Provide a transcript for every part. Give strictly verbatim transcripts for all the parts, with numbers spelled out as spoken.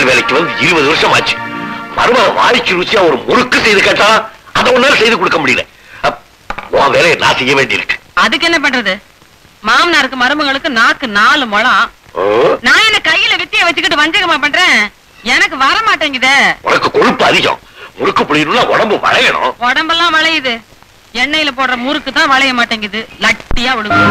வேலைக்கு வந்து இருபது வருஷம் ஆச்சு. மருமக வாய்க்கு ருச்சியா ஒரு முறுக்கு செய்து கேட்டா அதை ஒன்னால செய்து கொடுக்க முடியல. உன் வேலையை நான் செய்ய வேண்டியிருக்கு. அதுக்கு என்ன பண்றது? மாமனாருக்கு மருமகளுக்கு நாக்கு நாலு முழம். நான் என்ன கையில வித்திய வச்சுக்கிட்டு வஞ்சகமா பண்றேன்? எனக்கு வர மாட்டேங்குது. உனக்கு கொழுப்பு அதிகம். முறுக்கு புளியணும்னா உடம்பு வளையணும். உடம்பெல்லாம் வளையுது. எண்ணெயில போடுற முறுக்கு தான் வளைய மாட்டேங்குது. லட்டியா விடுக்கும்.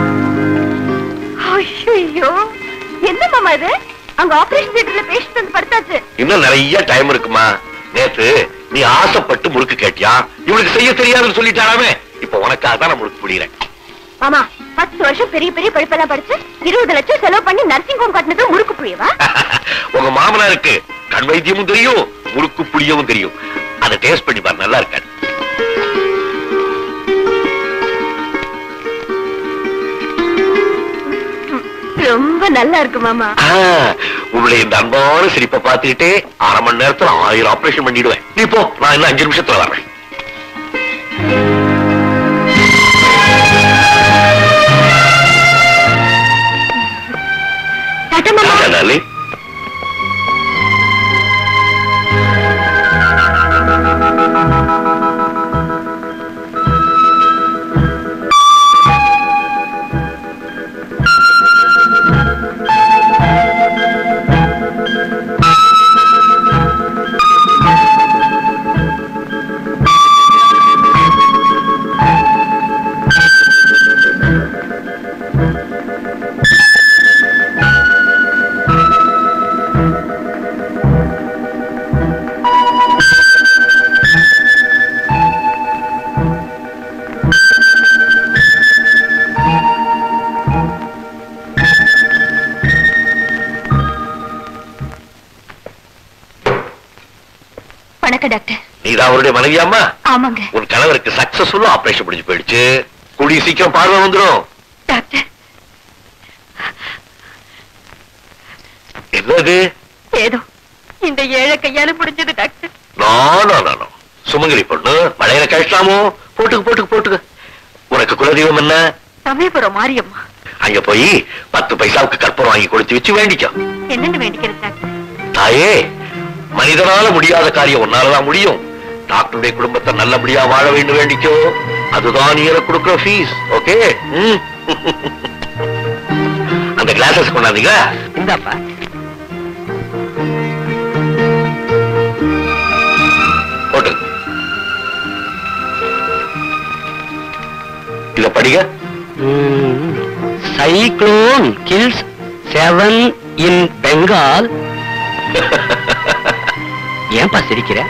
ஐயோ, என்ன மாமா இது? அங்க ஆபரேஷன் தியேட்டர்ல பேஷண்ட் வந்து படுத்தாச்சு. இன்னும் நிறைய டைம் இருக்குமா? நேத்து நீ ஆசைப்பட்டு முறுக்கு கேட்டியா? இவனுக்கு செய்ய தெரியாதுன்னு சொல்லிட்டாராமே. இப்ப உனக்காக தான் நான் முறுக்கு புளியறேன். மாமா, பத்து வருஷம் பெரிய பெரிய படிப்பெல்லாம் படிச்சு இருபது லட்சம் செலவு பண்ணி நர்சிங் ஹோம் கட்டினது முறுக்கு புளியவா? உங்க மாமனாருக்கு கண் வைத்தியமும் தெரியும், முறுக்கு புளியவும் தெரியும். அதை டேஸ்ட் பண்ணி பாரு, நல்லா இருக்காது. ரொம்ப நல்லா இருக்கு மாமா. உங்களுடைய இந்த அன்பான சிரிப்பை பார்த்துக்கிட்டே அரை மணி நேரத்துல ஆயிரம் ஆபரேஷன் பண்ணிடுவேன். நீ போ, நான் இன்னும் அஞ்சு நிமிஷத்துல வர்றேன். அவருடைய மனைவியாமா? ஆமாங்க. உன் கணவருக்கு சக்சஸ்ஃபுல்லா ஆபரேஷன் முடிஞ்சு போயிடுச்சு. கூடிய சீக்கிரம் பார்வை வந்துடும். டாக்டர், என்னது? ஏதோ இந்த ஏழை கையால முடிஞ்சது டாக்டர். நானோ சுமங்கலி பொண்ணு மழையில கழிச்சாமோ? போட்டுக்கு போட்டுக்கு போட்டுக்கு. உனக்கு குலதெய்வம் என்ன? சமயபுரம் மாரியம்மா. அங்க போய் பத்து பைசாவுக்கு கற்பூரம் வாங்கி கொடுத்து வச்சு வேண்டிக்கோ. என்னன்னு வேண்டிக்கிறது டாக்டர்? தாயே, மனிதனால முடியாத காரியம் உன்னாலதான் முடியும். டாக்டருடைய குடும்பத்தை நல்லபடியா வாழ வேண்டும் வேண்டிக்கோ. அதுதான் நீ கொடுக்கிற ஃபீஸ். ஓகே? அந்த கிளாஸஸ் கொண்டாந்தீங்க. இந்தாப்பா. போட்டு இத படிங்க. Cyclone kills seven in Bengal. ஏன்பா சிரிக்கிற?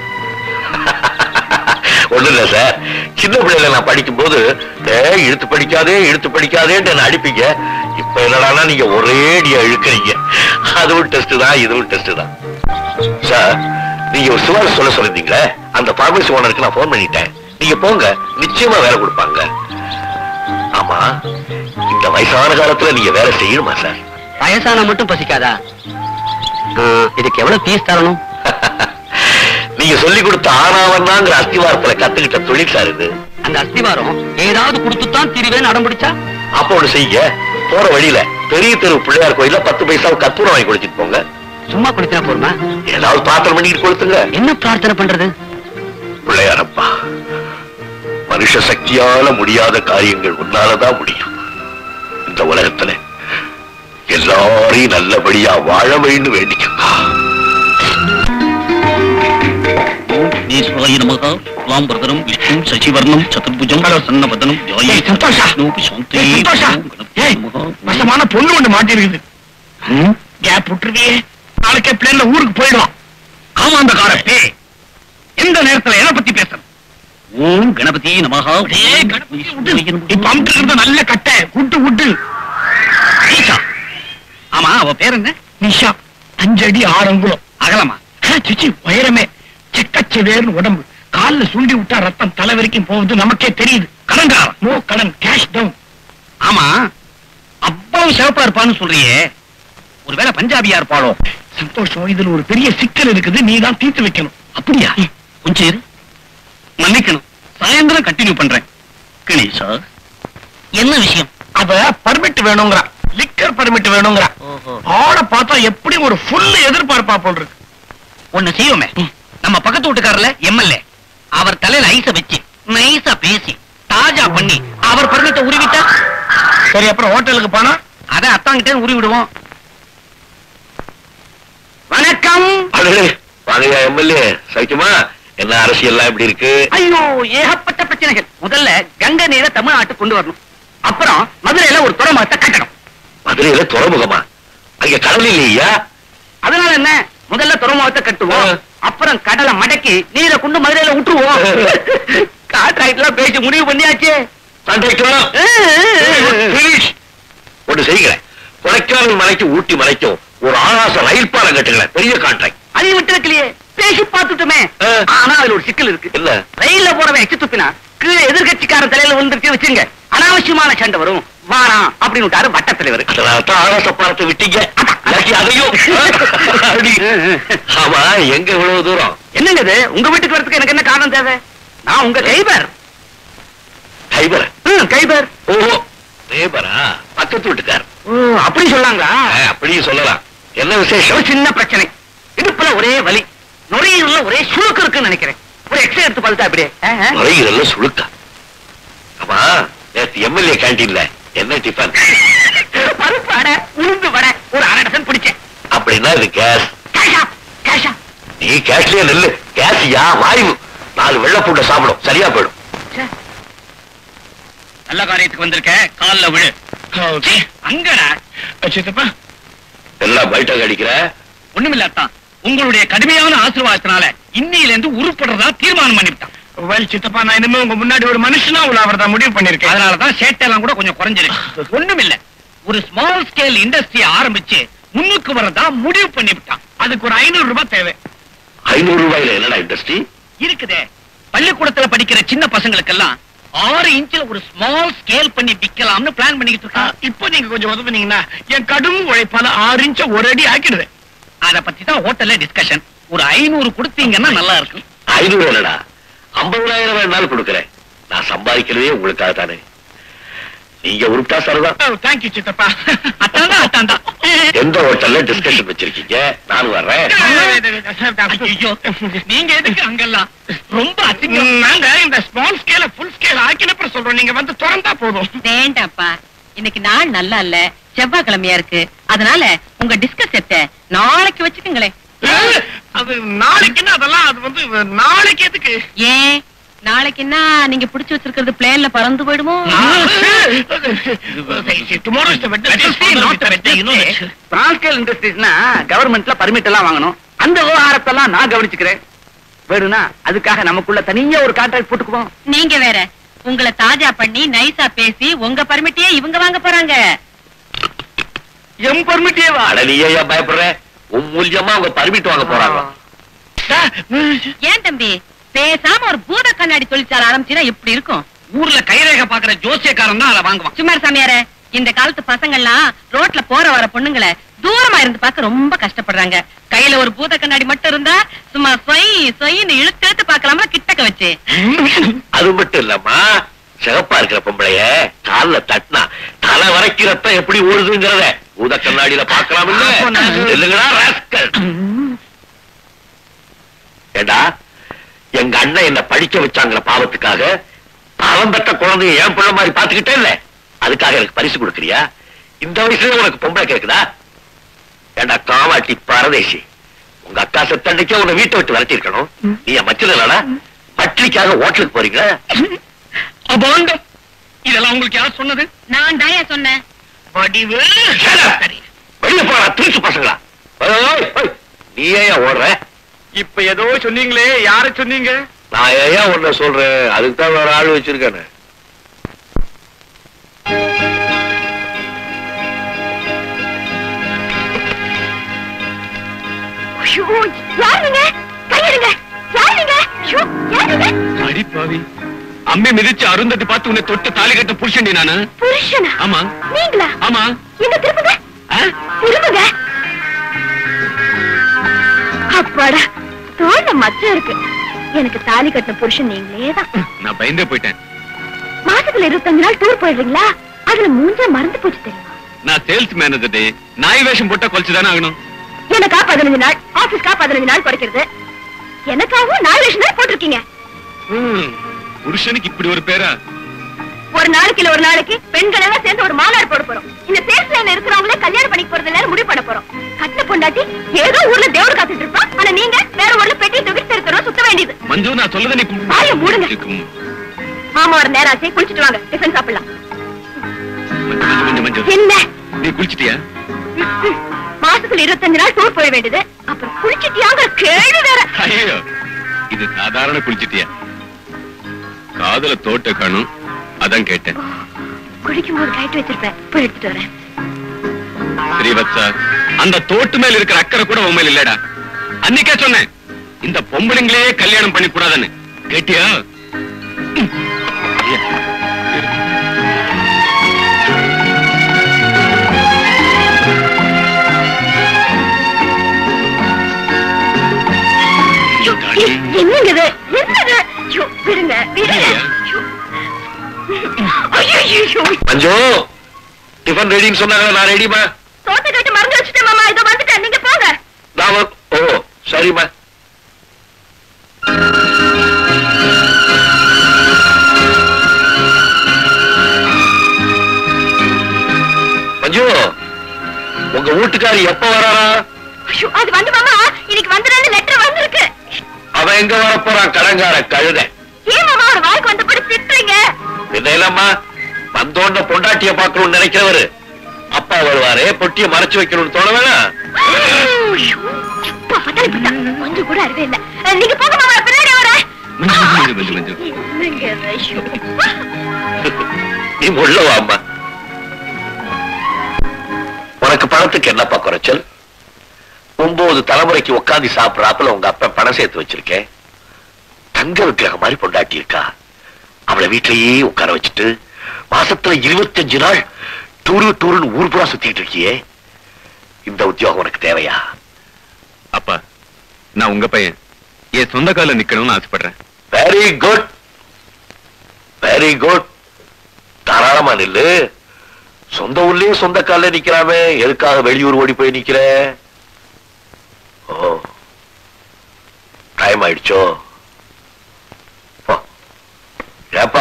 ஒண்ணு இல்ல சார், சின்ன பிள்ளைல நான் படிக்கும் போது இழுத்து படிக்காதே இழுத்து படிக்காதேன்னு என்ன அடிப்பீங்க. இப்ப என்னடானா நீங்க ஒரேடியா இழுக்கிறீங்க. அதுவும் டெஸ்ட் தான், இதுவும் டெஸ்ட் தான். சார், நீங்க ஒரு சிவால சொல்ல சொல்லிருந்தீங்களே, அந்த பார்மசி ஓனருக்கு நான் போன் பண்ணிட்டேன். நீங்க போங்க, நிச்சயமா வேலை கொடுப்பாங்க. ஆமா, இந்த வயசான காலத்துல நீங்க வேலை செய்யணுமா சார்? வயசான மட்டும் பசிக்காதா? இதுக்கு எவ்வளவு ஃபீஸ் தரணும்? நீங்க சொல்லி கொடுத்த ஆனாவன்னாங்கிற அஸ்திவாரத்துல கத்துக்கிட்ட தொழில் சார் இது. அந்த அஸ்திவாரம் ஏதாவது கொடுத்துதான் திருவேன்னு அடம் பிடிச்சா? அப்ப ஒண்ணு செய்ய, போற வழியில பெரிய தெரு பிள்ளையார் கோயில பத்து பைசா கற்பூரம் வாங்கி கொடுத்துட்டு போங்க. சும்மா கொடுத்தா போருமா? ஏதாவது பிரார்த்தனை பண்ணிட்டு கொடுத்துங்க. என்ன பிரார்த்தனை பண்றது? பிள்ளையாரப்பா, மனுஷ சக்தியால முடியாத காரியங்கள் உன்னாலதான் முடியும். இந்த உலகத்துல எல்லாரையும் நல்லபடியா வாழ வேண்டும் வேண்டிக்கோங்க. சசிவர்ணம் சதுர்புஜம் சன்னபதனம் பொண்ணு ஒண்ணு மாட்டிருக்குது. கேப் விட்டுருவியே, நாளைக்கே பிளேன்ல ஊருக்கு போயிடும். ஆமா, அந்த காரப்பே எந்த நேரத்துல எதை பத்தி பேசுற? ஓம் கணபதி நமஹா. இப்ப அமுக்கு நல்ல கட்டை குட்டு குட்டு. ஆமா, அவ பேர் என்ன? நிஷா. அஞ்சடி ஆறு அங்குலம் அகலமா? சிச்சி, உயரமே செக்கச்சவேர்னு உடம்பு. கால்ல சுண்டி விட்டா ரத்தம் தலை வரைக்கும் போகுது, நமக்கே தெரியுது. கடன்காரன், நோ கடன், கேஷ் டவுன். ஆமா, அவ்வளவு சிறப்பா இருப்பான்னு சொல்றியே, ஒருவேளை பஞ்சாபியா இருப்பாளோ? சந்தோஷம், இதுல ஒரு பெரிய சிக்கல் இருக்குது, நீ தான் தீர்த்து வைக்கணும். அப்படியா? கொஞ்சம் மன்னிக்கணும், சாயந்தரம் கண்டினியூ பண்றேன். கணேஷா, என்ன விஷயம்? அவ பர்மிட் வேணுங்கிறா. லிக் ஒர்க்கர் பர்மிட் வேணுங்கிற. ஆளை பார்த்தா எப்படி ஒரு ஃபுல் எதிர்பார்ப்பா போல் இருக்கு. ஒண்ணு செய்வோமே, நம்ம பக்கத்து வீட்டுக்காரல எம்எல்ஏ அவர் தலையில ஐச வச்சு நைசா பேசி தாஜா பண்ணி அவர் பர்மிட்ட உருவிட்டா சரி. அப்புறம் ஹோட்டலுக்கு போனா அத அத்தாங்கிட்ட உருவி விடுவோம். வணக்கம். வாங்க எம்எல்ஏ, சௌக்கியமா? என்ன அரசியல் எப்படி இருக்கு? ஐயோ, ஏகப்பட்ட பிரச்சனைகள். முதல்ல கங்கை நீரை தமிழ்நாட்டுக்கு கொண்டு வரணும். அப்புறம் மதுரையில ஒரு துறைமுகத்தை கட்டணும். மதுரையில துறைமுகமா? அங்க கடல் இல்லையா? அதனால என்ன, முதல்ல துறைமுகத்தை கட்டுவோம், அப்புறம் கடலை மடக்கி நீரை கொண்டு மதுரையில விட்டுருவோம். கான்ட்ராக்ட் எல்லாம் பேசி முடிவு பண்ணியாச்சு. ஒன்று செய்கிறேன், கொடைக்கானல் மலைக்கு ஊட்டி மலைக்கும் ஒரு ஆகாச ரயில் பாலம் கட்டுங்களேன். பெரிய கான்ட்ராக்ட். அதையும் விட்டு வைக்கலையே, பேசி பார்த்துட்டுமே. ஆனா அதுல ஒரு சிக்கல் இருக்கு. இல்ல, ரயில்ல போறவன் எச்சு துப்பினா கீழே எதிர்கட்சிக்காரன் தலையில விழுந்துருச்சு வச்சுங்க, அனாவசியமான சண்டை வரும். வாரா அப்படின்னு விட்டாரு வட்ட தலைவர். அதனாலதான் ஆகாச பாலத்தை விட்டீங்க. அதையும் ஆமா, எங்க இவ்வளவு தூரம்? என்னங்க இது, உங்க வீட்டுக்கு வரதுக்கு எனக்கு என்ன காரணம் தேவை? நான் உங்க கைபர். கைபர்? கைபர். ஓஹோ, கைபரா? பக்கத்து வீட்டுக்கார். அப்படி சொல்லாங்களா? அப்படியும் சொல்லலாம். என்ன விசேஷம்? சின்ன பிரச்சனை. இடுப்புல ஒரே வலி, நுரையீரல்ல ஒரே சுழுக்கு இருக்குன்னு நினைக்கிறேன். ஒரு எக்ஸ்ரே எடுத்து பார்த்தா அப்படியே. நுரையீரல்ல சுழுக்கா? ஆமா, நேற்று எம்எல்ஏ கேண்டீன்ல என்ன டிஃபன்? பருப்பு வடை, உளுந்து வடை, ஒரு அரை டசன் பிடிச்சேன். அப்படின்னா இது கேஸ். கேஷா? கேஷா? நீ கேஷ்லயே நெல்லு. கேசியா? வாயு. நாலு வெள்ளை பூண்ட சாப்பிடும், சரியா போயிடும். நல்ல காரியத்துக்கு வந்திருக்க, கால்ல விழு. அங்கடா சித்தப்பா, எல்லாம் பைட்டா அடிக்கிற. ஒண்ணுமில்லாத்தான், உங்களுடைய கடுமையான ஆசீர்வாதத்தினால இன்னையில இருந்து உருப்படுறதா தீர்மானம் பண்ணிவிட்டான். வேல் சித்தப்பா, நான் இனிமே உங்க முன்னாடி ஒரு மனுஷனா உள்ள அவர்தான் முடிவு பண்ணிருக்கேன். அதனாலதான் சேட்டெல்லாம் கூட கொஞ்சம் குறைஞ்சிருக்கு. ஒண்ணுமில்ல, ஒரு ஸ்மால் ஸ்கேல் இண்டஸ்ட்ரி ஆரம்பிச்சு முன்னுக்கு வரதா முடிவு பண்ணிவிட்டான். அதுக்கு ஒரு ஐநூறு ரூபாய் தேவை. ஐநூறு ரூபாயில என்னடா இண்டஸ்ட்ரி இருக்குதே? பள்ளிக்கூடத்துல படிக்கிற சின்ன பசங்களுக்கெல்லாம் ஆறு இன்ச்ல ஒரு ஸ்மால் ஸ்கேல் பண்ணி விக்கலாம்னு பிளான் பண்ணிக்கிட்டு இருக்கான். இப்போ நீங்க கொஞ்சம் உதவுனீங்கன்னா என் கடும் உழைப்பால ஆறு இன்ச்ச ஒரு அடி ஆக்கிடுவேன். அத பத்தி தான் ஹோட்டல்ல டிஸ்கஷன். ஒரு ஐநூறு கொடுத்தீங்கன்னா நல்லா இருக்கும். ஐநூறு என்னடா, ஐம்பதாயிரம் வேணாலும் கொடுக்கறேன். நான் சம்பாதிக்கிறதே உங்களுக்காக தானே. நீங்க உருட்டா சரதான். தேங்க்யூ சித்தப்பா. அத்தாண்டா அத்தாண்டா. எந்த ஹோட்டல்ல டிஸ்கஷன் வச்சிருக்கீங்க? நான் வர்றேன். ஐயோ, நீங்க எதுக்கு அங்கெல்லாம்? ரொம்ப அசிங்கம். நாங்க இந்த ஸ்மால் ஸ்கேல ஃபுல் ஸ்கேல் ஆக்கினப்ப சொல்றோம், நீங்க வந்து திறந்தா போதும். வேண்டாப்பா, இன்னைக்கு நாள் நல்லா இல்ல, செவ்வாய்க்கிழமையா இருக்கு. அதனால உங்க டிஸ்கஸ் நாளைக்கு வச்சுக்கோங்களேன். அது நாளைக்குன்னா அதெல்லாம் அது வந்து நாளைக்கு எதுக்கு? ஏன் நாளைக்குன்னா நீங்க பிடிச்சு வச்சிருக்கிறது பிளேன்ல பறந்து போயிடுமோ? கவர்மெண்ட்ல பர்மிட் எல்லாம் வாங்கணும். அந்த விவகாரத்தெல்லாம் நான் கவனிச்சுக்கிறேன். வேணும்னா அதுக்காக நமக்குள்ள தனியா ஒரு கான்ட்ராக்ட் போட்டுக்குவோம். நீங்க வேற உங்களை தாஜா பண்ணி நைசா பேசி உங்க பர்மிட்டையே இவங்க வாங்க போறாங்க. எம் பர்மிட்டே வா. அட, நீ ஏன் பயப்படுற? உன் மூலியமா அவங்க பர்மிட் வாங்க போறாங்க. ஏன் தம்பி பேசாம ஒரு பூத கண்ணாடி தொழிற்சாலை ஆரம்பிச்சுனா எப்படி இருக்கும்? ஊர்ல கைரேகை பாக்குற ஜோசியக்காரன் தான் அதை வாங்குவான். சுமார் சாமியார, இந்த காலத்து பசங்கள்லாம் ரோட்ல போற வர பொண்ணுங்களை தூரமா இருந்து பார்க்க ரொம்ப கஷ்டப்படுறாங்க. கையில ஒரு பூத கண்ணாடி மட்டும் இருந்தா சும்மா சொய் சொயின்னு இழுத்து இழுத்து பாக்கலாமா கிட்டக்க வச்சு. அது மட்டும் இல்லம்மா, சிகப்பா இருக்கிற பொம்பளைய கால்ல தட்டினா தலை வரைக்கும் ரத்தம் எப்படி ஓடுதுங்கிறத பூத கண்ணாடியில பாக்கலாம். ஏண்டா, எங்க அண்ணன் என்ன படிக்க வச்சாங்கிற பாவத்துக்காக அவன் பெற்ற குழந்தைய ஏன் பிள்ளை மாதிரி பாத்துக்கிட்டே இல்ல, அதுக்காக எனக்கு பரிசு கொடுக்கறியா? இந்த வயசுல உனக்கு பொம்பளை கேக்குதா? ஏண்டா காவாட்டி பரதேசி, உங்க அக்கா செத்தண்டைக்கே உன்னை வீட்டை விட்டு விரட்டி இருக்கணும். நீ என் மச்சல இல்லடா, பட்லிக்காக ஹோட்டலுக்கு போறீங்களா? அபாண்டம். இதெல்லாம் உங்களுக்கு யார் சொன்னது? நான் தாயா சொன்னேன். வெளிய போறா திருச்சு பசங்களா. நீ ஏன் ஓடுற? இப்ப ஏதோ சொன்னீங்களே, யார சொன்னீங்க? நான் ஏன் ஒன்ன சொல்றேன், அதுக்கு தான் ஒரு ஆள் வச்சிருக்கேன். அடிப்பாவி, அம்மி மிதிச்சு அருந்ததி பார்த்து உன்னை தொட்டு தாலி கட்ட புருஷன் நானு. புருஷனா? ஆமா. நீங்களா? ஆமா. எங்க திரும்புங்க, திரும்புங்க. அப்பாடா, தோல்ல மச்சம் இருக்கு. எனக்கு தாலி கட்டின புருஷன் நீங்களே தான். நான் பயந்தே போயிட்டேன். மாசத்துல இருபத்தஞ்சு நாள் டூர் போயிடுறீங்களா? அதுல மூஞ்ச மறந்து போச்சு தெரியுமா? நான் சேல்ஸ் மேனேஜர். நாய் வேஷம் போட்டா கொலைச்சுதானே ஆகணும். எனக்கா பதினஞ்சு நாள், ஆபீஸ்க்கா பதினஞ்சு நாள் குறைக்கிறது. எனக்காகவும் நாய் வேஷம் தான் போட்டிருக்கீங்க. புருஷனுக்கு இப்படி ஒரு பேரா? ஒரு நாளைக்கு இல்ல ஒரு நாளைக்கு பெண்கள் எல்லாம் சேர்ந்து ஒரு மாநாடு போட போறோம். இந்த சேல்ஸ் லைன்ல இருக்கிறவங்களே கல்யாணம் பண்ணி போறது எல்லாரும் முடிவு பண்ண போறோம். கட்ட பொண்டாட்டி ஏதோ ஊர்ல தேவடு காத்துட்டு இருப்பா. ஆனா நீங்க வேற ஊர்ல பெட்டி தூக்கி தெருத்தரோ சுத்த வேண்டியது. மஞ்சு, நான் சொல்லத நீ வாய மூடுங்க. மாமா ஒரு நேரம் ஆச்சு, குளிச்சிட்டு வாங்க, டிஃபன் சாப்பிடலாம். என்ன நீ குளிச்சிட்டியா? மாசத்துல இருபத்தஞ்சு நாள் டூர் போய வேண்டியது, அப்புறம் குளிச்சிட்டியாங்கிற கேள்வி வேற. ஐயோ, இது சாதாரண குளிச்சிட்டியா? காதல தோட்ட காணும், அதான் கேட்டேன். குளிக்கும் போது கைட்டு வச்சிருப்பேன், போய் எடுத்துட்டு வரேன். ஸ்ரீவத்சா, அந்த தோட்டு மேல இருக்கிற அக்கறை கூட உண்மையில் இல்லடா. அன்னைக்கே சொன்னேன், இந்த பொம்பளைங்களே கல்யாணம் பண்ணி கூடாதுன்னு. கேட்டியா? என்னங்க இது? என்னங்க? விடுங்க, விடுங்க. மஞ்சு, டிஃபன் ரெடின்னு சொன்னாங்க, நான் ரெடிமா. தோட்ட கட்டு மறந்து வச்சுட்டேன் மாமா, இதோ வந்துட்டேன், நீங்க போங்க. நான் ஓ சரிம்மா. மஞ்சு, உங்க வீட்டுக்காரி எப்ப வராரா? அது வந்து மாமா இன்னைக்கு வந்துடுறேன்னு லெட்டர் வந்திருக்கு. அவன் எங்க வர போறான்? கடங்கார கழுத. ஏன் மாமா ஒரு வாய்க்கு வந்தபடி திட்டுறீங்க? என்னம்மா, வந்தோண்ட பொண்டாட்டிய பாக்கணும்னு நினைக்கிறவரு அப்பா வருவாரு, பொட்டிய மறைச்சு வைக்கணும்னு தோண வேணாம். கொஞ்சம் கூட அறிவே இல்ல. நீங்க போக மாமா, பின்னாடி வரேன். நீ உள்ளவா அம்மா. உனக்கு பணத்துக்கு என்னப்பா குறைச்சல்? ஒன்பது தலைமுறைக்கு உட்காந்து சாப்பிடறாப்புல உங்க அப்பா பணம் சேர்த்து வச்சிருக்கேன். தங்க விக்கிரகம் மாதிரி பொண்டாட்டி இருக்கா. அவளை வீட்டிலேயே உட்கார வச்சுட்டு மாசத்துல இருபத்தி அஞ்சு நாள் டூரு டூருன்னு ஊர் பூரா சுத்திட்டு இருக்கியே. இந்த உத்தியோகம் உனக்கு தேவையா? அப்பா, நான் உங்க பையன், என் சொந்த கால நிக்கணும்னு ஆசைப்படுறேன். Very good, very good. தாராளமா நில்லு. சொந்த ஊர்லயே சொந்த கால நிக்கிறாமே, எதுக்காக வெளியூர் ஓடி போய் நிக்கிற? ஓ, டைம் ஆயிடுச்சோ? ஏப்பா,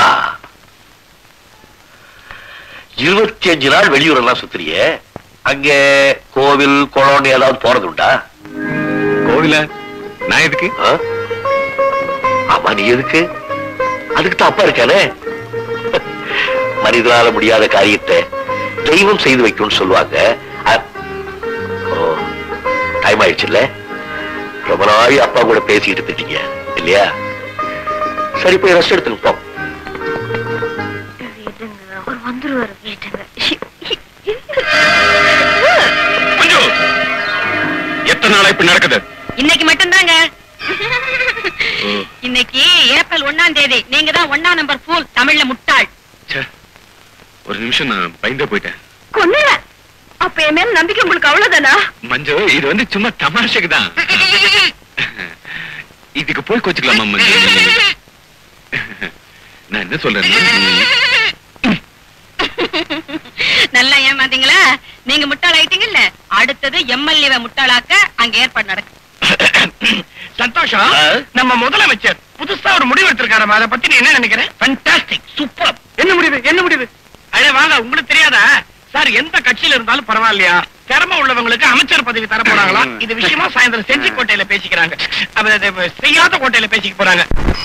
இருபத்தி அஞ்சு நாள் வெளியூர் எல்லாம் சுத்துறியே, அங்க கோவில் குளம் ஏதாவது போறது உண்டா? கோவில நான் எதுக்கு? ஆமா, நீ எதுக்கு? அதுக்கு தான் அப்பா இருக்கானே. மனிதனால முடியாத காரியத்தை தெய்வம் செய்து வைக்கும்னு சொல்லுவாங்க. டைம் ஆயிடுச்சுல்ல? ரொம்ப நாள் அப்பா கூட பேசிக்கிட்டு இருந்துட்டீங்க இல்லையா? சரி, போய் ரெஸ்ட் எடுத்துன்னு போ. எத்தனை நாளா இப்படி நடக்குது? இன்னைக்கு மட்டும்தாங்க. இன்னைக்கு ஏப்ரல் ஒன்னாம் தேதி. நீங்க தான் ஒன்னா நம்பர் ஃபூல், தமிழ்ல முட்டாள். ஒரு நிமிஷம், நான் பயந்தே போயிட்டேன். கொன்னுற. அப்ப என் மேல நம்பிக்கை உங்களுக்கு அவ்வளவுதானா? மஞ்சு, இது வந்து சும்மா தமாஷைக்கு தான். இதுக்கு போய் கோச்சுக்கலாமா மஞ்சு? நான் என்ன சொல்றேன்? நல்லா ஏமாந்தீங்களா? நீங்க முட்டாள் ஆயிட்டீங்கல்ல, அடுத்தது எம்எல்ஏ முட்டாளாக்க அங்க ஏற்பாடு நடக்கும். சந்தோஷம். நம்ம முதலமைச்சர் புதுசா ஒரு முடிவு எடுத்திருக்காரு. அதை பத்தி நீ என்ன நினைக்கிற? Fantastic, super. என்ன முடிவு? என்ன முடிவு? அடே வாங்க, உங்களுக்கு தெரியாதா சார்? எந்த கட்சியில இருந்தாலும் பரவாயில்லையா, திறமை உள்ளவங்களுக்கு அமைச்சர் பதவி தர போறாங்களா? இது விஷயமா சாயந்தரம் செஞ்சி கோட்டையில பேசிக்கிறாங்க. செய்யாத கோட்டையில பேசிக்க போறாங்க.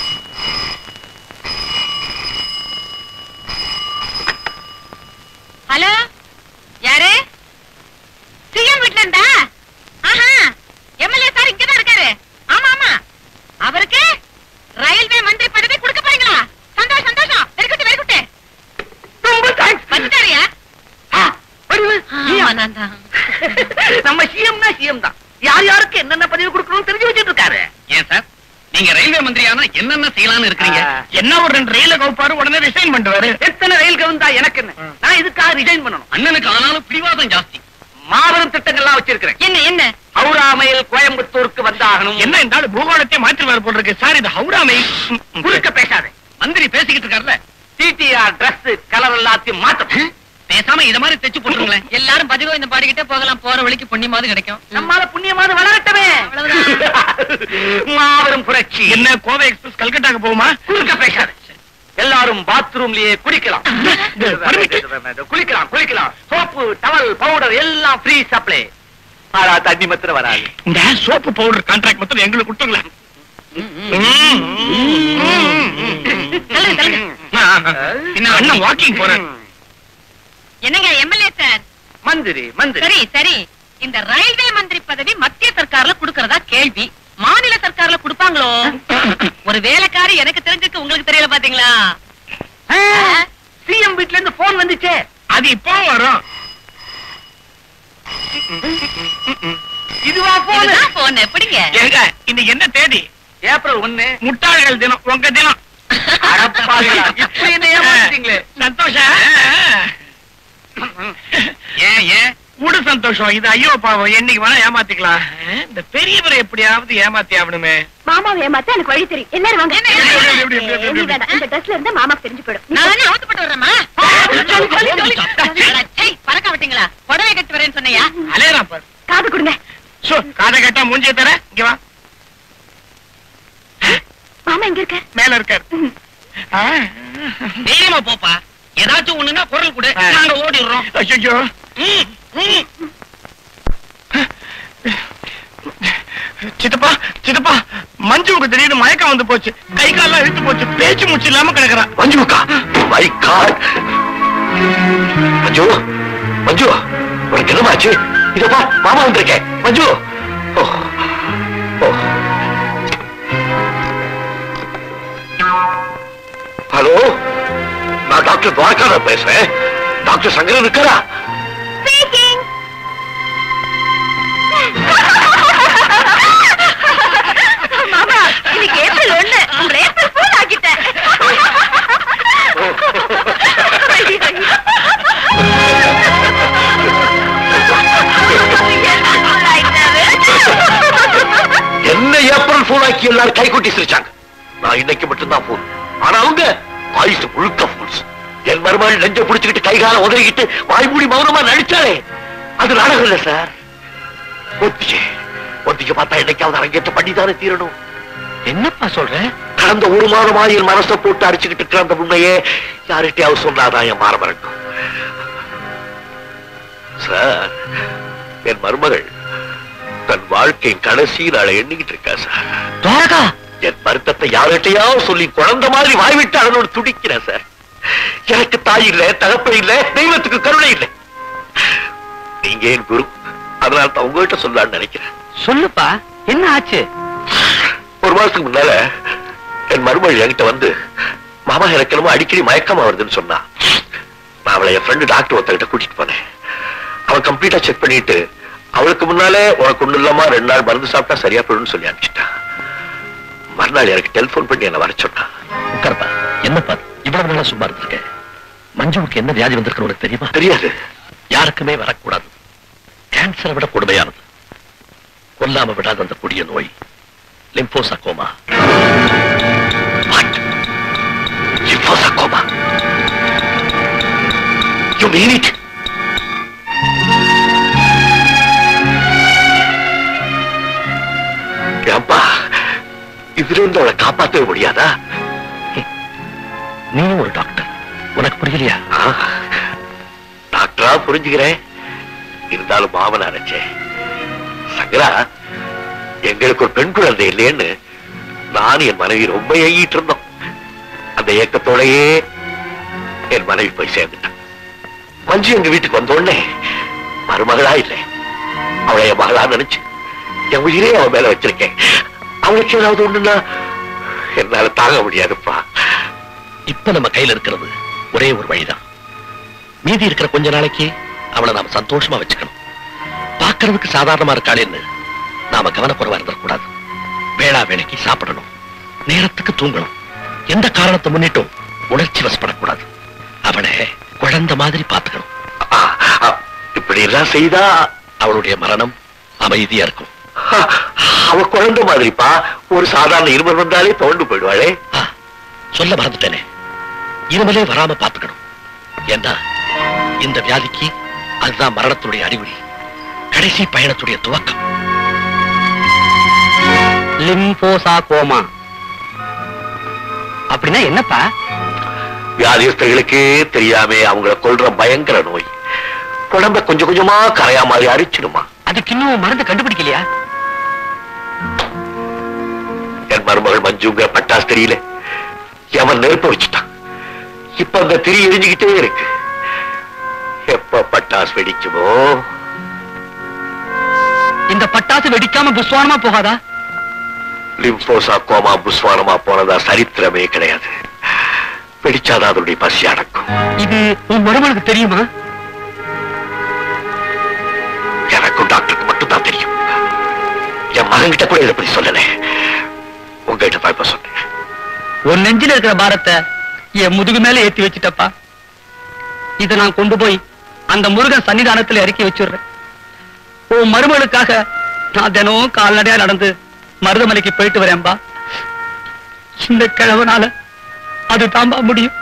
ஹலோ, யாரு? சிஎம் வீட்ல இருந்தா? ஆஹா, எம்எல்ஏ சார் இங்கதான் இருக்காரு. ஆமா ஆமா, அவருக்கு ரயில்வே மந்திரி பதவி கொடுக்க போறீங்களா? சந்தோஷம் சந்தோஷம். வெரிகுட்டு வெரிகுட்டு. ரொம்ப தேங்க்ஸ். வந்துட்டாரியா? நம்ம சிஎம்னா சிஎம் தான். யார் யாருக்கு என்னென்ன பதவி கொடுக்கணும்னு தெரிஞ்சு வச்சிட்டு இருக்காரு. ஏன் சார், நீங்க ரயில்வே மந்திரியானா என்னென்ன செய்யலாம்னு இருக்கீங்க? என்ன ஒரு ரெண்டு ரயில கவுப்பாரு, உடனே ரிசைன் பண்ணுவாரு. எத்தனை ரயில் கவுந்தா எனக்கு என்ன? நான் இதுக்காக ரிசைன் பண்ணணும். அண்ணனுக்கு ஆனாலும் பிடிவாதம் ஜாஸ்தி. மாபெரும் திட்டங்கள்லாம் வச்சிருக்கிறேன். என்ன என்ன? ஹவுராமையில் கோயம்புத்தூருக்கு வந்தாகணும். என்ன இருந்தாலும் பூகோளத்தை மாற்றிவார் போல் இருக்கு சார். இது ஹவுராமை. குறுக்க பேசாதே. மந்திரி பேசிக்கிட்டு இருக்காருல்ல. டிடிஆர் டிரஸ் கலர் எல்லாத்தையும் மாத்தணும். பேசாம இத மாதிரி தைச்சு போட்டுருங்களேன். எல்லாரும் பதிவோ இந்த பாடிக்கிட்டே போகலாம். போற வழிக்கு புண்ணியமாவது கிடைக்கும். நம்மால புண்ணியமாவது வளரட்டவே. மாபெரும் புரட்சி. என்ன கோவை எக்ஸ்பிரஸ் கல்கட்டாக்கு போகுமா? குறுக்க பேசாத. எல்லாரும் பாத்ரூம்லயே குளிக்கலாம். குளிக்கலாம் குளிக்கலாம். சோப்பு டவல் பவுடர் எல்லாம் ஃப்ரீ சப்ளை. ஆனா தண்ணி மாத்திரம் வராது. இந்த சோப்பு பவுடர் கான்ட்ராக்ட் மாத்திரம் எங்களுக்கு கொடுத்துங்களேன். அண்ணன் வாக்கிங் போறேன். என்னங்க எம்எல்ஏ சார்? மந்திரி மந்திரி. சரி சரி. இந்த ரயில்வே மந்திரி பதவி மத்திய சர்க்கார்ல குடுக்கறதா கேள்வி. மாநில சர்க்கார்ல குடுப்பாங்களோ? ஒரு வேலைக்காரி எனக்கு தெரிஞ்சுக்கு உங்களுக்கு தெரியல பாத்தீங்களா? சிஎம் வீட்ல இருந்து போன் வந்துச்சே. அது இப்போ வரும். இதுவா போன்? போன் எப்படிங்க? ஏங்க இன்னைக்கு என்ன தேதி? ஏப்ரல் ஒன்னு. முட்டாள்கள் தினம். உங்க தினம். இப்ப என்ன ஏமாத்தீங்களே. சந்தோஷம். ஏன் ஏன் கூடு சந்தோஷம். இது ஐயோ பாவம். என்னைக்கு வேணா ஏமாத்திக்கலாம். இந்த பெரியவரை எப்படியாவது ஏமாத்தி ஆகணுமே. மாமாவை ஏமாத்த எனக்கு வழி தெரியும். என்ன வாங்க. இந்த ட்ரெஸ்ல இருந்து மாமாக்கு தெரிஞ்சு போயிடும். நானே அவுத்துப்பட்டு வர்றேம்மா. பறக்க விட்டீங்களா? புடவை கட்டு வரேன்னு சொன்னையா? அலையறா பாரு. காது கொடுங்க. காதை கட்டா மூஞ்சிய தர. இங்க வா. மாமா எங்க இருக்க? மேல இருக்காரு. தைரியமா போப்பா. ஏதாச்சும் ஒண்ணுன்னா குரல் கூட நாங்க ஓடிடுறோம். ஐயோ சித்தப்பா சித்தப்பா மஞ்சுவுக்கு திடீர்னு மயக்கம் வந்து போச்சு. கை கால்லாம் இழுத்து போச்சு. பேச்சு மூச்சு இல்லாம கிடக்குறா. மஞ்சுக்கா? My God. மஞ்சு மஞ்சு உனக்கு என்னமாச்சு? இதப்பா மாமா வந்திருக்கேன். மஞ்சு. ஹலோ, நான் டாக்டர் துவாரகாநாத் பேசுறேன். டாக்டர் சங்கரன் இருக்காரா? மாமா இன்னைக்கு ஏப்ரல் ஒண்ணு. உங்களை ஏப்ரல் ஃபூல் ஆக்கிட்டேன். என்ன ஏப்ரல் ஃபூல் ஆக்கி எல்லாரும் கைகொட்டி சிரிச்சாங்க. நான் இன்னைக்கு மட்டும்தான் ஃபூல். ஆனா அவங்க ஆயுசு முழுக்க ஃபூல்ஸ். என் மருமகள் நெஞ்ச புடிச்சுக்கிட்டு கைகால உதறிக்கிட்டு வாய்மூடி மௌனமா நடிச்சாலே அது நாடகம் இல்ல சார். ஒத்திகை ஒத்திகை பார்த்தா என்னைக்காவது அரங்கேற்ற பண்ணிதானே தீரணும். என்னப்பா சொல்ற? கடந்த ஒரு மாதமா என் மனசை போட்டு அடிச்சுக்கிட்டு இருக்கிற அந்த உண்மையே யார்கிட்டயாவது சொன்னாதான் என் மாற மறக்கும். சார், என் மருமகள் தன் வாழ்க்கையின் கடைசி நாளை எண்ணிக்கிட்டு இருக்கா சார். துவாரகா, என் வருத்தத்தை யார்கிட்டயாவது சொல்லி குழந்தை மாதிரி வாய்விட்டு அதனோடு துடிக்கிறேன் சார். எனக்கு தாய் இல்ல, தகப்பை இல்ல, தெய்வத்துக்கு கருணை இல்லை. நீங்க என் குரு, அதனால தான் உங்ககிட்ட சொல்லலான்னு நினைக்கிறேன். சொல்லுப்பா, என்ன ஆச்சு? ஒரு மாசத்துக்கு முன்னால என் மருமகள் என்கிட்ட வந்து, மாமா எனக்கு என்னமோ அடிக்கடி மயக்கமா வருதுன்னு சொன்னா. நான் அவளை என் ஃப்ரெண்டு டாக்டர் ஒருத்தகிட்ட கூட்டிட்டு போனேன். அவன் கம்ப்ளீட்டா செக் பண்ணிட்டு அவளுக்கு முன்னாலே உனக்கு ஒண்ணு இல்லாம ரெண்டு நாள் மருந்து சாப்பிட்டா சரியா போயிடும்னு சொல்லி அனுப்பிச்சிட்டான். மறுநாள் எனக்கு டெலிபோன் பண்ணி என்ன வர சொன்னான். உட்கார்ப்பா. என்னப்பா இவ்வளவு நாளா சும்மா இருந்திருக்கேன். மஞ்சுவுக்கு என்ன வியாதி வந்திருக்கு உனக்கு தெரியுமா? தெரியாது. யாருக்குமே வரக்கூடாது. கேன்சரை விட கொடுமையானது. கொல்லாம விடாத அந்த கொடிய நோய் லிம்போசார்கோமா. What? Limphosarcoma? You mean it? ஏம்பா, இதுல இருந்து அவளை காப்பாற்றவே முடியாதா? நீயும் ஒரு டாக்டர், உனக்கு புரியலையா? டாக்டரா புரிஞ்சுக்கிறேன். இருந்தாலும் மாமனா நினைச்சேன். சங்கரா, எங்களுக்கு ஒரு பெண் குழந்தை இல்லையேன்னு நான் என் மனைவி ரொம்ப ஏங்கிட்டு இருந்தோம். அந்த ஏக்கத்தோடையே என் மனைவி போய் சேர்ந்துட்டான். மஞ்சு எங்க வீட்டுக்கு வந்தோடனே மருமகளா இல்லை, அவளை என் மகளா நினைச்சு என் உயிரே அவன் மேல வச்சிருக்கேன். அவளுக்கு ஏதாவது ஒண்ணுன்னா என்னால தாங்க முடியாதுப்பா. இப்ப நம்ம கையில இருக்கிறது ஒரே ஒரு வழிதான். மீதி இருக்கிற கொஞ்ச நாளைக்கு அவளை நாம சந்தோஷமா வச்சுக்கணும். பாக்குறதுக்கு சாதாரணமா இருக்காளேன்னு நாம கவனக்குறைவா இருந்துடக்கூடாது. வேளா வேலைக்கு சாப்பிடணும், நேரத்துக்கு தூங்கணும். எந்த காரணத்தை முன்னிட்டும் உணர்ச்சி வசப்படக்கூடாது. அவளை குழந்தை மாதிரி பாத்துக்கணும். இப்படி எல்லாம் செய்தா அவளுடைய மரணம் அமைதியா இருக்கும். அவ குழந்தை மாதிரிப்பா. ஒரு சாதாரண இருமல் வந்தாலே தோண்டு போயிடுவாளே. சொல்ல மறந்துட்டேனே, இருமலே வராம பாத்துக்கணும். ஏன்னா இந்த வியாதிக்கு அதுதான் மரணத்துடைய அறிகுறி, கடைசி பயணத்துடைய துவக்கம். லிம்போசா கோமா அப்படின்னா என்னப்பா? வியாதிஸ்தர்களுக்கே தெரியாம அவங்களை கொல்ற பயங்கர நோய். உடம்ப கொஞ்சம் கொஞ்சமா கரையா மாதிரி அரிச்சிடுமா. அதுக்கு இன்னும் மருந்து கண்டுபிடிக்கலையா? என் மருமகள் மஞ்சுங்கிற பட்டாசு தெரியல, அவன் நெருப்பு வச்சுட்டான். இப்ப அந்த திரி எரிஞ்சுக்கிட்டே இருக்கு. எப்ப பட்டாசு வெடிக்குமோ? இந்த பட்டாசு வெடிக்காம புஸ்வானமா போகாதா? லிம்போசா கோமா புஸ்வானமா போனதா சரித்திரமே கிடையாது. வெடிச்சாதான் அதனுடைய பசி அடக்கும். இது உன் மருமகளுக்கு தெரியுமா? எனக்கும் டாக்டருக்கு மட்டும் தான் தெரியும். என் மகன்கிட்ட கூட இதை பத்தி சொல்லல. உங்ககிட்ட தான் இப்ப சொன்னேன். உன் நெஞ்சில இருக்கிற பாரத்தை என் முதுகு மேல ஏத்தி வச்சுட்டப்பா. இதை நான் கொண்டு போய் அந்த முருகன் சன்னிதானத்துல இறக்கி வச்சுடுறேன். உன் மருமகளுக்காக நான் தினமும் கால்நடையா நடந்து மருதமலைக்கு போயிட்டு வரேன்பா. இந்த கிழவனால அது தாம்பா முடியும்.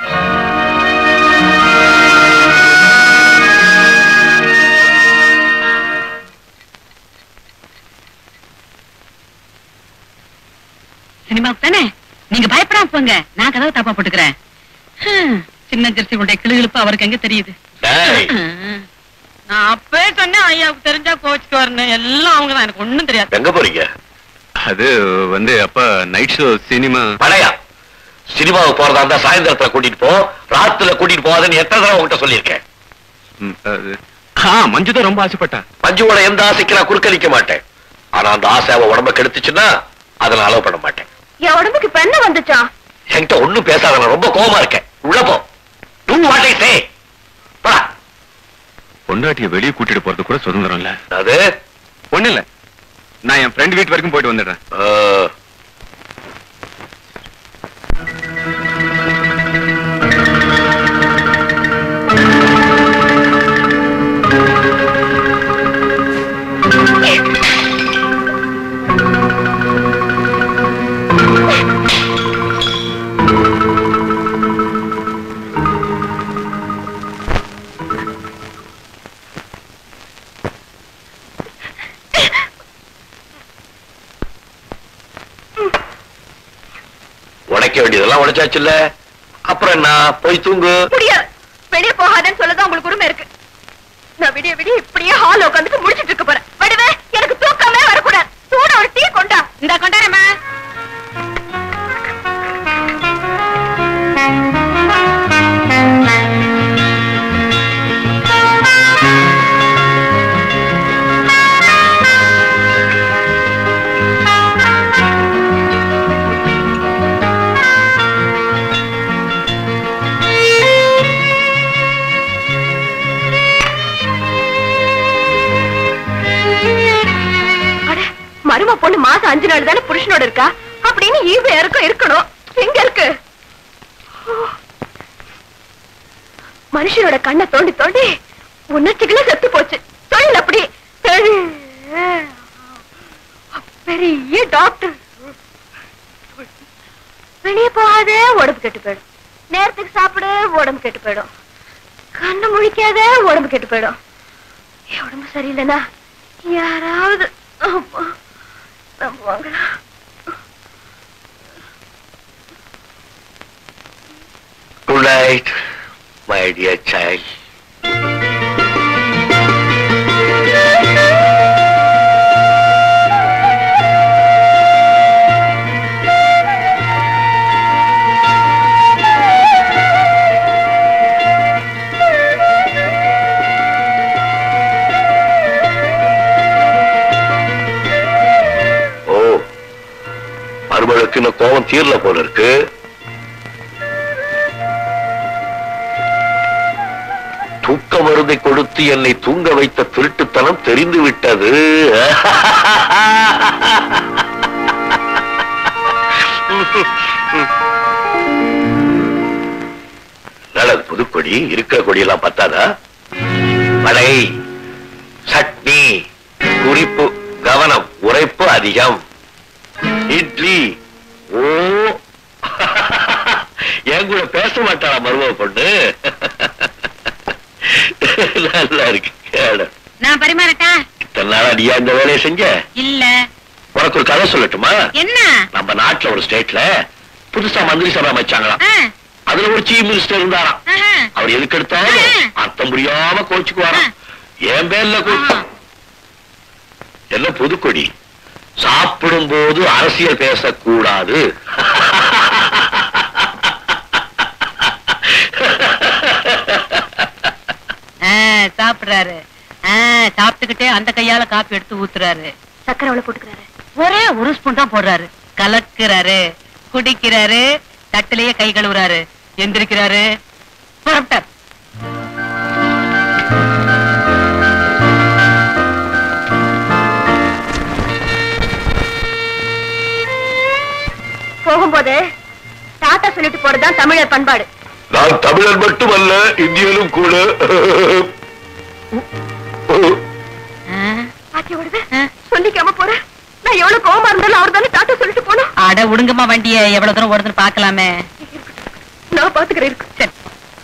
சினிமாவுக்கு தானே? நீங்க பயப்படாம போங்க, நான் கதவை தப்பா போட்டுக்கிறேன். சின்ன ஜெர்சி கொண்ட கிளுகிழுப்பு அவருக்கு எங்க தெரியுது? நான் அப்பவே சொன்னேன் ஐயாவுக்கு தெரிஞ்சா கோச்சுக்கு வரணும். எல்லாம் அவங்கதான், எனக்கு ஒண்ணும் தெரியாது. எங்க போறீங்க? அது வந்து அப்ப நைட் ஷோ சினிமா. பழையா சினிமாவுக்கு போறதா இருந்தா சாயந்தரத்துல கூட்டிட்டு போ, ராத்துல கூட்டிட்டு போகாதுன்னு எத்தனை தடவை உங்ககிட்ட சொல்லியிருக்கேன். மஞ்சு தான் ரொம்ப ஆசைப்பட்டா. மஞ்சுவோட எந்த ஆசைக்கு நான் குறுக்கணிக்க மாட்டேன். ஆனா அந்த ஆசை அவ உடம்ப கெடுத்துச்சுன்னா அதை நான் அலோவ் பண்ண மாட்டேன். என் உடம்புக்கு இப்ப என்ன வந்துச்சா? என்கிட்ட ஒண்ணும் பேசாத, நான் ரொம்ப கோவமா இருக்கேன். உள்ள போ. Do what I say. போடா. பொண்டாட்டிய வெளியே கூட்டிட்டு போறது கூட சுதந்திரம் இல்ல. அது ஒண்ணு இல்ல, நான் என் ஃப்ரெண்ட் வீட்டு வரைக்கும் போயிட்டு வந்துடுறேன். உடைக்க வேண்டியதெல்லாம் உடைச்சாச்சு இல்ல, அப்புறம் என்ன? போய் தூங்கு. முடியாது, வெளியே போகாதன்னு சொல்லதான் உங்களுக்கு உரிமை இருக்கு. நான் விடிய விடிய இப்படியே ஹால் உட்காந்துட்டு முடிச்சிட்டு இருக்க போறேன். வடிவே, எனக்கு தூக்கமே வரக்கூடாது. சூட ஒரு டீ கொண்டா. இந்த கொண்டாரம்மா. மரும பொண்ணு மாசம் அஞ்சு நாள் தானே புருஷனோட இருக்கா அப்படின்னு ஈவு யாருக்கும் இருக்கணும். எங்க இருக்கு? மனுஷனோட கண்ணை தோண்டி தோண்டி உணர்ச்சிகளே செத்து போச்சு. தொழில் அப்படி. பெரிய டாக்டர். வெளியே போகாதே, உடம்பு கெட்டு போயிடும். நேரத்துக்கு சாப்பிடு, உடம்பு கெட்டு போயிடும். கண்ணு முழிக்காத, உடம்பு கெட்டு போயிடும். உடம்பு சரியில்லைன்னா யாராவது நம்புவாங்களா? Good night, my dear child. மருமகளுக்கு கோபம் தீரல போல இருக்கு. தூக்க மருந்தை கொடுத்து என்னை தூங்க வைத்த திருட்டுத்தனம் தெரிந்து விட்டது. நல்லது, புதுக்கொடி இருக்கிற கொடியெல்லாம் பத்தாதா? வடை, சட்னி, குறிப்பு, கவனம், உரைப்பு அதிகம். இட்லி. ஓ, என் கூட பேச மாட்டாளா மருமக பொண்ணு? நல்லா இருக்கு. நான் பரிமாறட்டா? இத்தனை நாள் அடியா இந்த வேலையை செஞ்ச? இல்ல. உனக்கு ஒரு கதை சொல்லட்டுமா? என்ன? நம்ம நாட்டுல ஒரு ஸ்டேட்ல புதுசா மந்திரி சபை அமைச்சாங்களாம். அதுல ஒரு சீஃப் மினிஸ்டர் இருந்தாராம். அவர் எதுக்கு எடுத்தாலும் அர்த்தம் புரியாம கோச்சுக்குவாராம். என் பேர்ல எல்லாம் புதுக்கொடி. சாப்பிடும் போது அரசியல் பேசக்கூடாது. சாப்பிடுறாரு. சாப்பிட்டுக்கிட்டே அந்த கையால காப்பி எடுத்து ஊத்துறாரு. சக்கரை அவ்வளவு போட்டுக்கிறாரு. ஒரே ஒரு ஸ்பூன் தான் போடுறாரு. கலக்குறாரு, குடிக்கிறாரு, தட்டிலேயே கை கழுவுறாரு, எந்திரிக்கிறாரு, புறப்பட்டார். போகும்போது டாட்டா சொல்லிட்டு போறதுதான் தமிழர் பண்பாடு. நான் தமிழர் மட்டுமல்ல, இந்தியனும் கூட. சொல்லிக்காம போற. நான் எவ்வளவு கோவமா இருந்தாலும் அவர் தானே டாட்டா சொல்லிட்டு போனோம். அட உடுங்கம்மா வண்டிய, எவ்வளவு தூரம் ஓடுதுன்னு பாக்கலாமே. நான் பாத்துக்கிறேன். சரி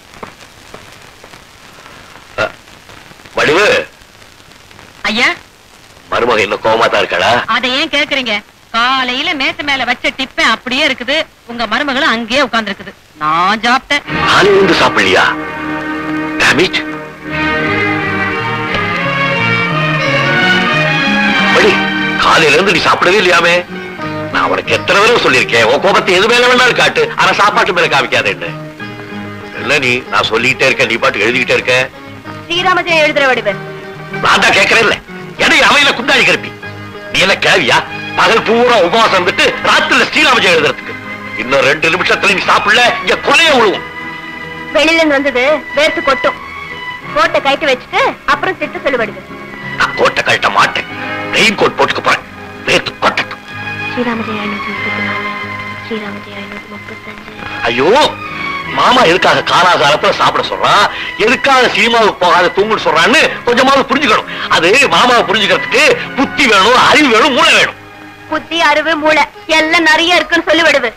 வடிவு ஐயா. மருமக இன்னும் கோவமா தான் இருக்காளா? அதை ஏன் கேக்குறீங்க? காலையில மேச மேல வச்ச டிப்பன் அப்படியே இருக்குது. உங்க மருமகளும் அங்கேயே உட்கார்ந்து இருக்குது. நான் சாப்பிட்டேன். காலையிலிருந்து சாப்பிடலையா? டேமேஜ். காலையில இருந்து நீ சாப்பிடவே இல்லையாமே? நான் உனக்கு எத்தனை தடவை சொல்லியிருக்கேன், உன் கோபத்தை எது மேல வேணாலும் காட்டு, ஆனா சாப்பாட்டு மேல காமிக்காதேன்னு. இல்ல நீ நான் சொல்லிக்கிட்டே இருக்கேன், நீ பாட்டு எழுதிக்கிட்டே இருக்க. ஸ்ரீராமஜெயம் எழுதுற வடிவு நான் தான் கேட்கறேன். இல்ல எனக்கு அவையில குந்தாடி கருப்பி. நீ எல்லாம் கேவியா? பகல் பூரா உபவாசம் இருந்துட்டு ராத்திரில ஸ்ரீராமஜெயம் எழுதுறதுக்கு. இன்னும் ரெண்டு நிமிஷத்துல நீ சாப்பிடல, இங்க கொலைய விழுவும். வெளியில இருந்து வந்தது வேர்த்து கொட்டும். கோட்டை கைட்டு வச்சுட்டு அப்புறம் திட்டு சொல்லு வடிவு. நான் கோட்டை கழட்ட மாட்டேன். ரெயின் கோட் போட்டுக்க போறேன். வேர்த்து கொட்டட்டும். ஸ்ரீராமஜெயம் ஐநூத்தி முப்பத்தி நாலு, ஸ்ரீராமஜெயம் ஐநூத்தி முப்பத்தஞ்சு. ஐயோ, மாமா எதுக்காக காலாகாலத்துல சாப்பிட சொல்றான், எதுக்காக சினிமாவுக்கு போகாத தூங்குன்னு சொல்றான்னு கொஞ்சமாவது புரிஞ்சுக்கணும். அது மாமாவை புரிஞ்சுக்கிறதுக்கு புத்தி வேணும், அறிவு வேணும், மூளை வேணும். புத்தி, அறிவு, மூளை எல்லாம் நிறைய இருக்குன்னு சொல்லி விடுது.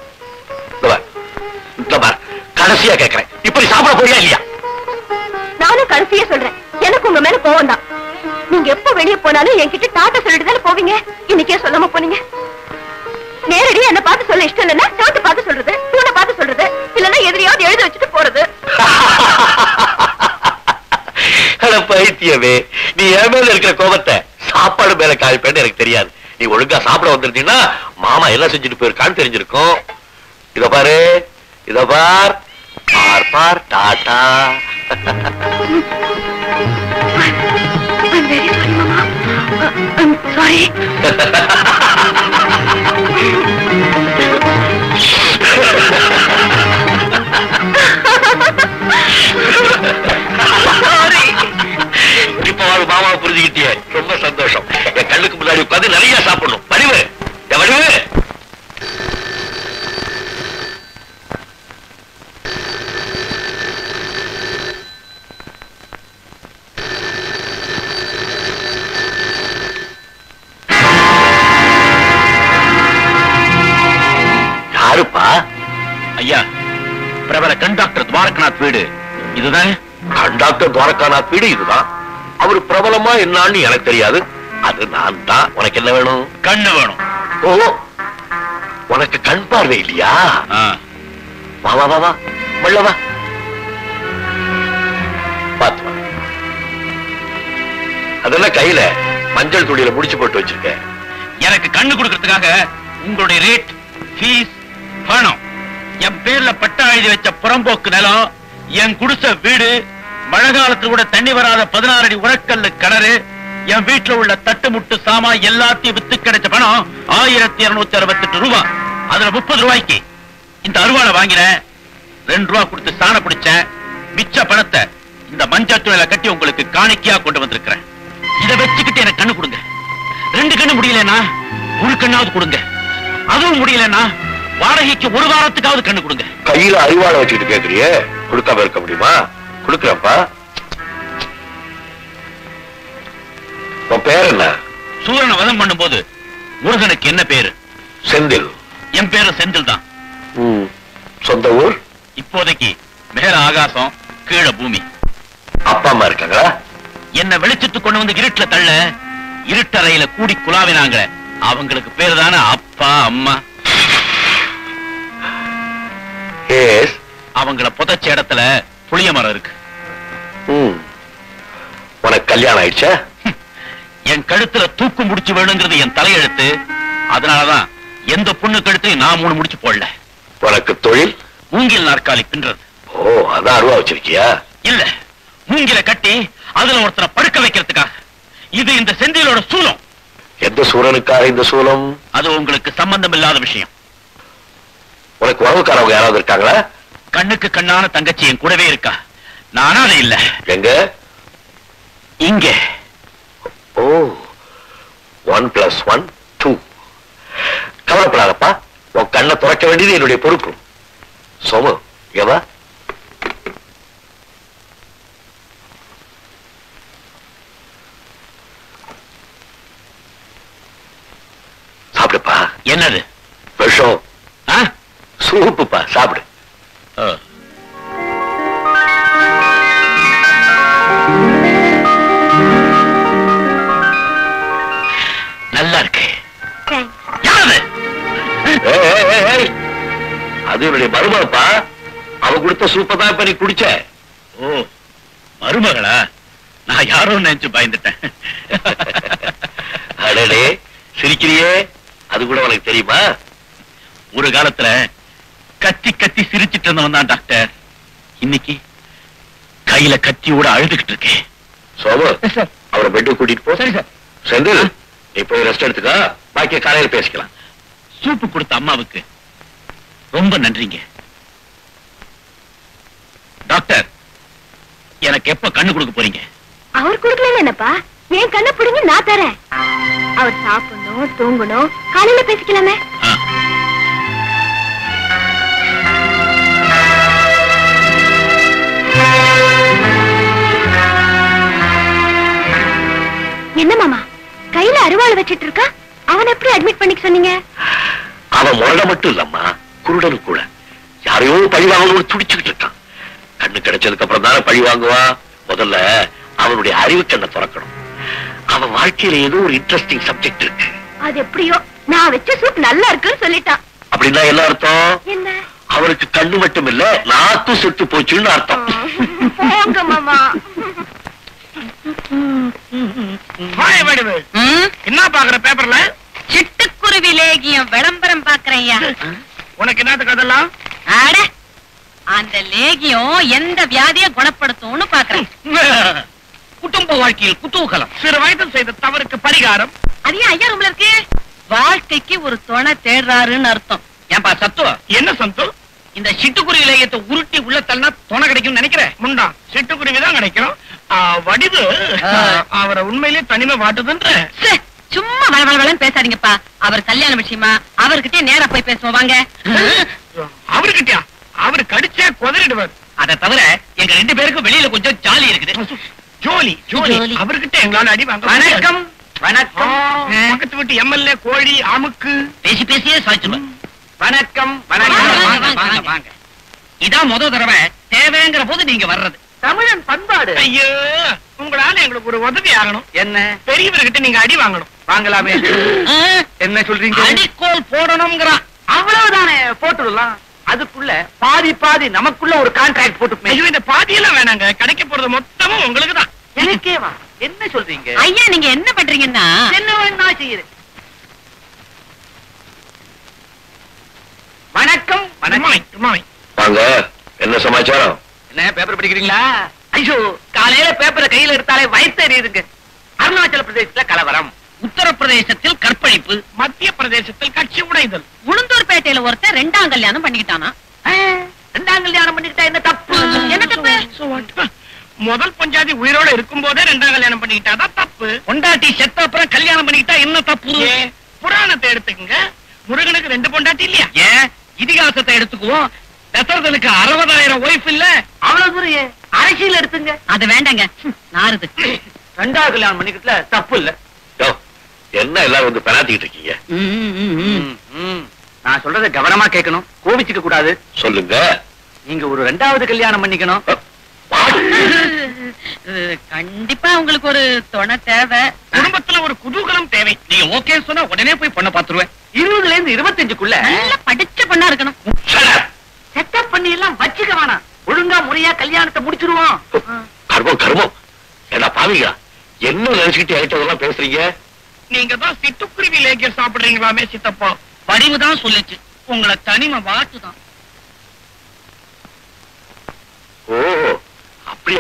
கடைசியா கேட்கிறேன், இப்படி சாப்பிட போறியா இல்லையா? நானும் கடைசியா சொல்றேன், எனக்கு உங்க மேல கோவம் தான். நீங்க எப்ப வெளியே போனாலும் என்கிட்ட டாட்டா சொல்லிட்டு தானே போவீங்க. இன்னைக்கே சொல்லாம போனீங்க. நேரடியா என்ன பார்த்து சொல்ல இஷ்டம் இல்லைன்னா சாட்டு பார்த்து சொல்றது, தூணை பார்த்து சொல்றது, இல்லன்னா எதிரியாவது எழுதி வச்சுட்டு போறது. பைத்தியமே, நீ என் மேல இருக்கிற கோபத்தை சாப்பாடு மேல காய்ப்பேன்னு எனக்கு தெரியாது. நீ ஒழுங்கா சாப்பிட வந்திருந்தீங்கன்னா மாமா என்ன செஞ்சுட்டு போயிருக்கான்னு தெரிஞ்சிருக்கும். இத பாரு, இத பார், பார் பார், டாட்டா. I'm very sorry, Mama. Uh, I'm sorry. Sorry. இப்ப அவள் மாமாவை புரிஞ்சுக்கிட்டியே, ரொம்ப சந்தோஷம். என் கண்ணுக்கு முன்னாடி உட்காந்து நிறைய சாப்பிடணும். வடிவு, வடிவு. யாருப்பா? ஐயா, பிரபல கண்டாக்டர் துவாரகநாத் வீடு இதுதான். கண்டாக்டர் துவாரகநாத் வீடு இதுதான். அவரு பிரபலமா என்னான்னு எனக்கு தெரியாது. அது நான் தான். உனக்கு என்ன வேணும்? கண்ணு வேணும். ஓ, உனக்கு கண் பார்வை இல்லையா? வா வா வா வா, உள்ள வா. பாத்து வா. அதெல்லாம் கையில மஞ்சள் துணியில முடிச்சு போட்டு வச்சிருக்க. எனக்கு கண்ணு கொடுக்கறதுக்காக உங்களுடைய ரேட், ஃபீஸ், பணம், என் பேர்ல பட்டா எழுதி வச்ச புறம்போக்கு நிலம், என் குடிசை வீடு, மழை காலத்துல கூட தண்ணி வராத பதினாறு அடி உரக்கல்லு கிணறு, என் வீட்டுல உள்ள தட்டு முட்டு சாமா எல்லாத்தையும் வித்து கிடைச்ச பணம் ஆயிரத்தி இருநூத்தி அறுபத்தி எட்டு ரூபாய். அதுல முப்பது ரூபாய்க்கு இந்த அருவாளை வாங்கினேன். ரெண்டு ரூபா கொடுத்து சாண பிடிச்சேன். மிச்ச பணத்தை இந்த மஞ்சள் துணியில கட்டி உங்களுக்கு காணிக்கையா கொண்டு வந்திருக்கிறேன். இதை வச்சுக்கிட்டு எனக்கு கண்ணு கொடுங்க. ரெண்டு கண்ணு முடியலன்னா ஒரு கண்ணாவது கொடுங்க. அதுவும் முடியலன்னா வாடகைக்கு ஒரு வாரத்துக்காவது கண்ணு கொடுங்க. கையில அறிவாளை வச்சுக்கிட்டு கேக்குறியே, கொடுக்காம இருக்க முடியுமா? கொடுக்குறப்பா. உன் பேர் என்ன? சூரனை வதம் பண்ணும் போது முருகனுக்கு என்ன பேரு? செந்தில். என் பேரு செந்தில் தான். சொந்த ஊர்? இப்போதைக்கு மேல ஆகாசம், கீழே பூமி. அப்பா அம்மா இருக்காங்களா? என்ன வெளிச்சத்து கொண்டு வந்து இருட்டுல தள்ள இருட்டறையில கூடி குலாவினாங்க. அவங்களுக்கு பேரு தானே அப்பா அம்மா. அவங்கள புதைச்ச இடத்துல புளிய மரம் இருக்கு. உனக்கு கல்யாணம் ஆயிடுச்சா? என் கழுத்துல தூக்கு முடிச்சு வேணுங்கிறது என் தலையெழுத்து. அதனாலதான் எந்த பொண்ணு கழுத்தையும் நான் மூணு முடிச்சு போடல. உனக்கு தொழில்? மூங்கில் நாற்காலி பின்றது. ஓ, அதான் அருவா வச்சிருக்கியா? இல்ல, மூங்கில கட்டி அதுல ஒருத்தரை படுக்க வைக்கிறதுக்காக. இது இந்த செந்திலோட சூலம். எந்த சூரனுக்காக இந்த சூலம்? அது உங்களுக்கு சம்பந்தம் இல்லாத விஷயம். உனக்கு உறவுக்காரவங்க யாராவது இருக்காங்களா? கண்ணுக்கு கண்ணான தங்கச்சி என் கூடவே இருக்கா. நானா அது இல்ல. எங்க? இங்க. Oh, one plus one two. கவலைப்படாதப்பா, உன் கண்ணை துறக்க வேண்டியது என்னுடைய பொறுப்பு. சோமு, எவா சாப்பிடுப்பா. என்னது? விஷம். சூப்புப்பா, சாப்பிடு. நல்லா இருக்கு. அது என்னுடைய மருமகப்பா. அவ கொடுத்த சூப்பை தான் இப்ப நீ குடிச்ச. ஓ, மருமகளா? நான் யாரோ நினைச்சு பயந்துட்டேன். அடடே, சிரிக்கிறியே, அது கூட உனக்கு தெரியுமா? ஒரு காலத்துல கத்தி கத்தி சிரிச்சிட்டு இருந்தவன் தான் டாக்டர். இன்னைக்கு கையில கத்தியோட அழுதுகிட்டு இருக்கேன். சோமு, அவரை பெட்டு கூட்டிட்டு போ. சரி சார். செந்தில், நீ போய் ரெஸ்ட் எடுத்துக்கா. பாக்கிய காலையில் பேசிக்கலாம். சூப்பு கொடுத்த அம்மாவுக்கு ரொம்ப நன்றிங்க. டாக்டர், எனக்கு எப்ப கண்ணு கொடுக்க போறீங்க? அவர் கொடுக்கல என்னப்பா, என் கண்ணை பிடிங்க நான் தரேன். அவர் சாப்பிடணும், தூங்கணும், காலையில பேசிக்கலாமே. என்ன மாமா, கையில அருவாள் வச்சிட்டு இருக்கா? அவன் எப்படி அட்மிட் பண்ணிக்க சொன்னீங்க? அவன் முரட மட்டும் இல்லம்மா, குருடனு கூட. யாரையோ பழி வாங்கணும்னு துடிச்சுக்கிட்டு இருக்கான். கண்ணு கிடைச்சதுக்கு அப்புறம் தானே பழி வாங்குவான். முதல்ல அவனுடைய அறிவு கண்ணை திறக்கணும். அவன் வாழ்க்கையில ஏதோ ஒரு இன்ட்ரெஸ்டிங் சப்ஜெக்ட் இருக்கு. அது எப்படியோ நான் வச்ச சூப் நல்லா இருக்குன்னு சொல்லிட்டான். அப்படின்னா என்ன அர்த்தம்? என்ன? அவருக்கு கண்ணு மட்டும் இல்ல, நாக்கும் செத்து போச்சுன்னு அர்த்தம். போங்க மாமா. என்ன பாக்குற பேப்பர்ல? சிட்டுக்குருவி லேகியம் விளம்பரம் பாக்குறையா? உனக்கு என்னத்துக்கு அதெல்லாம்? அட, அந்த லேகியம் எந்த வியாதியை குணப்படுத்தும்னு பாக்குறேன். குடும்ப வாழ்க்கையில் குதூகலம். சிறு வயதில் செய்த தவறுக்கு பரிகாரம். அது ஏன் ஐயா ரூம்ல இருக்கு? வாழ்க்கைக்கு ஒரு துணை தேடுறாருன்னு அர்த்தம். ஏன்பா சத்து, என்ன சந்து? இந்த சிட்டுக்குருவி லேகியத்தை உருட்டி உள்ள தள்ளனா துணை கிடைக்கும் நினைக்கிறேன். முண்டா, சிட்டுக்குருவி தான் கிடைக்கும். வடிவு அவரை உண்மையிலேயே தனிமை வாட்டுதுன்ற. சும்மா வளவளன்னு பேசாதீங்கப்பா. அவர் கல்யாண விஷயமா அவர்கிட்ட நேரா போய் பேசுவோம் வாங்க. அவர்கிட்டயா? அவரு கடிச்சே குதறிடுவார். அதை தவிர எங்க ரெண்டு பேருக்கும் வெளியில கொஞ்சம் ஜாலி இருக்குது. ஜோலி ஜோலி. அவர்கிட்ட எங்களால அடி வாங்க. வணக்கம். வணக்கம். பக்கத்து வீட்டு எம்எல்ஏ கோழி அமுக்கு பேசி பேசியே சாய்ச்சிருவேன். வணக்கம். வணக்கம். வாங்க. இதான் முதல் தடவை தேவைங்கிற போது நீங்க வர்றது. தமிழன் பண்பாடு. ஐயோ, உங்களால எங்களுக்கு ஒரு உதவி ஆகணும். என்ன? பெரியவர்கிட்ட நீங்க அடி வாங்கணும். வாங்கலாமே. என்ன சொல்றீங்க? அடிக்கோல் போடணும்ங்கிறான். அவ்வளவுதானே, போட்டுடலாம். அதுக்குள்ள பாதி பாதி நமக்குள்ள ஒரு கான்ட்ராக்ட் போட்டு. இந்த பாதி எல்லாம் வேணாங்க, கிடைக்க போறது மொத்தமும் உங்களுக்கு தான். எனக்கேவா? என்ன சொல்றீங்க? ஐயா நீங்க என்ன பண்றீங்கன்னா? என்ன வேணா செய்யுது. வணக்கம். வணக்கம். வாங்க, என்ன சமாச்சாரம்? என்ன பேப்பர் படிக்கிறீங்களா? ஐயோ, காலையில பேப்பரை கையில எடுத்தாலே வயிற்று எரியுதுங்க. அருணாச்சல பிரதேசத்துல கலவரம், உத்தரப்பிரதேசத்தில் கற்பழிப்பு, மத்திய பிரதேசத்தில் கட்சி உடைதல், உளுந்தூர்பேட்டையில ஒருத்தர் ரெண்டாம் கல்யாணம் பண்ணிக்கிட்டானா? ரெண்டாம் கல்யாணம் பண்ணிக்கிட்டா என்ன தப்பு? என்ன தப்பு? முதல் பஞ்சாதி உயிரோட இருக்கும் போதே ரெண்டாம் கல்யாணம் பண்ணிக்கிட்டாதான் தப்பு. பொண்டாட்டி செத்த அப்புறம் கல்யாணம் பண்ணிக்கிட்டா என்ன தப்பு? புராணத்தை எடுத்துக்கங்க, முருகனுக்கு ரெண்டு பொண்டாட்டி இல்லையா? ஏன் இதிகாசத்தை எடுத்துக்குவோம். தசரதனுக்கு அறுபதாயிரம் ஒய்ஃப் இல்ல? அவ்வளவு தூரம் அரசியல் எடுத்துங்க. அது வேண்டாங்க, நாருது. ரெண்டாவது கல்யாணம் பண்ணிக்கிட்டல தப்பு இல்ல. என்ன எல்லாரும் வந்து பெனாத்திக்கிட்டு இருக்கீங்க? நான் சொல்றத கவனமா கேட்கணும், கோபிச்சுக்க கூடாது. சொல்லுங்க. நீங்க ஒரு ரெண்டாவது கல்யாணம் பண்ணிக்கணும். கண்டிப்பா உங்களுக்கு ஒரு துணை தேவை. குடும்பத்துல ஒரு குதூகலம் தேவை. நீங்க ஓகே சொன்னா உடனே போய் பொண்ணை பாத்துருவேன். இருபதுல இருந்து இருபத்தஞ்சுக்குள்ள நல்ல படிச்ச பொண்ணா இருக்கணும். செட்டப் பண்ணி எல்லாம் வச்சுக்க வேணாம். ஒழுங்கா முறையா கல்யாணத்தை முடிச்சிருவோம். கர்மம் கர்மம். என்ன பாவிங்க என்ன நினைச்சுக்கிட்டு என்கிட்ட பேசுறீங்க? நீங்க தான் சிட்டுக்குருவி லேகியம் சாப்பிடுறீங்களாமே சித்தப்பா. வடிவுதான் சொல்லுச்சு. உங்களை தனிமை வாட்டுதான். ஓ அப்படியா?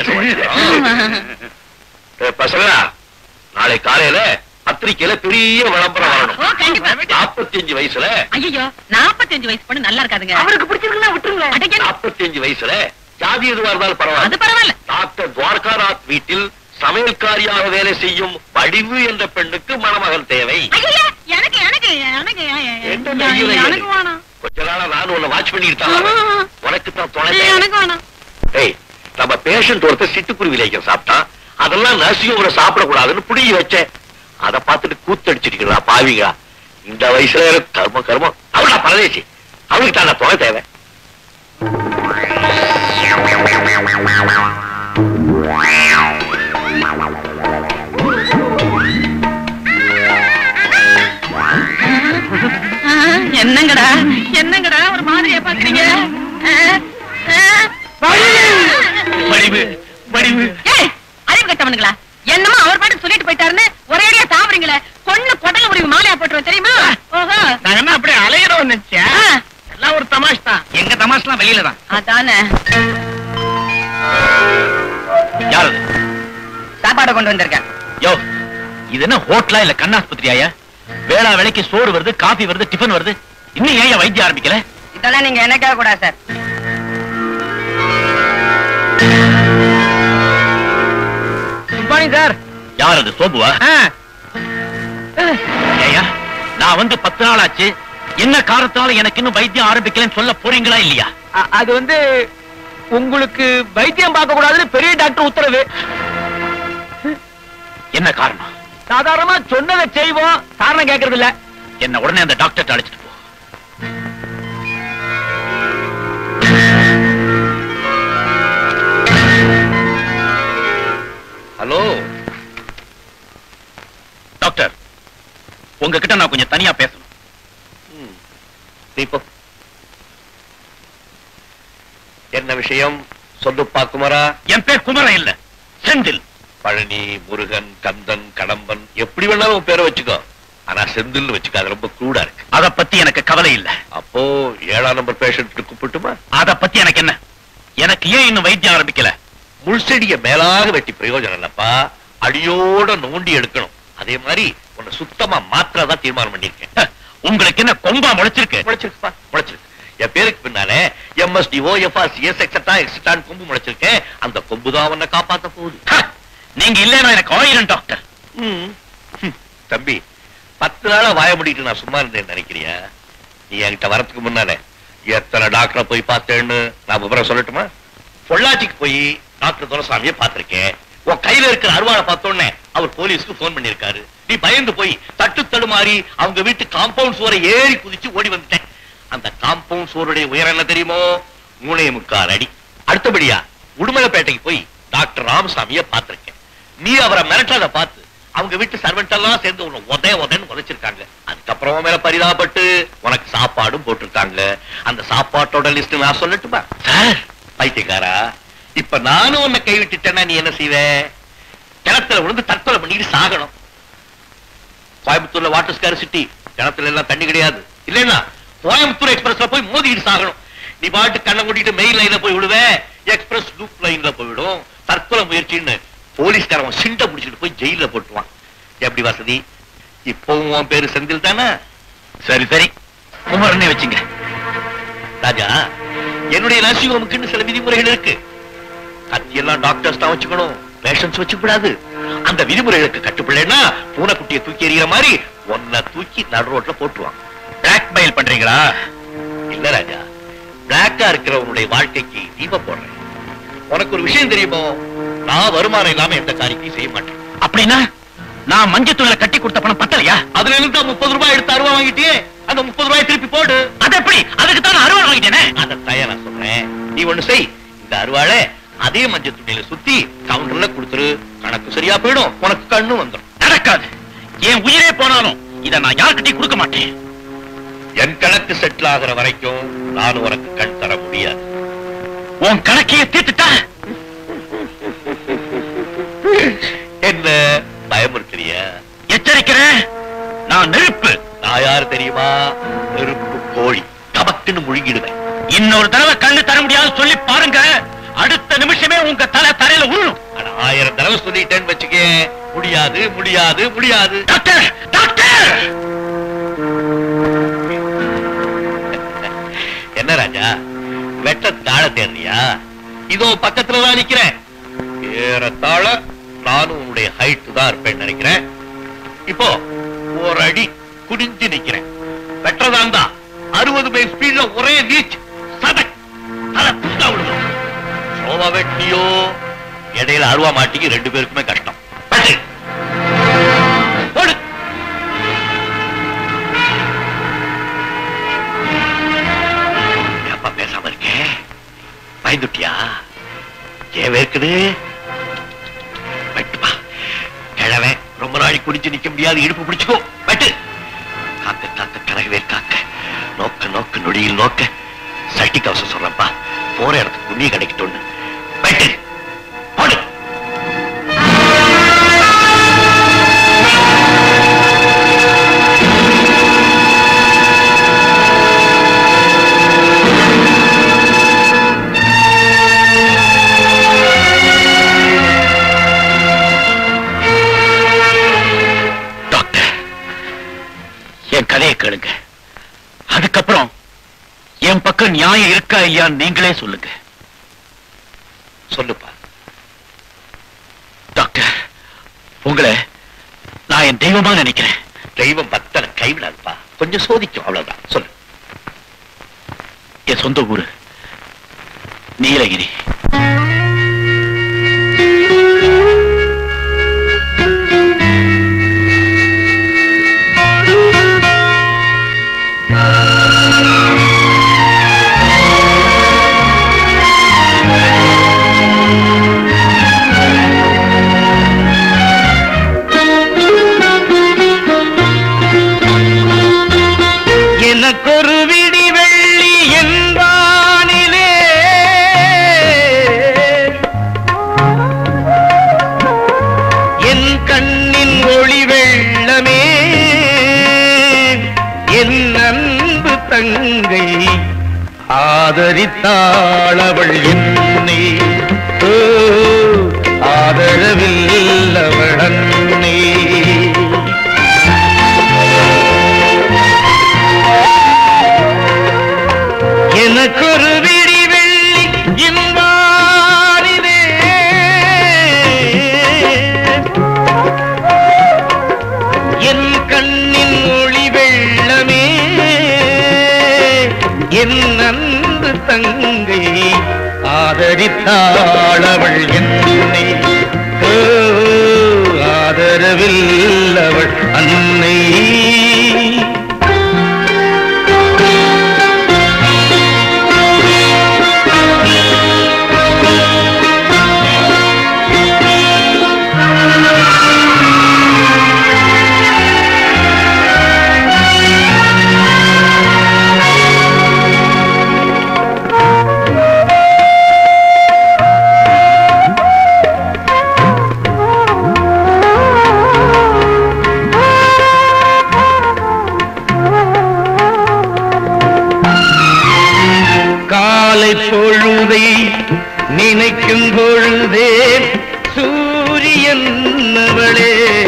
பசங்களா நாளை காலையில பத்திரிக்கையில பெரிய விளம்பரம் வரணும். நாற்பத்தி அஞ்சு வயசுல ஐயோ நாற்பத்தி அஞ்சு வயசு பொண்ணு நல்லா இருக்காதுங்க. அவருக்கு பிடிச்சிருக்குன்னா விட்டுருங்க. நாற்பத்தி அஞ்சு வயசுல ஜாதி எதுவா இருந்தாலும் பரவாயில்ல. அது பரவாயில்ல. டாக்டர் துவாரகாநாத் வீட்டில் சமையல்காரியாக வேலை செய்யும் வடிவு என்ற பெண்ணுக்கு மணமகன் தேவை. எனக்கு எனக்கு எனக்கு எனக்கு வேணாம். கொஞ்ச நாளா நான் உன்னை வாட்ச் பண்ணிட்டு உனக்கு தான் துணை. எனக்கு வேணாம். ஏய் நம்ம பேஷண்ட் ஒருத்தர் சிட்டுக்குருவி லேகியம் சாப்பிட்டான். அதெல்லாம் நர்சிங் கூட சாப்பிடக்கூடாதுன்னு புடிங்கி வச்சேன். அதை பார்த்துட்டு கூத்தடிச்சிருக்கா பாவிங்க. இந்த வயசுல கர்ம கர்மம். அவளா பரதேசி. அவளுக்கு தான் துணை தேவை. என்னங்கடா என்னங்கடா ஒரு மாதிரியா பாக்குறீங்க? வடிவு வடிவு அறிவு கட்டவனுங்களா? என்னமோ அவர் பாட்டு சொல்லிட்டு போயிட்டாருன்னு ஒரே அடியா சாப்பிடுறீங்களே. கொன்னு கொடல முடிவு மாலையா போட்டுருவோம் தெரியுமா? ஓஹோ நாங்க என்ன அப்படியே அலையிறோம் நினைச்சா? எல்லாம் ஒரு தமாஷ் தான். எங்க தமாஷ்லாம் வெளியில தான். அதானே. யாரு சாப்பாடு கொண்டு வந்திருக்கேன். யோ இது என்ன ஹோட்டலா இல்ல கண்ணாஸ்பத்திரியா? வேளா வேலைக்கு சோறு வருது, காபி வருது, டிபன் வருது. இன்னும் ஏன் வைத்தியம் ஆரம்பிக்கல? இதெல்லாம் நீங்க என்ன கேட்க கூடாது சார். Good morning sir. யார் அது? சோபுவா? ஐயா நான் வந்து பத்து நாள் ஆச்சு. என்ன காரணத்தால எனக்கு இன்னும் வைத்தியம் ஆரம்பிக்கலன்னு சொல்ல போறீங்களா இல்லையா? அது வந்து உங்களுக்கு வைத்தியம் பார்க்க கூடாதுன்னு பெரிய டாக்டர் உத்தரவு. என்ன காரணம்? சாதாரணமா சொன்னதை செய்வோம், காரணம் கேட்கறது இல்ல. என்ன உடனே அந்த டாக்டர் அழைச்சிட்டு போ. ஹலோ டாக்டர், உங்ககிட்ட நான் கொஞ்சம் தனியா பேசணும். என்ன விஷயம் சொல்லுப்பா குமரா. என் பேர் குமரன் இல்ல, செந்தில். பழனி, முருகன், கந்தன், கடம்பன் எப்படி வேணாலும் பேரை வச்சுக்கோ. ஆனா செந்தில் வச்சுக்க, அது ரொம்ப க்ரூடா இருக்கு. அத பத்தி எனக்கு கவலை இல்ல. அப்போ ஏழாம் நம்பர் பேஷண்ட் கூப்பிட்டுமா? அத பத்தி எனக்கு என்ன? எனக்கு ஏன் இன்னும் வைத்தியம் ஆரம்பிக்கல? முள்செடிய மேலாக வெட்டி பிரயோஜனம் இல்லப்பா, அடியோட நோண்டி எடுக்கணும். அதே மாதிரி உன்னை சுத்தமா மாத்திரதான் தீர்மானம் பண்ணிருக்கேன். உங்களுக்கு என்ன கொம்பா முளைச்சிருக்கு? முளைச்சிருக்குப்பா, முளைச்சிருக்கு. என் பேருக்கு பின்னாலே எம்எஸ்டி, ஓஎஃப்ஆர்சிஎஸ் எக்ஸெட்ரா எக்ஸெட்ரா கொம்பு முளைச்சிருக்கேன். அந்த கொம்பு தான் உன்னை காப்பாத்த போகுது. நீங்க இல்லன்னா எனக்கு ஆயிரம் டாக்டர். தம்பி, பத்து நாளா வாய முடிட்டு நான் சும்மா இருந்தேன் நினைக்கிறியா? நீ என்கிட்ட வரத்துக்கு முன்னாலே எத்தனை டாக்டரை போய் பார்த்தேன்னு நான் விவரம் சொல்லட்டுமா? பொள்ளாச்சிக்கு போய் டாக்டர் துரசாமியை பார்த்திருக்கேன். உன் கையில இருக்கிற அருவாளை பார்த்தோன்னே அவர் போலீஸ்க்கு போன் பண்ணிருக்காரு. நீ பயந்து போய் தட்டு தடுமாறி அவங்க வீட்டு காம்பவுண்ட் சுவரை ஏறி குதிச்சு ஓடி வந்துட்டேன். அந்த காம்பவுண்ட் சுவருடைய உயரம் என்ன தெரியுமோ? மூணே முக்கால் அடி. அடுத்தபடியா உடுமலைப்பேட்டைக்கு போய் டாக்டர் ராமசாமியை பார்த்திருக்கேன். நீ அவரை மிரட்டதை பார்த்து அவங்க வீட்டு சர்வெண்ட் எல்லாம் சேர்ந்து உன்னை உதய உதன்னு உதைச்சிருக்காங்க. அதுக்கப்புறம் மேல பரிதாபப்பட்டு உனக்கு சாப்பாடும் போட்டிருக்காங்க. அந்த சாப்பாட்டோட லிஸ்ட் நான் சொல்லட்டுமா? சார் பைத்தியக்காரா, இப்ப நானும் உன்னை கைவிட்டுட்டேன்னா நீ என்ன செய்வ? கிணத்துல விழுந்து தற்கொலை பண்ணிட்டு சாகணும். கோயம்புத்தூர்ல வாட்டர் ஸ்கார்சிட்டி, கிணத்துல எல்லாம் தண்ணி கிடையாது. இல்லைன்னா கோயம்புத்தூர் எக்ஸ்பிரஸ்ல போய் மோதிட்டு சாகணும். நீ பாட்டு கண்ணை மூடிட்டு மெயின் லைன்ல போய் விடுவ, எக்ஸ்பிரஸ் லூப் லைன்ல போய்விடும். தற்கொலை முயற்சின்னு போலீஸ்காரன் சிண்ட புடிச்சிட்டு போய் ஜெயில போட்டுவான். எப்படி வசதி? இப்பவும் உன் பேரு செந்தில் தானே? சரி சரி, குமரனே வச்சுங்க. ராஜா, என்னுடைய நர்சிங் ஹோமுக்குன்னு சில விதிமுறைகள் இருக்கு. கத்தியெல்லாம் டாக்டர்ஸ் தான் வச்சுக்கணும், பேஷன்ஸ் வச்சுக்கூடாது. அந்த விதிமுறைகளுக்கு கட்டுப்படலைன்னா பூனைக்குட்டியை தூக்கி எறிகிற மாதிரி ஒன்ன தூக்கி நடு ரோட்ல போட்டுருவான். பிளாக் மெயில் பண்றீங்களா? இல்ல ராஜா, பிளாக்கா இருக்கிறவனுடைய வாழ்க்கைக்கு தீபம் போடுறேன். உனக்கு ஒரு விஷயம் தெரியுமோ? நான் வருமானம் இல்லாம எந்த காரியத்தையும் செய்ய மாட்டேன். அப்படின்னா நான் மஞ்சள் தூள்ல கட்டி கொடுத்த பணம் பத்தலையா? அதுல இருந்து முப்பது ரூபாய் எடுத்து அருவா வாங்கிட்டே அந்த முப்பது ரூபாய் திருப்பி போடு. அது எப்படி? அதுக்கு தான் அருவா வாங்கிட்டேனே. அதை தயா நான் சொல்றேன். நீ ஒண்ணு செய், இந்த அருவாளை அதே மஞ்சள் துணியில சுத்தி கவுண்டர்ல கொடுத்துரு. கணக்கு சரியா போயிடும், உனக்கு கண்ணு வந்துடும். நடக்காது. என் உயிரே போனாலும் இதை நான் யாருக்கிட்டையும் கொடுக்க மாட்டேன். என் கணக்கு செட்டில் ஆகிற வரைக்கும் நான் உனக்கு கண் தர முடியாது. உன் கணக்கையே தீர்த்துட்டா என்ன பயமுறுத்துறிய? எச்சரிக்கிறேன், நான் நெருப்பு. நான் யாரு தெரியுமா? நெருப்பு கோழி. கபக்குன்னு முழுங்கிடுவேன். இன்னொரு தடவை கண்ணு தர முடியாது சொல்லி பாருங்க, அடுத்த நிமிஷமே உங்க தலை தரையில உருளும். ஆயிரம் தடவை சொல்லிட்டேன்னு வச்சுக்க, முடியாது முடியாது முடியாது. டாக்டர் டாக்டர் என்ன ராஜா, வெட்ட தாழ தேர்றியா? இதோ பக்கத்துலதான் நிக்கிறேன். ஏறத்தாழ நானும் உன்னுடைய ஹைட் தான் இருப்பேன் நினைக்கிறேன். இப்போ ஒரு அடி குடிஞ்சு நிக்கிறேன். வெற்றதான் தான் அறுபது மைல் ஸ்பீட்ல ஒரே வீச் சதக் தலை புஷ்டா விடுவோம். சோவா வெட்டியோ இடையில அருவா மாட்டிக்கு ரெண்டு பேருக்குமே கஷ்டம். அப்பா பேசாம இருக்கேன், பயந்துட்டியா? ஏன் இருக்குது வெட்டுப்பா. கிழவை ரொம்ப நாளை குடிச்சு நிக்க முடியாது, இடுப்பு பிடிச்சுக்கோ. வெட்டு. காக்க காக்க கரகவே காக்க, நோக்க நோக்க நொடியில் நோக்க. சட்டி கவசம் சொல்றப்பா, போற இடத்துக்கு புண்ணிய கிடைக்கட்டும். வெட்டு போடு. என் கதையை கேளுங்க, அதுக்கப்புறம் என் பக்கம் நியாயம் இருக்கா இல்லையான்னு நீங்களே சொல்லுங்க. சொல்லுப்பா. டாக்டர், உங்களை நான் என் தெய்வமா நினைக்கிறேன். தெய்வம் பக்தனை கைவிடாதுப்பா, கொஞ்சம் சோதிக்கும், அவ்வளவுதான். சொல்லு. என் சொந்த ஊரு நீலகிரி. எனக்கொரு விடி வெள்ளி என்பானிலே என் கண்ணின் ஒளி வெள்ளமே, என் அன்பு தங்கை ஆதரித்தாளவள் என்னை, ஆதரவில் அவள் அன்னை. எனக்கொரு விடி வெள்ளி என்பாரிலே என் கண்ணின் ஒளி வெள்ளமே, என் அன்பு தங்கை ஆதரித்தாளவள் என்னை, ஆதரவில் அவள் அன்னை. பொழுதை நினைக்கும் பொழுதே சூரியன் அவளே,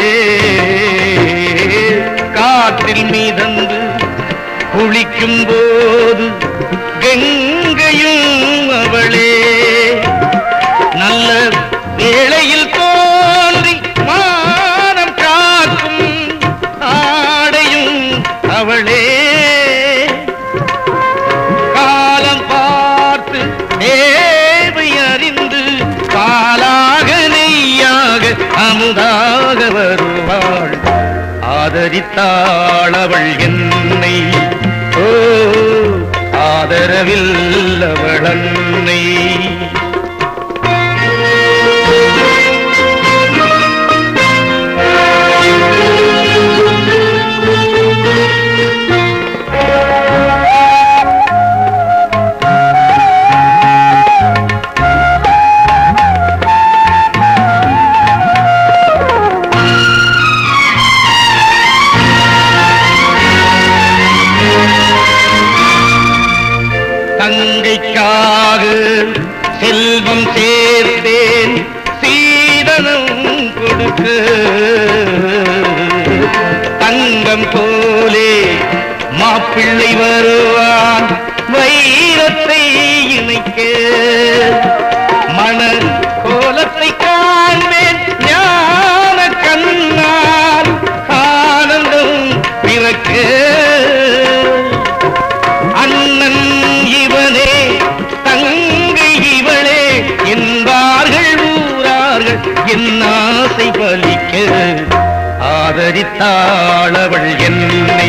காற்றில் மீதந்து குளிக்கும் போது கங்கையும் அவளே, நல்ல வேளையில் தோன்றி மானம் காக்கும் ஆடையும் அவளே, தேவை அறிந்து பாலாக நெய்யாக அமுதாக வருவாள், ஆதரித்தாள் அவள் என்னை, ஓ ஆதரவில் அவள் அன்னை. செல்வம் சேர்த்தேன் சீதனம் கொடுக்க தங்கம் போலே மாப்பிள்ளை வருவான் வைரத்தை இணைக்க மன கோலத்தை காண்பேன் ஞான கண்ணால் ஆனந்தம் பிறக்க அண்ணன் இவனே தங்கை இவளே என்பார்கள் ஊரார்கள் என் ஆசை பலிக்க ஆதரித்தாளவள் என்னை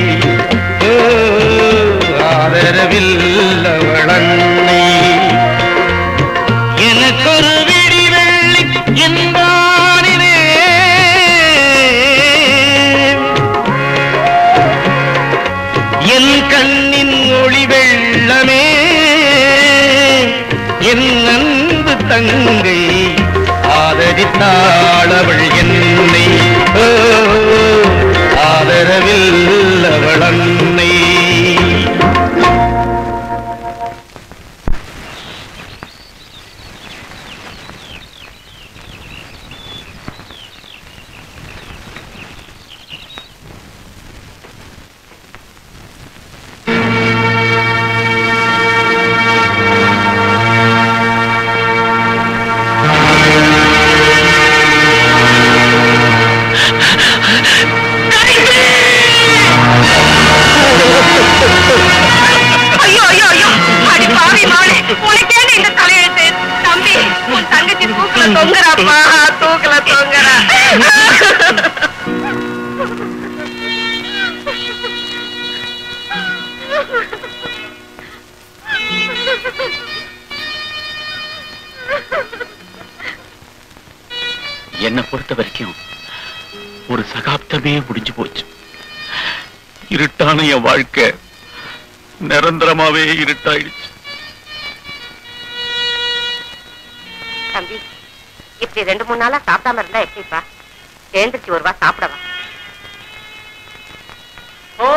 ஆதரவில் அவள் அன்னை எனக்கொரு விடி வெள்ளி என்பானிலே என் கண்ணின் ஒளி வெள்ளமே என் அன்பு தங்கை ஆதரித்தாளவள் என்னை ஆதரவில் அவள் அன்னை. தொங்குறாப்பா தூக்கல தொங்குறா. என்னை பொறுத்த வரைக்கும் ஒரு சகாப்தமே முடிஞ்சு போச்சு. இருட்டான என் வாழ்க்கை நிரந்தரமாவே இருட்டாயிடுச்சு. தம்பி, இப்படி ரெண்டு மூணு நாளா சாப்பிடாம இருந்தா எப்படிப்பா? எழுந்திருச்சு ஒரு வா சாப்பிடவா. ஓ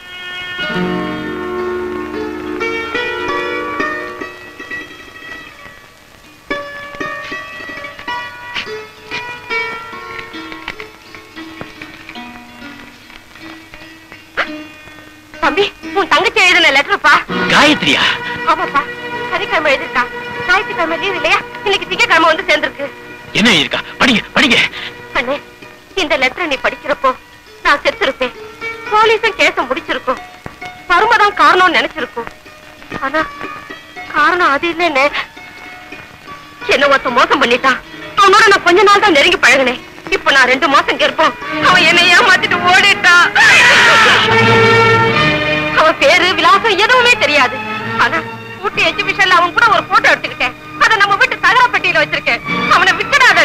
தம்பி, உன் தங்கச்சி எழுதின லெட்டர்ப்பா. காயத்ரியா? ஆமாப்பா, சனிக்கிழமை எழுதிருக்கா. ஞாயிற்றுக்கிழமை லீவ் இல்லையா? இன்னைக்கு திங்கக்கிழமை வந்து சேர்ந்திருக்கு. என்ன இருக்கா? படிங்க படிங்க. அண்ணே, இந்த லெட்டரை நீ படிக்கிறப்போ நான் செத்துருப்பேன். போலீஸும் கேச முடிச்சிருக்கும். பருமதான் காரணம் நினைச்சிருக்கும். ஆனா காரணம் அது இல்லைன்னு என்ன ஒருத்த மோசம் பண்ணிட்டான். அவனோட நான் கொஞ்ச நாள் தான் நெருங்கி பழகினேன். இப்ப நான் ரெண்டு மாசம் கேட்போம். அவன் என்னை ஏமாத்திட்டு ஓடிட்டான். அவன் பேரு விலாசம் எதுவுமே தெரியாது. ஆனா ஊட்டி எக்ஸிபிஷன்ல அவன் கூட ஒரு போட்டோ எடுத்துக்கிட்டேன். அதை நம்ம வீட்டு தகர பெட்டியில வச்சிருக்கேன். அவனை விட்டுடாத.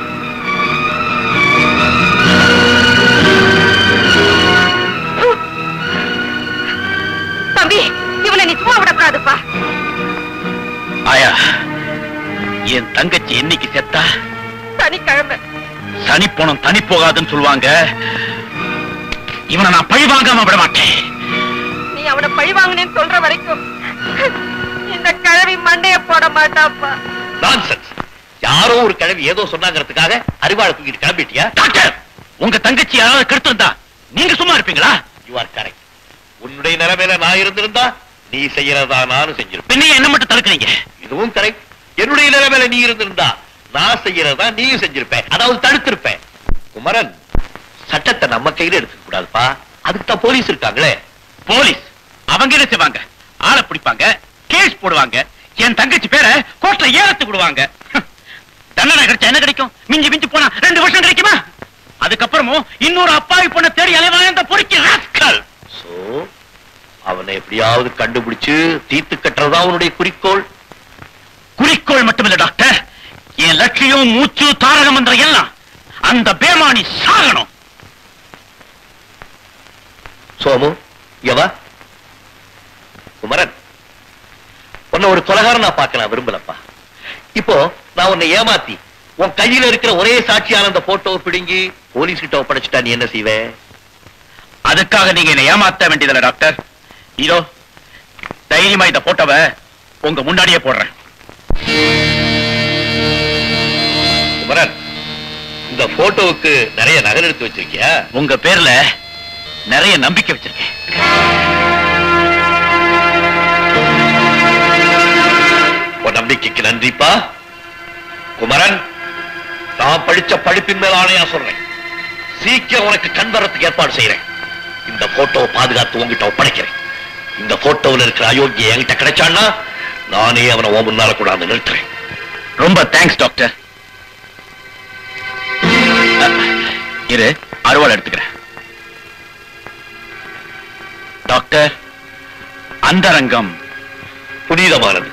தம்பி, இவனை நீ சும்மா விடக்கூடாதுப்பா. ஆயா, என் தங்கச்சி என்னைக்கு செத்தா? சனிக்கிழமை. சனி போனம் தனி போகாதுன்னு சொல்லுவாங்க. இவனை நான் பழி வாங்காம விட மாட்டேன். நீ அவனை பழி வாங்கினேன்னு சொல்ற வரைக்கும் இந்த கிழவி மண்டைய போட மாட்டாப்பா. நான்சென்ஸ். யாரோ ஒரு கிழவி ஏதோ சொன்னாங்கிறதுக்காக அறிவாளை தூக்கிட்டு கிளம்பிட்டியா? டாக்டர், உங்க தங்கச்சி யாராவது கெடுத்திருந்தா நீங்க சும்மா இருப்பீங்களா? You are correct. உன்னுடைய நிலைமையில நான் இருந்திருந்தா நீ செய்யறதா நானும் செஞ்சிருப்பேன். நீ என்ன மட்டும் தடுக்கிறீங்க? இதுவும் கரெக்ட். என்னுடைய நிலைமையில நீ இருந்திருந்தா நான் செய்யறதா நீயும் செஞ்சிருப்பேன். அதாவது தடுத்திருப்பேன். குமரன், சட்டத்தை நம்ம கையில எடுத்துக்க கூடாதுப்பா. அதுக்கு தான் போலீஸ் இருக்காங்களே. போலீஸ் அவங்க என்ன செய்வாங்க? ஆளை பிடிப்பாங்க, கேஸ் போடுவாங்க, என் தங்கச்சி பேரை கோர்ட்ல ஏலத்து விடுவாங்க. தண்டனை கிடைச்சா என்ன கிடைக்கும்? மிஞ்சி மிஞ்சி போனா ரெண்டு வருஷம் கிடைக்குமா? அதுக்கப்புறமும் இன்னொரு அப்பாவி பொண்ணை தேடி அலைவாங்க அந்த பொறுக்கி ராஸ்கல். சோ அவனை எப்படியாவது கண்டுபிடிச்சு தீர்த்து கட்டுறதா அவனுடைய குறிக்கோள். குறிக்கோள் மட்டுமில்ல டாக்டர், என் லட்சியம், மூச்சு, தாரக மந்திரம் எல்லாம் அந்த பேமானி சாகணும். சோமு, எவா குமரன், உன்னை ஒரு கொலகாரன் நான் பார்க்க நான் விரும்பலப்பா. இப்போ நான் உன்னை ஏமாத்தி உன் கையில இருக்கிற ஒரே சாட்சியான அந்த போட்டோவை பிடுங்கி போலீஸ் கிட்ட ஒப்படைச்சிட்டா நீ என்ன செய்வே? அதுக்காக நீங்க என்ன ஏமாத்த வேண்டியதில்லை டாக்டர். இதோ தைரியமா இந்த போட்டோவை உங்க முன்னாடியே போடுறேன். குமரன், இந்த போட்டோவுக்கு நிறைய நகல் எடுத்து வச்சிருக்கியா? உங்க பேர்ல நிறைய நம்பிக்கை வச்சிருக்கேன். உன் நம்பிக்கைக்கு நன்றிப்பா. குமரன், நான் படிச்ச படிப்பின் மேல ஆணையா சொல்றேன், சீக்கிரம் உனக்கு கண் வரத்துக்கு ஏற்பாடு செய்யறேன். இந்த போட்டோவை பாதுகாத்து உங்ககிட்ட ஒப்படைக்கிறேன். இந்த போட்டோவில் இருக்கிற அயோக்கிய என்கிட்ட கிடைச்சான்னா நானே அவனை ஓ முன்னால கூட அந்த நிறுத்துறேன். ரொம்ப தேங்க்ஸ் டாக்டர். இரு, அறுவாள் எடுத்துக்கிறேன். டாக்டர், அந்தரங்கம் புனிதமானது.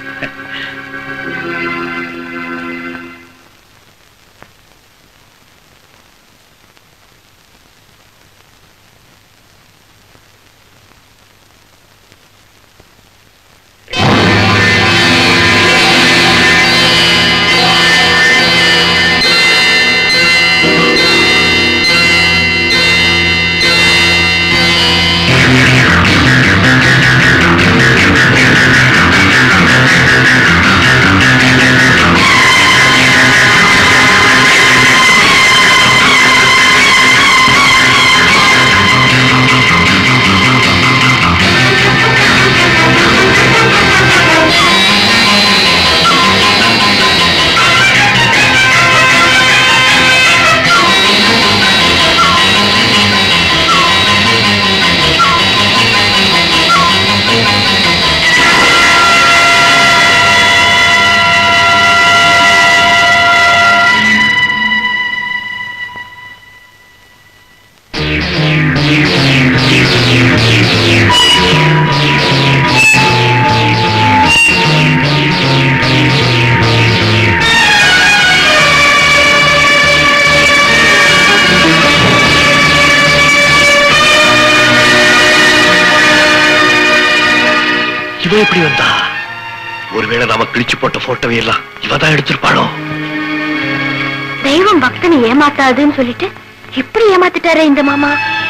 எப்படி வந்தா? ஒருவேளை நாம கிழிச்சு போட்ட போட்டோவை எல்லாம் இவதான் எடுத்திருப்பாளோ? தெய்வம் பக்தனை ஏமாத்தாதுன்னு சொல்லிட்டு இப்படி ஏமாத்திட்டாரே இந்த மாமா.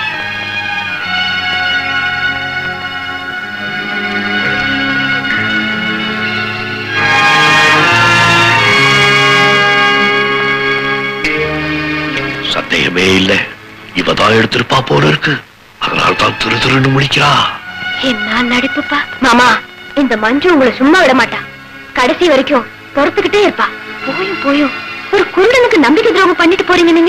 சந்தேகமே இல்லை, இவதான் எடுத்திருப்பா போல இருக்கு. அதனால தான் திரு திருன்னு முடிக்கிறா. என்ன நடிப்புப்பா மாமா. இந்த மஞ்சு உங்களை சும்மா விட மாட்டா. கடைசி வரைக்கும் பொறுத்துக்கிட்டே இருப்பா. போயும் போயும் ஒரு குருடனுக்கு நம்பிக்கை துரோகம் பண்ணிட்டு போறீங்க நீங்க.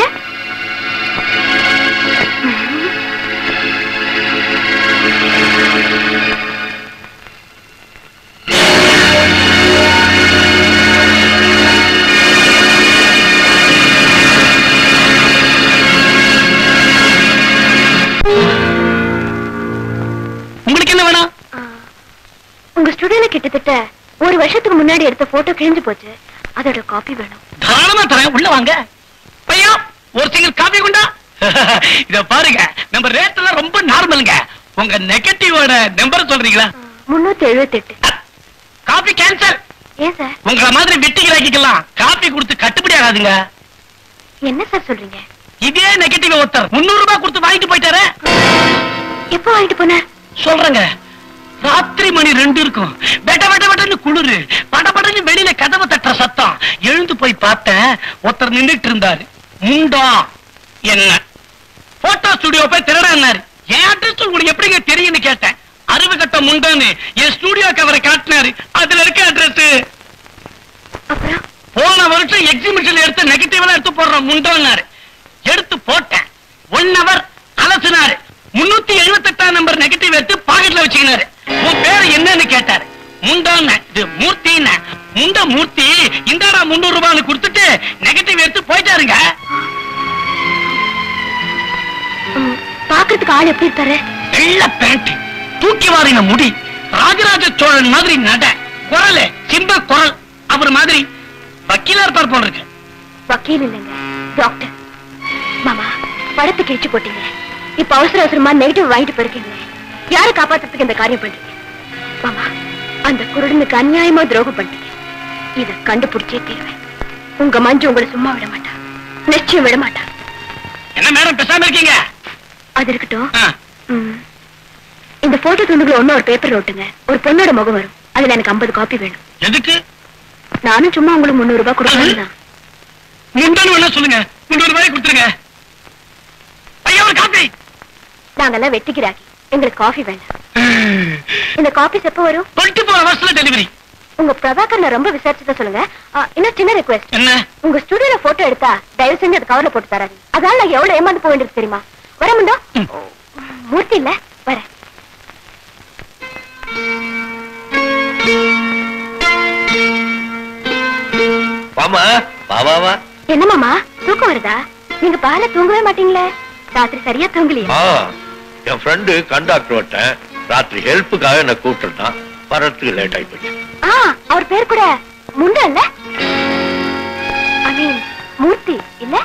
உங்களுக்கு என்ன வேணும்? உங்க ஸ்டுடியோல கிட்டத்தட்ட ஒரு வருஷத்துக்கு முன்னாடி எடுத்த போட்டோ கிழிஞ்சு போச்சு. அதோட காப்பி வேணும். தாராளமா தரேன், உள்ள வாங்க. பையா, ஒரு சிங்கிள் காப்பி கொண்டா. இத பாருங்க, நம்ம ரேட் எல்லாம் ரொம்ப நார்மலுங்க. உங்க நெகட்டிவோட நம்பர் சொல்றீங்களா? முன்னூத்தி எழுபத்தி எட்டு. Copy cancel. ஏன் சார்? உங்களை மாதிரி வெட்டிகளாக்கிக்கலாம் காப்பி கொடுத்து கட்டுப்படி ஆகாதுங்க. என்ன சார் சொல்றீங்க? இதே நெகட்டிவ் ஒருத்தர் முன்னூறு ரூபாய் கொடுத்து வாங்கிட்டு போயிட்டாரு. எப்போ வாங்கிட்டு போனார்? சொல்றேங்க, ராத்திரி மணி ரெண்டு இருக்கும். வெட்ட வெட்ட வெட்டன்னு குளிரு, பட படன்னு வெளியில கதவை தட்டுற சத்தம். எழுந்து போய் பார்த்தேன், ஒருத்தர் நின்றுட்டு இருந்தாரு. முண்டா என்ன போட்டோ ஸ்டுடியோ போய் திருடாரு. என் அட்ரஸ் உங்களுக்கு எப்படிங்க தெரியும்னு கேட்டேன். அறுவை கட்ட முண்டான்னு என் ஸ்டுடியோ கவரை காட்டினாரு. அதுல இருக்க அட்ரஸ். போன வருஷம் எக்ஸிபிஷன் எடுத்து நெகட்டிவ் எடுத்து போடுறோம் முண்டான்னாரு. எடுத்து போட்டேன். ஒன் ஹவர் அலசினாரு. முன்னூத்தி எழுபத்தி எட்டாம் நம்பர் நெகட்டிவ் எடுத்து பாக்கெட்ல வச்சுக்கினாரு. உன் பேரு என்னன்னு கேட்டாரு. முண்டான இது மூர்த்தின. முண்ட மூர்த்தி இந்தாடா முன்னூறு ரூபாய் கொடுத்துட்டு நெகட்டிவ் எடுத்து போயிட்டாருங்க. பாக்கிறதுக்கு ஆள் எப்படி இருப்பாரு? வெள்ள பேண்ட், தூக்கி வாரின முடி, ராஜராஜ சோழன் மாதிரி நட, குரல் சிம்ப குரல். அவர் மாதிரி வக்கீலா இருப்பார் போல இருக்கு. வக்கீல் இல்லைங்க, டாக்டர். மாமா, படத்தை கிழிச்சு போட்டீங்க. இப்ப அவசர அவசரமா நெகட்டிவ் வாங்கிட்டு போயிருக்கீங்க. யாரை காப்பாத்துறதுக்கு இந்த காரியம் பண்றீங்க? மாமா, அந்த குருடனுக்கு அநியாயமா துரோகம் பண்றீங்க. இத கண்டுபிடிச்சே தீர்வேன். உங்க மஞ்சு உங்களை சும்மா விட மாட்டா. நிச்சயம் விட மாட்டா. என்ன மேடம் பேசாம இருக்கீங்க? அது இருக்கட்டும். இந்த போட்டோ துண்டுகளை ஒண்ணு ஒரு பேப்பர் ஓட்டுங்க. ஒரு பொண்ணோட முகம் வரும். அதுல எனக்கு ஐம்பது காப்பி வேணும். எதுக்கு? நானும் சும்மா உங்களுக்கு முன்னூறு ரூபாய் கொடுக்கணும். முண்டன்னு வேணா சொல்லுங்க, முன்னூறு ரூபாய் கொடுத்துருங்க. ஐயா ஒரு காபி. நாங்கெல்லாம் வெட்டிக்கிறாக்கி, எங்களுக்கு காஃபி வேண்டாம். இந்த காபி எப்ப வரும்? டுவெண்ட்டி ஃபோர் ஹவர்ஸ்ல டெலிவரி. உங்க பிரபாகர் ரொம்ப விசாரிச்சுதான் சொல்லுங்க. இன்னும் சின்ன ரிக்வெஸ்ட். என்ன? உங்க ஸ்டுடியோல போட்டோ எடுத்தா தயவு செஞ்சு அது கவர்ல போட்டு தராது. அதனால நான் எவ்வளவு ஏமாந்து போக வேண்டியது தெரியுமா? வர முண்டோ மூர்த்தி இல்ல வர. என்ன மாமா தூக்கம் வருதா? நீங்க பால தூங்கவே மாட்டீங்களே, ராத்திரி சரியா தூங்கலையா? என் ஃப்ரெண்டு கண்டாக்டர் ஓட்டேன், ராத்திரி ஹெல்ப்புக்காக என்ன கூப்பிட்டுருந்தான், வரத்துக்கு லேட் ஆகி போச்சு. அவர் பேர் கூட முண்டா இல்ல? ஐ மீன் மூர்த்தி இல்ல?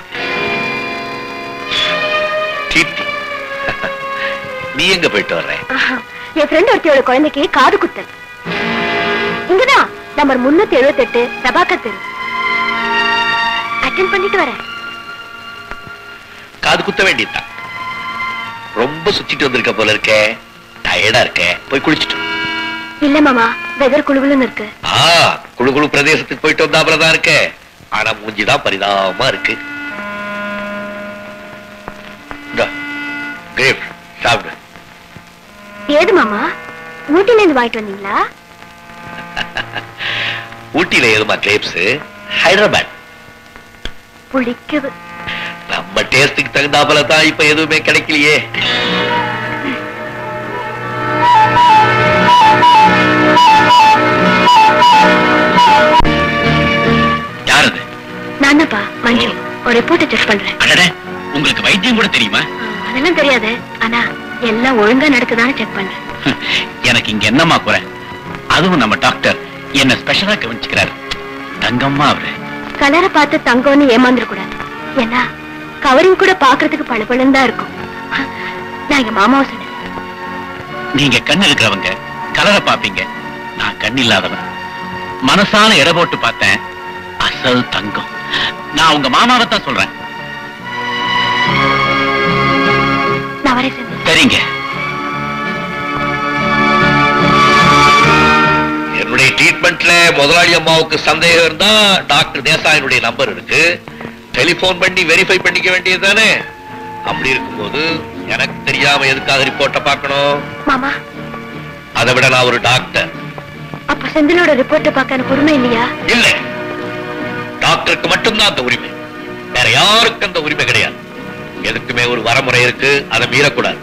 கீர்த்தி. நீ எங்க போயிட்டு வர்ற? என் ஃப்ரெண்ட் ஒருத்தியோட குழந்தைக்கு காது குத்தல். இங்கதான் நம்பர் முன்னூத்தி எழுபத்தி எட்டு பிரபாகர் தெரு. அட்டெண்ட் பண்ணிட்டு வரேன். காது குத்த வேண்டியதுதான். ரொம்ப சுத்திட்டு வந்திருக்க போல இருக்க, டயர்டா இருக்க, போய் குளிச்சுட்டு. இல்ல மாமா, வெதர் குழுகுலுன்னு இருக்கு. குழு குழு பிரதேசத்துக்கு போயிட்டு வந்தாப்புலதான் இருக்க, ஆனா மூஞ்சிதான் பரிதாபமா இருக்கு. சாப்பிடு. ஏது மாமா, ஊட்டில இருந்து வாங்கிட்டு வந்தீங்களா? ஊட்டியில ஏதுமா கிரேப்ஸ்? ஹைதராபாத். புளிக்குது. நம்ம டேஸ்டுக்கு தகுந்தாப்புல தான் இப்ப எதுவுமே கிடைக்கலையே. யாரது? நானப்பா மஞ்சு. ஒரு ரிப்போர்ட் செக் பண்றேன். அடடே, உங்களுக்கு வைத்தியம் கூட தெரியுமா? அதெல்லாம் தெரியாது, ஆனா எல்லாம் ஒழுங்கா நடக்குதான்னு செக் பண்றேன். எனக்கு இங்க என்னமா குறை? அதுவும் நம்ம டாக்டர் என்ன ஸ்பெஷலா கவனிச்சுக்கிறாரு. தங்கம்மா அவரு. கலரை பார்த்து தங்கம்னு ஏமாந்துட கூடாது. ஏன்னா கவரிங் கூட பாக்குறதுக்கு பளபளன்னு தான் இருக்கும். நான் எங்க மாமாவை சொன்னேன். நீங்க கண் இருக்கிறவங்க கலரை பாப்பீங்க, நான் கண் இல்லாதவன். மனசான எடை போட்டு பார்த்தேன், அசல் தங்கம். நான் உங்க மாமாவை தான் சொல்றேன். நான் வரேன். சரிங்க. என்னுடைய ட்ரீட்மெண்ட்ல முதலாளி அம்மாவுக்கு சந்தேகம் இருந்தா டாக்டர் தேசாயினுடைய நம்பர் இருக்கு, டெலிபோன் பண்ணி வெரிஃபை பண்ணிக்க வேண்டியது தானே. அப்படி இருக்கும்போது எனக்கு தெரியாம எதுக்காக ரிப்போர்ட்டை பார்க்கணும்? மாமா, அதை விட நான் ஒரு டாக்டர். அப்ப செந்திலோட ரிப்போர்ட்டை பார்க்க எனக்கு உரிமை இல்லையா? இல்லை, டாக்டருக்கு மட்டும்தான் அந்த உரிமை, வேற யாருக்கு அந்த உரிமை கிடையாது. எதுக்குமே ஒரு வரமுறை இருக்கு, அதை மீறக்கூடாது.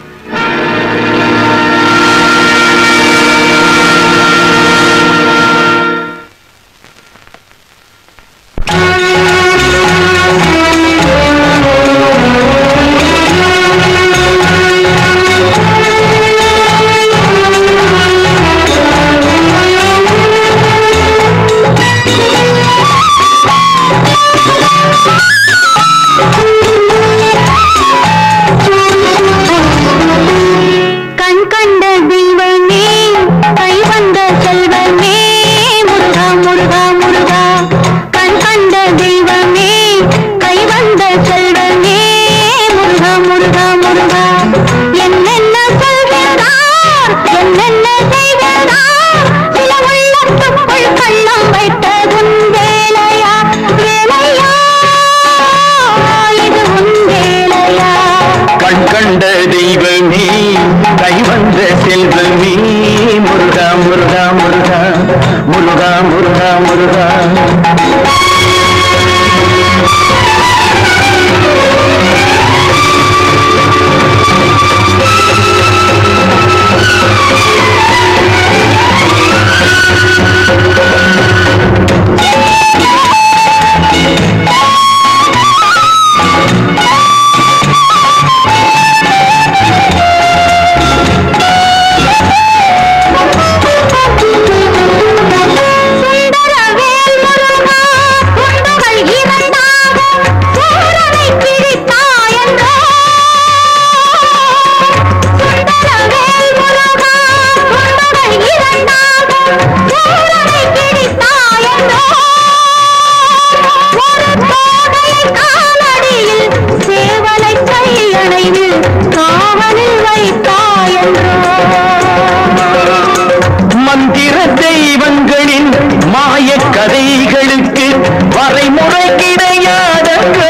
வரைமுறை கிடையாதங்க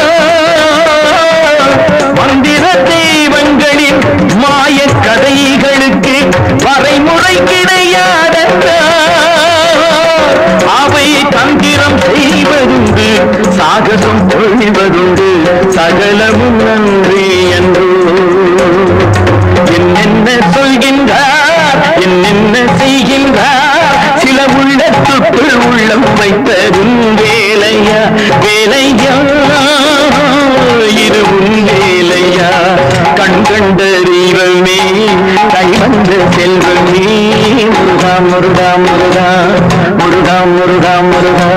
மந்திர தெய்வங்களின் மாய கதைகளுக்கு வரைமுறை கிடையாதங்க அவை தந்திரம் செய்வதுண்டு சாகசம் பொழிவதுண்டு சகலமும் நன்றி என்றோ என்னென்ன சொல்கின்றார் என்னென்ன செய்கின்றார் சில உள்ளத்துக்குள் உள்ளம் வைத்ததும் வேலையா வேலையா இது உன் வேலையா கண் கண்ட தெய்வமே கை வந்த செல்வமே முருகா முருகா முருகா முருகா முருகா முருகா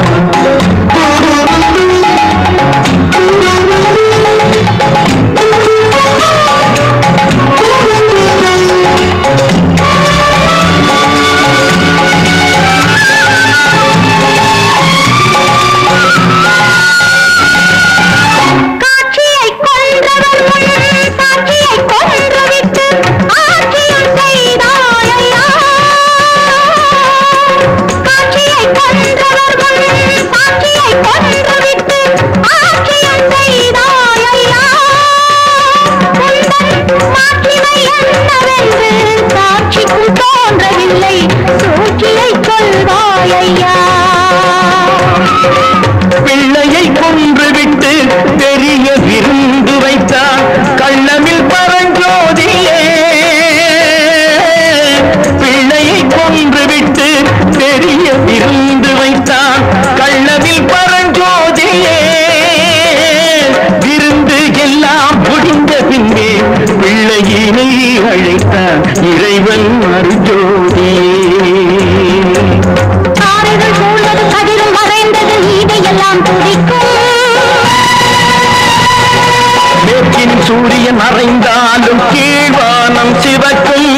பிள்ளையை கொன்றுவிட்டு பெரிய விருந்து வைத்தான் கள்ளமில் பரஞ்சோதியே பிள்ளையை கொன்றுவிட்டு பெரிய விருந்து வைத்தான் கள்ளமில் பரஞ்சோதியே விருந்து எல்லாம் முடிந்த பின்பே பிள்ளையினை அழைத்தான் இறைவன் அருஜோதியே மேற்கின் சூரியன் மறைந்தாலும் கீழ்வானம் சிவக்கும்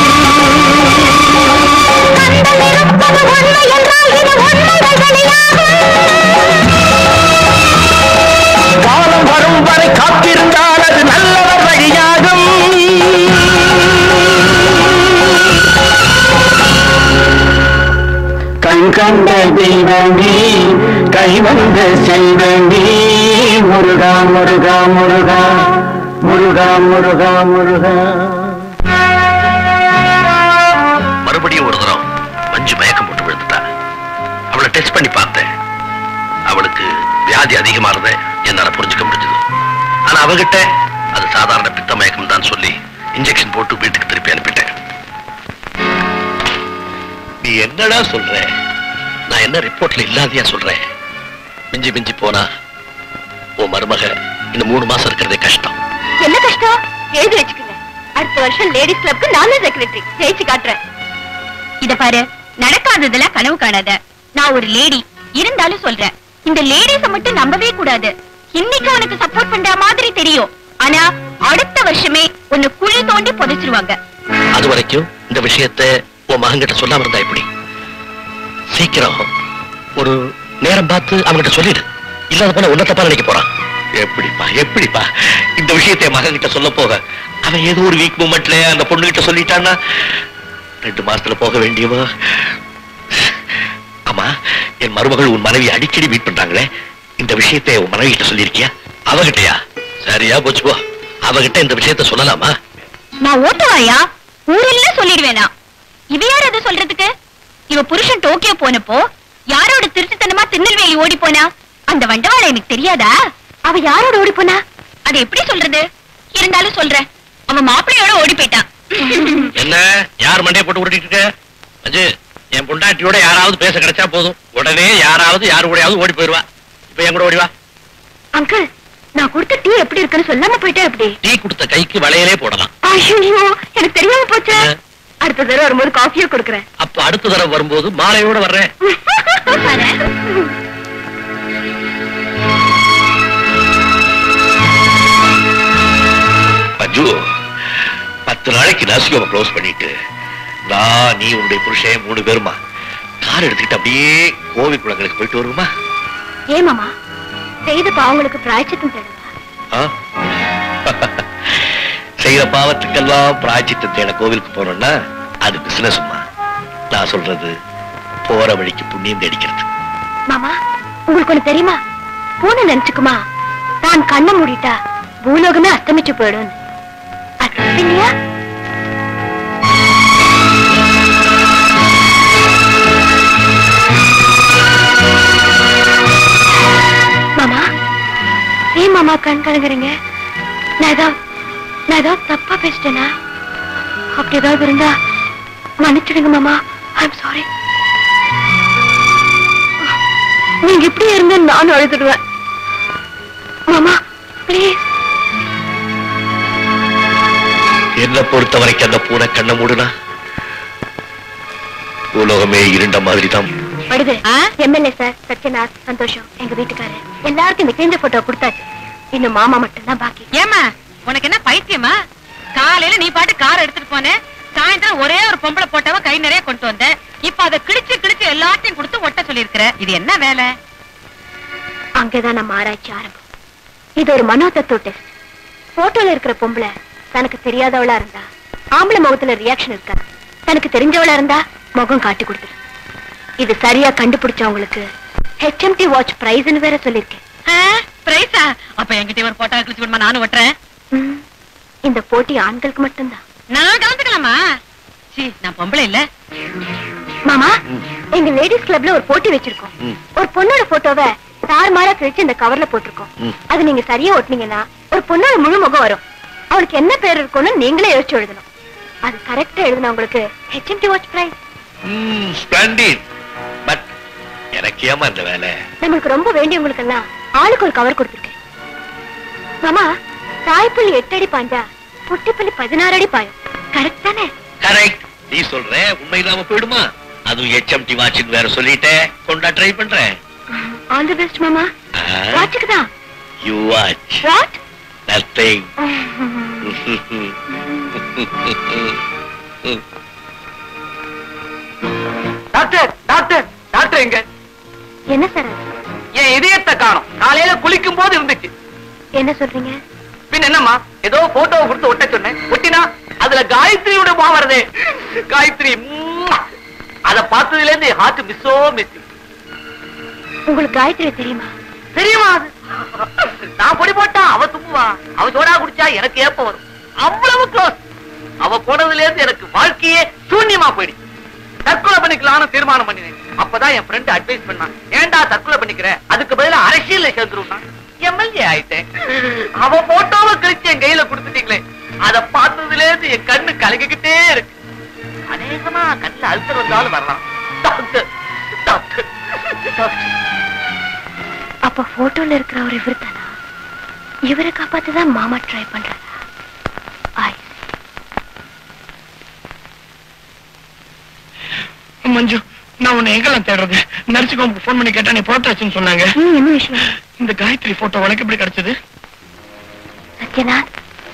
காலம் வரும் வரை காத்திருந்தால் அது நல்லவர் வழியாகும் கண் கண்ட தெய்வமே கை வந்த செல்வமே முருகா முருகா முருகா முருகா முருகா முருகா மறுபடியும் ஒரு தரம் மஞ்சு மயக்கம் போட்டு விழுந்துட்டா. அவளை டெஸ்ட் பண்ணி பார்த்தேன். அவளுக்கு வியாதி அதிகமானதை என்னால புரிஞ்சுக்க முடிஞ்சது. ஆனா அவகிட்ட அது சாதாரண பித்த மயக்கம் தான் சொல்லி இன்ஜெக்ஷன் போட்டு வீட்டுக்கு திருப்பி அனுப்பிட்டேன். நீ என்னடா சொல்ற? நான் என்ன ரிப்போர்ட்ல இல்லாதையா சொல்றேன்? மிஞ்சி மிஞ்சி போனா உன் மருமக இந்த மூணு மாசம் இருக்கிறதே கஷ்டம். என்ன கஷ்டம்? எழுதி வச்சுக்கங்க. அடுத்த வருஷம் லேடிஸ் கிளப்க்கு நானும் செக்ரட்டரி. ஜெயிச்சு காட்டுறேன். இத பாரு, நடக்காததுல கனவு காணாத. நான் ஒரு லேடி இருந்தாலும் சொல்றேன், இந்த லேடிஸ மட்டும் நம்பவே கூடாது. இன்னைக்கு அவனுக்கு சப்போர்ட் பண்ற மாதிரி தெரியும், ஆனா அடுத்த வருஷமே உன்னை குழி தோண்டி புதைச்சிருவாங்க. அது வரைக்கும் இந்த விஷயத்தை உன் மகன்கிட்ட சொல்லாம இருந்தா எப்படி? சீக்கிரம் ஒரு நேரம் பார்த்து அவங்கிட்ட சொல்லிடு. இல்லாத போல உன்ன தப்பா நினைக்க போறான். எப்படிப்பா எப்படிப்பா இந்த விஷயத்தை மகன் கிட்ட சொல்ல போக அவன் ஏதோ ஒரு வீக் மூமெண்ட்ல அந்த பொண்ணு கிட்ட சொல்லிட்டான்னா ரெண்டு மாசத்துல போக வேண்டியவா? ஆமா, என் மருமகள் உன் மனைவி அடிக்கடி மீட் பண்றாங்களே, இந்த விஷயத்தை உன் மனைவி கிட்ட சொல்லிருக்கியா? அவகிட்டயா? சரியா போச்சு போ. அவகிட்ட இந்த விஷயத்த சொல்லலாமா? நான் ஓட்டுவாயா? ஊரெல்லாம் சொல்லிடுவேனா? இவ யார் அதை சொல்றதுக்கு? இவ புருஷன் டோக்கியோ போனப்போ யாரோட திருட்டுத்தனமா திருநெல்வேலி ஓடி போனா? அந்த வண்டவாள எனக்கு தெரியாதா? அவ யாரோட ஓடி போனா? அதை எப்படி சொல்றது? இருந்தாலும் சொல்றேன், அவன் மாப்பிள்ளையோட ஓடி போயிட்டான். என்ன யார் மண்டைய போட்டு ஓடிட்டு இருக்க? அஜு, என் பொண்டாட்டியோட யாராவது பேச கிடைச்சா போதும், உடனே யாராவது யாரு கூடயாவது ஓடி போயிருவா. இப்ப என் கூட ஓடிவா. அங்கிள், நான் கொடுத்த டீ எப்படி இருக்குன்னு சொல்லாம போயிட்டே எப்படி? டீ கொடுத்த கைக்கு வளையலே போடலாம். ஐயோ, எனக்கு தெரியாம போச்சு. அடுத்த தடவை வரும்போது காஃபியோ கொடுக்குறேன். அப்ப அடுத்த தடவை வரும்போது மாலையோட வர்றேன். மஞ்சு, பத்து நாளைக்கு நர்சிங் க்ளோஸ் பண்ணிட்டு நான் நீ உன்னுடைய புருஷன் மூணு பேருமா கார் எடுத்துக்கிட்டு அப்படியே கோவில் குளங்களுக்கு போயிட்டு வருமா? ஏமாமா, செய்த பாவங்களுக்கு பிராயச்சித்தம் தேடுவா? செய்யற பாவத்துக்கெல்லாம் பிராயச்சித்தம் தேட கோவிலுக்கு போனோம்னா அது பிசினஸ்மா. நான் சொல்றது போற வழிக்கு புண்ணியம் தேடிக்கிறது. மாமா, உங்களுக்கு ஒண்ணு தெரியுமா? பூனை நினைச்சுக்குமா தான் கண்ணை மூடிட்டா பூலோகமே அஸ்தமிச்சு போயிடும். அது இல்லையா? மாமா, ஏன் மாமா கண் கலங்குறீங்க? நான் ஏதாவது நான் ஏதாவது தப்பா பேசிட்டேனா? அப்படி ஏதாவது இருந்தா மன்னிச்சிடுங்க மாமா. I'm sorry. நீங்க இப்படி இருந்த நானும் அழுதுடுவேன். மாமா பிளீஸ். என்ன பொறுத்த வரைக்கும் அந்த பூனை கண்ணை மூடுனா உலகமே இருண்ட மாதிரி தான். படுது. எம்எல்ஏ சார், சத்யநாத், சந்தோஷம், எங்க வீட்டுக்காரர் எல்லாருக்கும் இந்த கிழிஞ்ச போட்டோ கொடுத்தாச்சு. இன்னும் மாமா மட்டும் தான் பாக்கி. ஏமா உனக்கு என்ன பைத்தியமா? காலையில நீ பாட்டு கார் எடுத்துட்டு போன, சாயந்தரம் ஒரே ஒரு பொம்பளை போட்டவ கை நிறைய கொண்டு வந்த. இப்ப அதை கிழிச்சு கிழிச்சு எல்லாத்தையும் கொடுத்து ஒட்ட சொல்லி இருக்கிற. இது என்ன வேலை? அங்கேதான் நம்ம ஆராய்ச்சி ஆரம்பம். இது ஒரு மனோ தத்துவ டெஸ்ட். போட்டோல இருக்கிற பொம்பளை தனக்கு தெரியாதவளா இருந்தா ஆம்பளை முகத்துல ரியாக்ஷன் இருக்கா, தனக்கு தெரிஞ்சவளா இருந்தா முகம் காட்டி கொடுத்துரு. இது சரியா கண்டுபிடிச்சவங்களுக்கு ஹெச்எம்டி வாட்ச் பிரைஸ்னு வேற சொல்லிருக்கேன். பிரைஸா? அப்ப என்கிட்ட ஒரு போட்டோ கிழிச்சு விடுமா, நானும் ஒட்டுறேன். இந்த போட்டி ஆண்களுக்கு மட்டும்தான். நான் கலந்துக்கலாமா? சீ, நான் பொம்பளை இல்ல. மாமா, எங்க லேடிஸ் கிளப்ல ஒரு போட்டி வச்சிருக்கோம். ஒரு பொண்ணோட போட்டோவை தாறுமாறா கிழிச்சு இந்த கவர்ல போட்டிருக்கோம். அது நீங்க சரியா ஒட்டினீங்கன்னா ஒரு பொண்ணோட முழு முகம் வரும். அவளுக்கு என்ன பேர் இருக்கும்னு நீங்களே யோசிச்சு எழுதணும். அது கரெக்டா எழுதினவங்களுக்கு HMT watch prize. Splendid. But எனக்கு ஏமா இந்த வேலை? நம்மளுக்கு ரொம்ப வேண்டியவங்களுக்கு எல்லாம் ஆளுக்கு ஒரு கவர் கொடுத்துருக்கேன். மாமா, தாய்ப்புள்ளி எட்டு அடி பாஞ்சா புட்டிப்புள்ளி பதினாறு அடி பாயும். கரெக்ட் தானே? கரெக்ட். நீ சொல்ற உண்மை இல்லாம போயிடுமா? அதுவும் ஹெச்எம்டி வாட்ச் வேற சொல்லிட்டே கொண்டா ட்ரை பண்றேன். ஆல் தி பெஸ்ட் மாமா. வாட்ச்க்கு தான். You watch. What? Nothing. Doctor doctor doctor எங்க? என்ன சார்? என் இதயத்தை காணோம். காலையில குளிக்கும் போது இருந்துச்சு. என்ன சொல்றீங்க? பின் என்னம்மா, ஏதோ போட்டோவை கொடுத்து ஒட்ட சொன்னேன். ஒட்டினா அதுல காயத்ரியோட மா வருது. காயத்ரி அத பார்த்ததுல இருந்து ஹார்ட் மிஸ்ஸோ மிஸ். உங்களுக்கு காயத்ரி தெரியுமா? தெரியுமா? நான் பொடி போட்டா அவ தும்புவா, அவ சோடா குடிச்சா எனக்கு ஏப்ப வரும். அவ்வளவு க்ளோஸ். அவ போனதுல இருந்து எனக்கு வாழ்க்கையே சூன்யமா போயிடுச்சு. தற்கொலை பண்ணிக்கலாம்னு தீர்மானம் பண்ணினேன். அப்பதான் என் ஃப்ரெண்ட் அட்வைஸ் பண்ணான், ஏண்டா தற்கொலை பண்ணிக்கிற, அதுக்கு பதிலா அரசியல்ல சேர்ந்துருவான். எம்எல்ஏ ஆயிட்டேன். அவ போட்டோவை கிழிச்சு என் கையில கொடுத்துட்டீங்களே, அத பார்த்ததுல இருந்து என் கண்ணு கலங்கிக்கிட்டே இருக்கு. அநேகமா கண்ணுல அல்சர் வந்தாலும் வரலாம். Doctor doctor doctor. அப்ப போட்டோல இருக்கிற ஒரு இவர் தானா? இவரை காப்பாத்துதான் மாமா ட்ரை பண்றாரு. மஞ்சு, நான் உன்னை எங்கெல்லாம் தேடுறது? நர்ஸுக்கு போன் பண்ணி கேட்டா நீ போட்டாச்சுன்னு சொன்னாங்க. என்ன விஷயம்? இந்த காயத்ரி போட்டோ உனக்கு எப்படி கிடைச்சது? சத்யநாத்.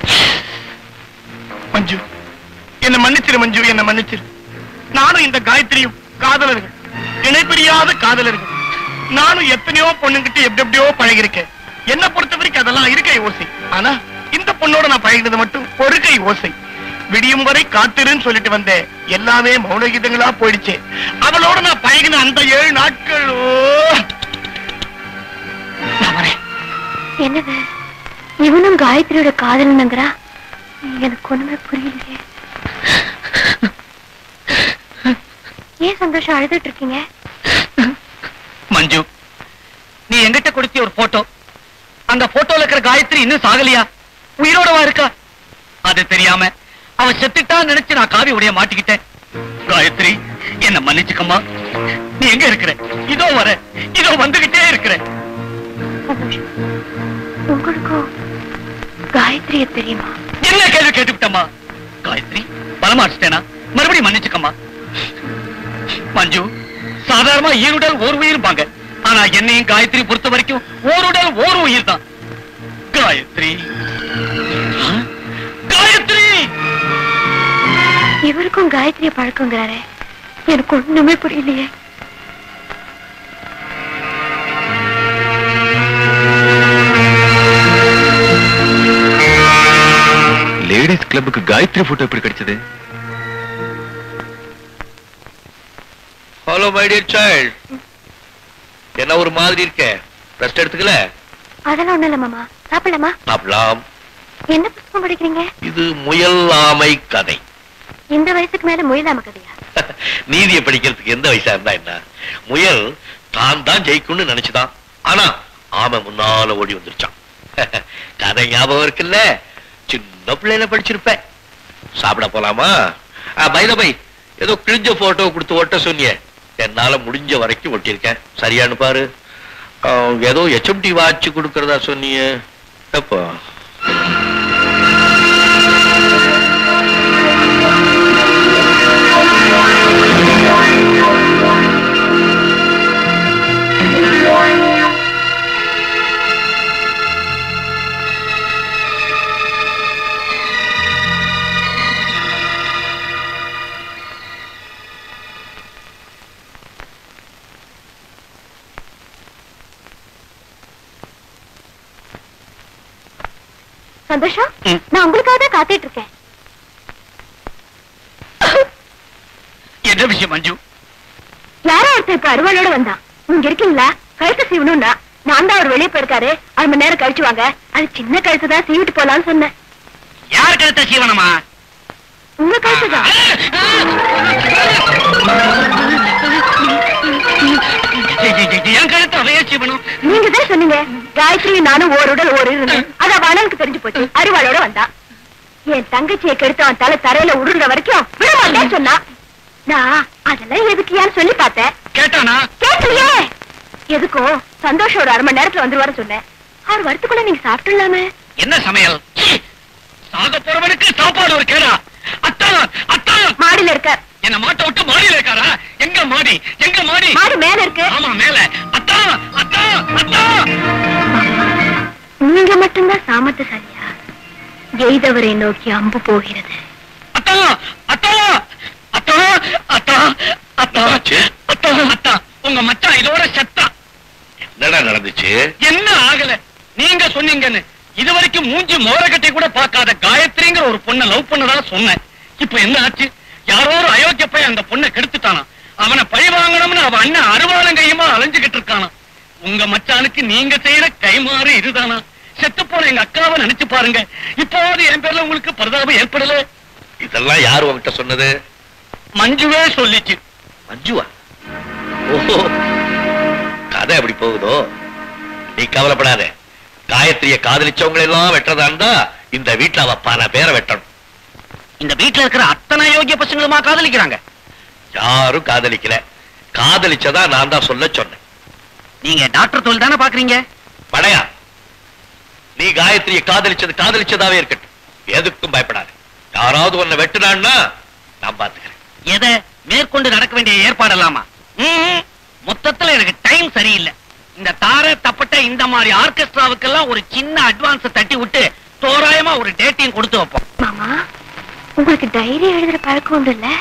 மஞ்சு, என்ன மன்னிச்சிரு மஞ்சு, என்ன மன்னிச்சிரு. நானும் இந்த காயத்ரியும் காதலர்கள், இணைப்பிரியாத காதலர்கள். நானும் எத்தனையோ பொண்ணுகிட்ட எப்படி எப்படியோ பழகிருக்கேன். என்ன பொறுத்த வரைக்கும் அதெல்லாம் இருக்கை ஓசை. ஆனா இந்த பொண்ணோட நான் பழகினது மட்டும் ஒரு கை ஓசை. விடியும் வரை காத்திருன்னு சொல்லிட்டு வந்தேன். எல்லாமே மௌன கீதங்களா போயிடுச்சு. அவளோட நான் பழகின அந்த ஏழு நாட்களோ. என்னது இவனும் காயத்ரியோட காதலனுங்கிறா? எனக்கு ஒண்ணுமே புரியலையே. ஏன் சந்தோஷம் அழுதுட்டு இருக்கீங்க? மஞ்சு, நீ எங்கிட்ட கொடுத்த ஒரு போட்டோ, அந்த போட்டோல இருக்கிற காயத்ரி இன்னும் சாகலியா, உயிரோடவா இருக்கா? அது தெரியாம அவ செத்துட்டா நினைச்சு நான் காவி உடைய மாட்டிக்கிட்டேன். காயத்ரி, என்ன மன்னிச்சுக்கம்மா. நீ எங்க இருக்கிற? இதோ வர, இதோ வந்துகிட்டே இருக்கிற. உங்களுக்கும் காயத்ரிய தெரியுமா? என்ன கேள்வி கேட்டுவிட்டம்மா. காயத்ரி பலமாடிச்சிட்டேனா? மறுபடியும் மன்னிச்சுக்கம்மா. மஞ்சு, சாதாரணமா ஈருடல் ஓர் உயிர்பாங்க. ஆனா என்னையும் காயத்ரி பொறுத்த வரைக்கும் ஓருடல் ஓர் உயிர் தான். காயத்ரி, காயத்ரி. இவருக்கும் காயத்ரிய பழக்கங்கிறாரே, எனக்கு ஒண்ணுமே புரியலையே. லேடிஸ் கிளப்புக்கு காயத்ரி போட்டோ எப்படி கிடைச்சது? Hello, my dear child. என்ன ஒரு மாதிரி இருக்க? ரெஸ்ட் எடுத்துக்கல? அதெல்லாம் ஒண்ணு இல்ல மாமா. சாப்பிடலாமா? சாப்பிடலாம். என்ன புத்தகம் படிக்கிறீங்க? இது முயல் ஆமை கதை. இந்த வயசுக்கு மேல முயல் ஆமை கதையா? நீதியை படிக்கிறதுக்கு எந்த வயசா இருந்தா என்ன? முயல் தான் தான் ஜெயிக்கும்னு நினைச்சுதான், ஆனா ஆமை முன்னால ஓடி வந்துருச்சான். கதை ஞாபகம் இருக்குல்ல? சின்ன பிள்ளைல படிச்சிருப்பேன். சாப்பிட போலாமா? பை த பை, ஏதோ கிழிஞ்ச போட்டோ கொடுத்து ஒட்ட சொன்னிய, என்னால முடிஞ்ச வரைக்கும் ஒட்டியிருக்கேன். சரியானு பாரு. ஏதோ எச்எம்டி வாட்ச் கொடுக்கறதா சொன்னிய, எப்போ? சந்தோஷம், நான் உங்களுக்காக தான் காத்துட்டு இருக்கேன். என்ன விஷயம் மஞ்சு? யாரோ ஒருத்தர் இப்ப அருவாளோட வந்தான். நீங்க இருக்கீங்களா? கழுத்து சீவணும்னா நான் தான் அவர் வெளியே போயிருக்காரு, அரை மணி நேரம் கழிச்சு வாங்க. அது சின்ன கழுத்து தான், சீவிட்டு போலான்னு சொன்னேன். யார் கழுத்த சீவனமா? உங்க கழுத்து தான். நீங்க தான் சொன்னீங்க காயத்ரி நானும் ஒரு உடல் ஒரு இருந்தேன். அத வானலுக்கு தெரிஞ்சு போச்சு. அருவாளோட வந்தா என் தங்கச்சியை கெடுத்தவன் தலை தரையில உருண்ட வரைக்கும் விட மாட்டேன்னு சொன்னா. நான் அதெல்லாம் எதுக்கியான்னு சொல்லி பார்த்தேன். கேட்டானா? கேட்கலையே. எதுக்கும் சந்தோஷம் ஒரு அரை மணி நேரத்துல வந்துருவாரு சொன்னேன். அவர் வரத்துக்குள்ள நீங்க சாப்பிட்டுலாமே. என்ன சமையல்? சாக போறவனுக்கு சாப்பாடு ஒரு கேடா? அத்தா அத்தா மாடியில இருக்க. என்ன மாட்ட விட்டு மாடியில இருக்காரா? எங்க மாடி? எங்க மாடி? மாடி மேல இருக்கு. ஆமா மேல. அத்தா அத்தா அத்தா. நீங்க மட்டும்தான் சாமர்த்தியசாலியா? எய்தவரை நோக்கி அம்பு போகிறது. அத்தா அத்தா அத்தா அத்தா அத்தா அத்தா அத்தா உங்க மச்சான் இதோட செத்தா. என்னடா நடந்துச்சு? என்ன ஆகல? நீங்க சொன்னீங்கன்னு இதுவரைக்கும் மூஞ்சி மோரக்கட்டை கூட பார்க்காத காயத்ரிங்கிற ஒரு பொண்ணை லவ் பண்ணதா சொன்னேன். இப்ப என்ன ஆச்சு? யாரோ ஒரு அயோக்கிய போய் அந்த பொண்ணை கெடுத்துட்டானா. அவனை பழி வாங்கணும்னு அவன் அண்ணன் அருவாளம் கையுமா அலைஞ்சுகிட்டு இருக்கானா. உங்க மச்சானுக்கு நீங்க செய்யற கைமாறு இதுதானா? செத்து போன எங்க அக்காவை நினைச்சு பாருங்க. இப்போது என் பேர்ல உங்களுக்கு பரிதாபம் ஏற்படல. இதெல்லாம் யாரு உங்ககிட்ட சொன்னது? மஞ்சுவே சொல்லிச்சு. மஞ்சுவா? ஓஹோ, கதை எப்படி போகுதோ? நீ கவலைப்படாத. காயத்ரிய காதலிச்சவங்களை எல்லாம் வெட்டுறதா இருந்தா இந்த வீட்டுல அவ பல பேரை வெட்டணும். இந்த வீட்டுல இருக்கிற அத்தனை யோகிய பசங்களுமா காதலிக்கிறாங்க? யாரும் காதலிக்கல. காதலிச்சதா நான் தான் சொல்ல சொன்னேன். நீங்க டாக்டர் தொழில் தானே பாக்குறீங்க? படையா, நீ காயத்ரிய காதலிச்சது காதலிச்சதாவே இருக்கட்டும். எதுக்கும் பயப்படாது. யாராவது ஒன்ன வெட்டுனான்னா நான் பாத்துக்கிறேன். எதை மேற்கொண்டு நடக்க வேண்டிய ஏற்பாடலாமா? மொத்தத்துல எனக்கு டைம் சரியில்லை. இந்த தார தப்பட்ட இந்த மாதிரி ஆர்கெஸ்ட்ராவுக்கெல்லாம் ஒரு சின்ன அட்வான்ஸ் தட்டி விட்டு தோராயமா ஒரு டேட்டையும் கொடுத்து வைப்போம். மாமா, உங்களுக்கு டைரி எழுதுற பழக்கம் உண்டு இல்ல?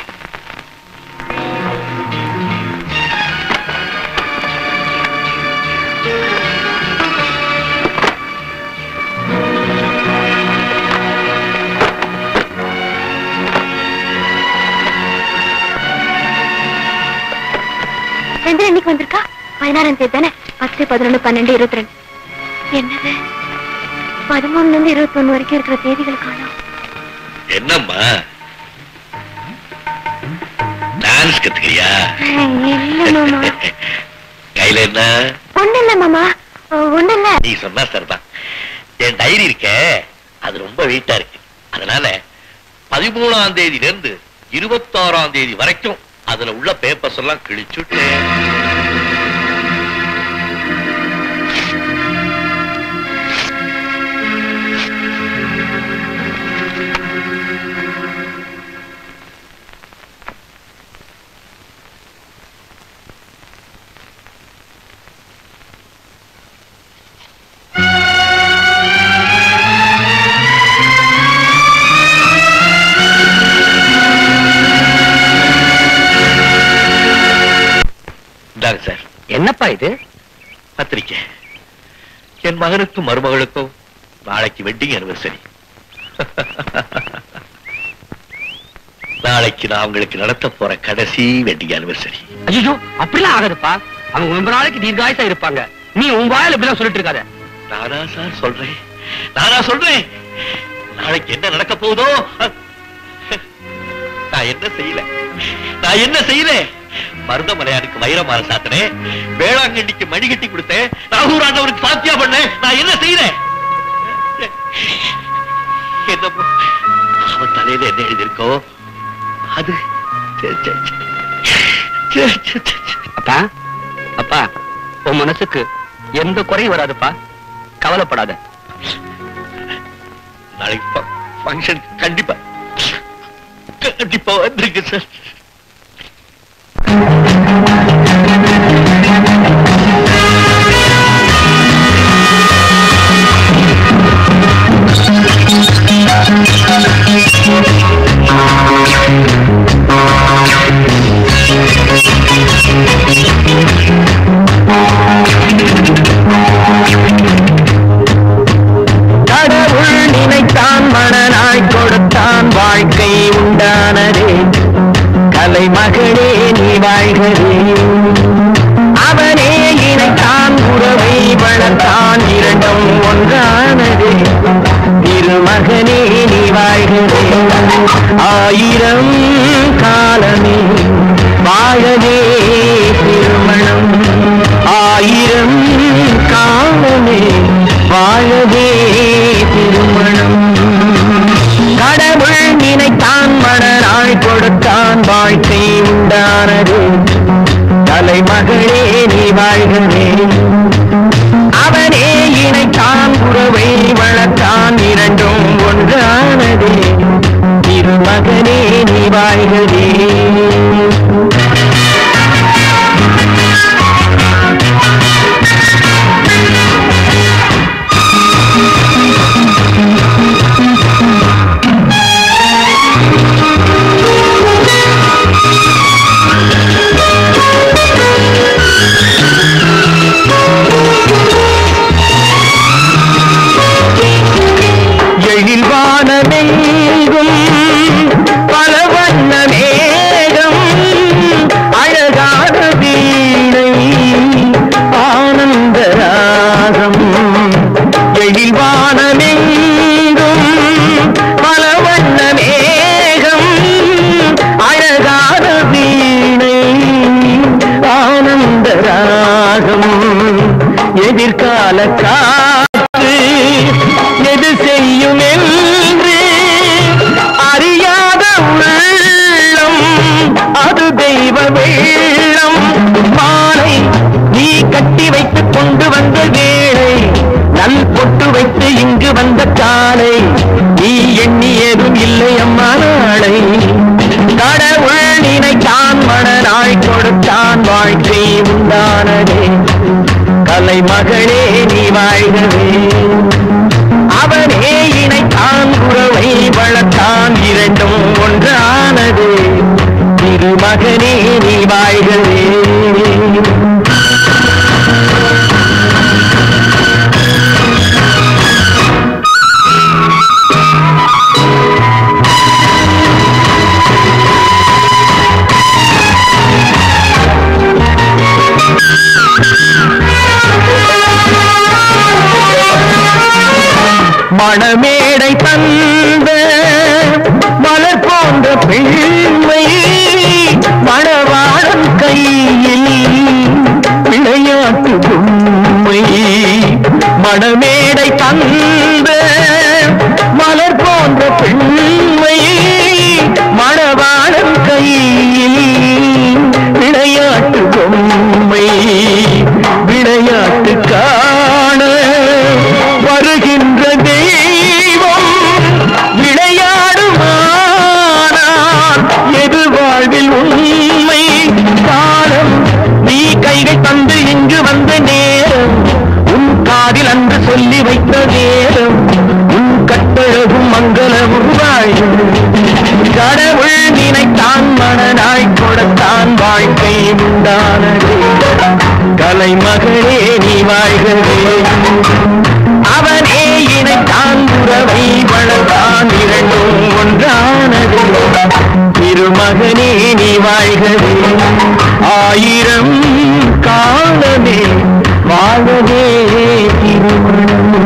சந்திரன் இன்னைக்கு வந்திருக்கா? பதினாறாம் தேதி தானே? பத்து பதினொன்னு பன்னெண்டு இருபத்தி ரெண்டு. என்னது பதிமூணுல இருந்து இருபத்தி ஒண்ணு வரைக்கும் இருக்கிற தேதிகள் காணோம். என்னம்மா டான்ஸ் கத்துக்கிறியா? இல்ல மாமா. கையில என்ன? ஒண்ணு இல்ல மாமா, ஒண்ணு இல்ல. நீ சொன்னா சரிதான். என் டைரி இருக்க, அது ரொம்ப வெயிட்டா இருக்கு. அதனால பதிமூணாம் தேதியில இருந்து இருபத்தி ஆறாம் தேதி வரைக்கும் அதுல உள்ள பேப்பர்ஸ் எல்லாம் கிழிச்சுட்டு சார். என்னப்பா இது? பத்திரிக்கை. என் மகனுக்கும் மருமகளுக்கும் நாளைக்கு வெட்டிங் அனிவர்சரி. நாளைக்கு நான் அவங்களுக்கு நடத்த போற கடைசி வெட்டிங் அனிவர்சரி. ஐயோ, அப்படிலாம் ஆகாதுப்பா. அவங்க ரொம்ப நாளைக்கு தீர்காயசா இருப்பாங்க. நீ உன் வாயில இப்படிலாம் சொல்லிட்டு இருக்காத. நானா சார் சொல்றேன், நானா சொல்றேன். நாளைக்கு என்ன நடக்க போகுதோ நான் என்ன செய்யல, நான் என்ன செய்யறேன்? மருதமலையானுக்கு வைரமால சாத்தினேன், வேளாங்கண்ணிக்கு மணி கட்டி கொடுத்தேன், நாகூர் ஆண்டவருக்கு சாத்தியா பண்ணேன். நான் என்ன செய்யறேன்? என்னமோ அவன் தலையில என்ன எழுதியிருக்கோ அது. அப்பா அப்பா, உன் மனசுக்கு எந்த குறையும் வராதுப்பா, கவலைப்படாத. நாளைக்கு ஃபங்க்ஷன் கண்டிப்பா கண்டிப்பா வந்துருக்கு சார். கடவுள் நினைத்தான், மனநாய் கொடுத்தான், வாழ்க்கை உண்டானதே. கலைமகளே நீ வாழ்கவே. அவனே இணைத்தான், உறவை வளர்த்தான், இரண்டும் ஒன்றானதே. திருமகனே நீ வாழ்கவே. ஆயிரம் காலமே வாழவே திருமணம், ஆயிரம் காலமே வாழவே திருமணம். கடவுள் நினைத்தான், மனநாள் கொடுத்தான், வாழ்க்கை உண்டானது. தலைமகளே நீ வாழ்கவே. அவனே இணைத்தான், உறவை வளர்த்தான், இரண்டும் ஒன்றானதே. திருமகனே நீ வாழ்கவே. எழில்வானமெங்கும் பல வண்ண மேகம், அழகான வீணை ஆனந்த ராகம். எழில்வானமெங்கும் பல வண்ண மேகம், அழகான வீணை ஆனந்த ராகம். எதிர்கால காற்று எது செய்யும் என்று அறியாத உள்ளம், அது தெய்வ வெள்ளம். மாலை நீ கட்டி வைத்துக் கொண்டு வந்த வேளை, நல் பொட்டு வைத்து இங்கு வந்த காலை, நீ எண்ணியதும் இல்லை அம்மா நாளை. கடவுள் நினைத்தான், மனநாள் கொடுத்தான், வாழ்க்கை உண்டானதே. கலைமகளே நீ வாழ்கவே. அவனே இணைத்தான், உறவை வளர்த்தான், இரண்டும் ஒன்றானது. திருமகனே நீ வாழ்கவே. மணமேடை தந்த மலர் போன்ற பெண்மை, மணவாளன் கையில் விளையாட்டு பொம்மை. மணமேடை தந்த மலர் போன்ற பெண்மை, மணவாளன் கையில் விளையாட்டு பொம்மை. விளையாட்டு காண வருகின்ற தெய்வம், விளையாடுமானால் எது வாழ்வில் உண்மை. காலம் நீ கைகள் தந்து இங்கு வந்த நேரம், உன் காதில் அன்று சொல்லி வைத்த நேரம், உன் கட்டழகும் மங்களமும் வாழும். கடவுள் நினைத்தான், மனநாள் கொடுத்தான், வாழ்க்கை உண்டானது. கலைமகளே நீ வாழ்கவே. அவனே இணைத்தான், உறவை வளர்த்தான், இரண்டும் ஒன்றானது. திருமகனே நீ வாழ்கவே. ஆயிரம் காலமே வாழவே திருமணம்.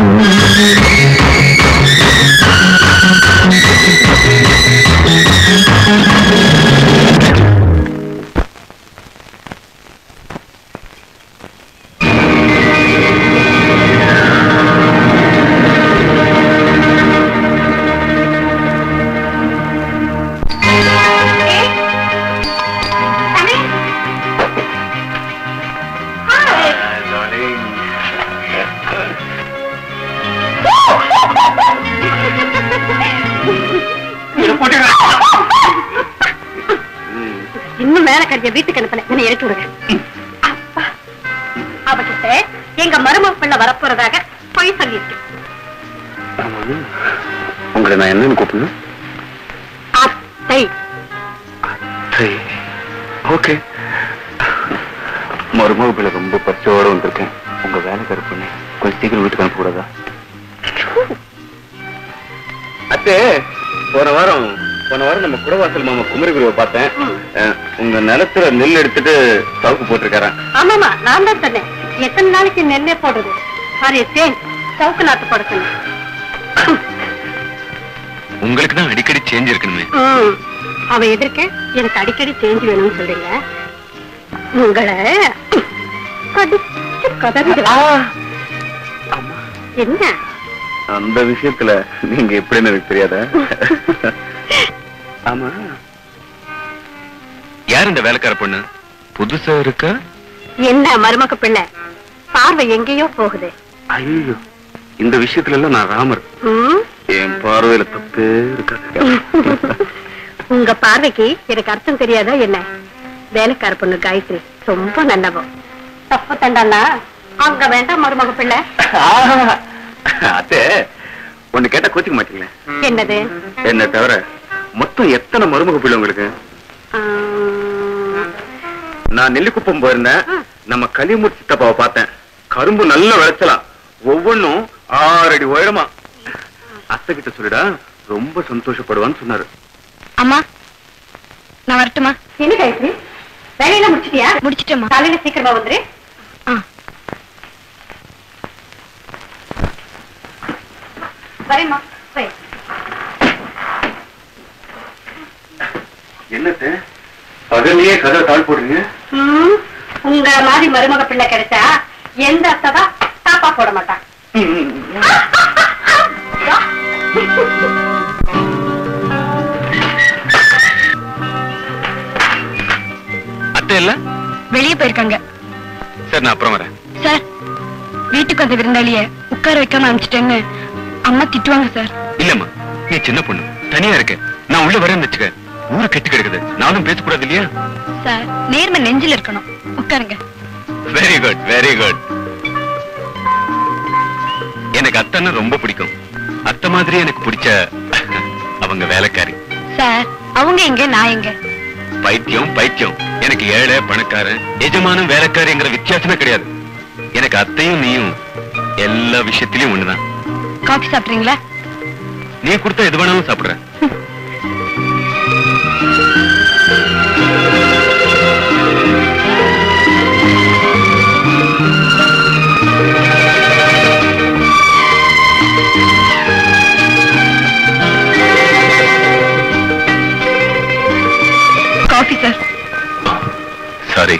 இன்னும் மேல கறிய வீட்டுக்கு அனுப்பல, என்ன இறக்கி விடுங்க. அவகிட்ட எங்க மருமக பிள்ளை வரப்போறதாக போய் சொல்லிட்டு. உங்களை நான் என்னன்னு கூப்பிடணும்? அத்தை. ஓகே. மருமக பிள்ளை ரொம்ப பச்சோட வந்திருக்கேன். உங்க வேலை கருப்பு கொஞ்சம் சீக்கிரம் வீட்டுக்கு அனுப்பக்கூடாதா? அத்தே, போன வாரம் போன வாரம் நம்ம குடவாசல் மாமா குமரி குருவை பார்த்தேன். உங்க நிலத்துல நெல் எடுத்துட்டு சவுக்கு போட்டிருக்காரன். ஆமாமா, நான் தான் சொன்னேன். எத்தனை நாளைக்கு நெல்லே போடுறது, சாரி தேன் சவுக்கு நாட்டு போட சொன்னேன். உங்களுக்கு தான் அடிக்கடி சேஞ்ச் இருக்கணுமே. அவ எதிர்க்க எனக்கு அடிக்கடி சேஞ்ச் வேணும்னு சொல்றீங்க. உங்களை என்ன அந்த விஷயத்துல நீங்க எப்படின்னு எனக்கு தெரியாத. ஆமா, யார் இந்த வேலைக்கார பொண்ணு? புதுசா இருக்கா? என்ன மருமக பிள்ளை பார்வை எங்கேயோ போகுது. ஐயோ, இந்த விஷயத்துல எல்லாம் நான் ராமர். என் பார்வையில தப்பே இருக்காது. உங்க பார்வைக்கு எனக்கு அர்த்தம் தெரியாதா என்ன? வேலைக்கார பொண்ணு காயத்ரி ரொம்ப நல்லவோ. தப்பு தண்டானா அங்க வேண்டாம் மருமக பிள்ளை. அத்தே, ஒண்ணு கேட்டா கோச்சிக்க மாட்டீங்களே? என்னது? என்ன தவிர மொத்தம் எத்தனை மருமக பிள்ளை உங்களுக்கு? நான் நெல்லிக்குப்பம் போயிருந்தேன். நம்ம களிமூர் சித்தப்பாவை பார்த்தேன். கரும்பு நல்ல விளைச்சலாம், ஒவ்வொன்னும் ஆறு அடி உயரமா. அத்தை கிட்ட சொல்லிடா, ரொம்ப சந்தோஷப்படுவான்னு சொன்னாரு. அம்மா, நான் வரட்டுமா? என்ன காயத்ரி, வேலையெல்லாம் முடிச்சிட்டியா? முடிச்சிட்டேம்மா. காலையில சீக்கிரமா வந்துரு. வரேம்மா. என்னத்த பகல்லையே கதை தாழ் போடுறீங்க? உங்க மாதிரி மருமக பிள்ளை கிடைச்சா எந்த அத்தை தான் தாப்பா போட மாட்டான். அத்தை இல்ல, வெளியே போயிருக்காங்க. சரி, நான் அப்புறம் வரேன். சார், வீட்டுக்கு வந்த விருந்தாளிய உட்கார வைக்காம அனுப்பிச்சிட்டேன்னு அம்மா திட்டுவாங்க சார். இல்லம்மா, நீ சின்ன பொண்ணு, தனியா இருக்க. நான் உள்ள வரேன்னு வச்சுக்க, ஊரு கெட்டு கிடக்குது. நானும் பேசக்கூடாது இல்லையா? சார், நேர்மை நெஞ்சில் இருக்கணும். உட்காருங்க. Very good, very good. எனக்கு அத்தனை ரொம்ப பிடிக்கும். அத்தை மாதிரி எனக்கு பிடிச்ச அவங்க வேலைக்காரி. சார், அவங்க எங்க, நான் எங்க? பைத்தியம் பைத்தியம். எனக்கு ஏழை பணக்காரன் எஜமானம் வேலைக்காரிங்கிற வித்தியாசமே கிடையாது. எனக்கு அத்தையும் நீயும் எல்லா விஷயத்திலயும் ஒண்ணுதான். காபி சாப்பிடுறீங்களா? நீ கொடுத்தா எது வேணாலும் சாப்பிடுறேன். Coffee sir. சாரி.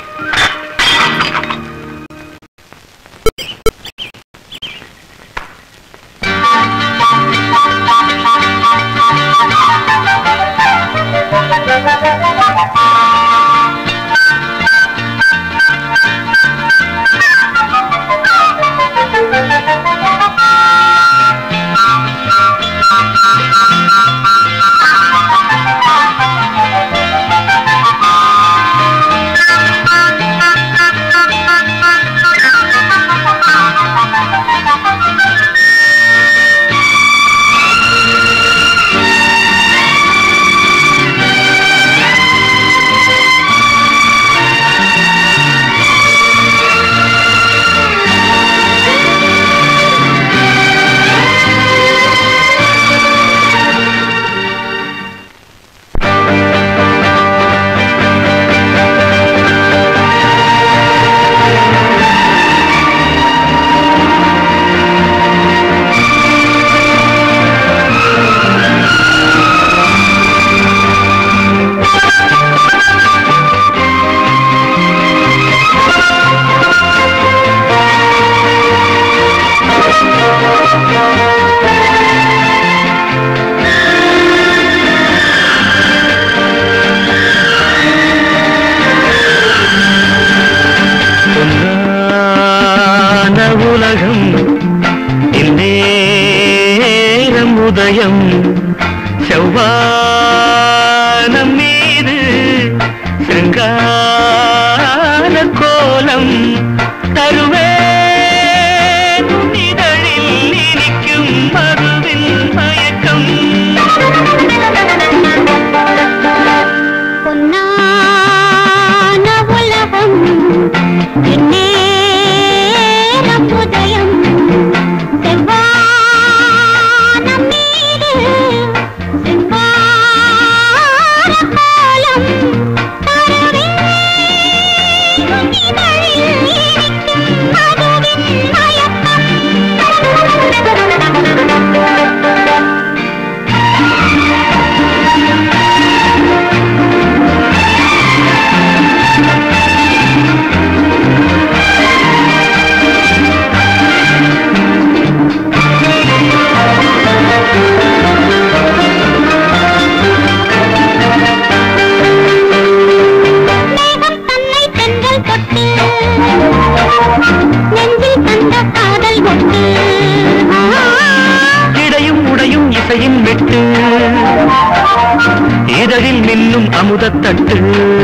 இதழில் மின்னும் அமுதத்தட்டு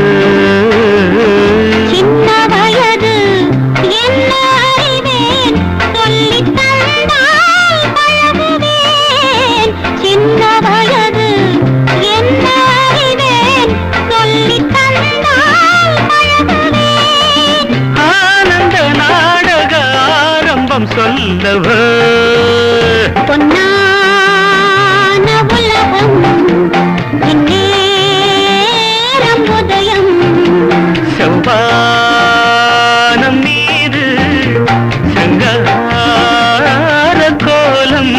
சின்ன வயது என்ன அறிவேன் சொல்லி தந்தால் பழகுவேன் சின்ன வயது என்ன அறிவேன் சொல்லி தந்தால் பழகுவேன் ஆனந்த நாடக ஆரம்பம் சொல்லவ பொன்னான உலகம் இந்நேரம் உதயம் செவ்வானம் மீது சங்கார கோலம்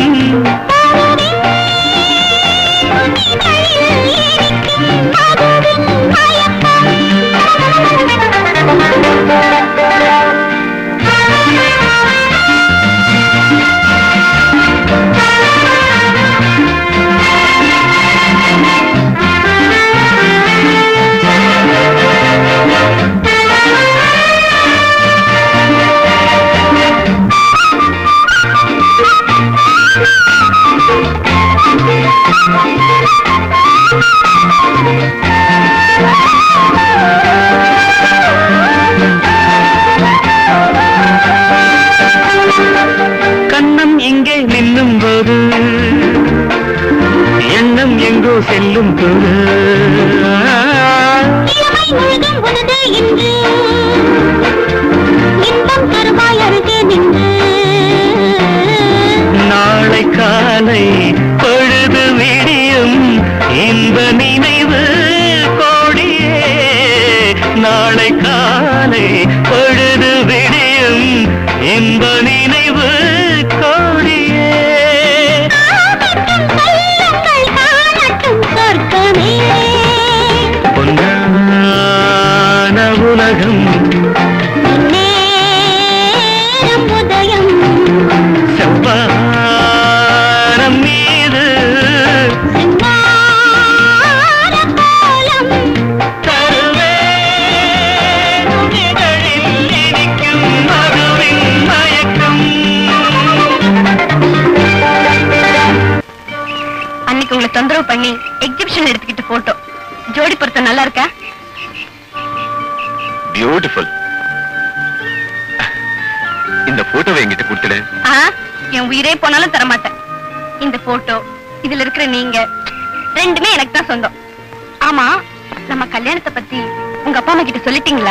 கண்ணம் இங்கே நின்னும் போது எண்ணம் எங்கோ செல்லும் போது முழுதும் உனது இன்று இன்பம் தருவாய் அருகே நின்று நாளை காலை பொழுது விடியும் இன்ப நினைவு கோடியே நாளை காலை பொழுது விடியும் இன்ப நினைவு கோடியே காணட்டும் சொர்க்கமே பொன்னான உலகம் நேரம் உதயம் செவ்வானம் மீது சிங்கார கோலம் தருவேன் இதழில் இனிக்கும் மதுவின் மயக்கம். அன்னைக்கு உங்களை தொந்தரவு பண்ணி எக்ஸிபிஷன் எடுத்துக்கிட்டு போட்டோ ஜோடி பொருத்தம் நல்லா இருக்கா? பியூட்டிஃபுல். இந்த போட்டோவை என்கிட்ட கொடுத்துடு. ஆ, என் உயிரே போனாலும் தரமாட்டேன். இந்த போட்டோ இதுல இருக்கிற நீங்க ரெண்டுமே எனக்கு தான் சொந்தம். ஆமா, நம்ம கல்யாணத்தை பத்தி உங்க அப்பா அம்மா கிட்ட சொல்லிட்டீங்களா?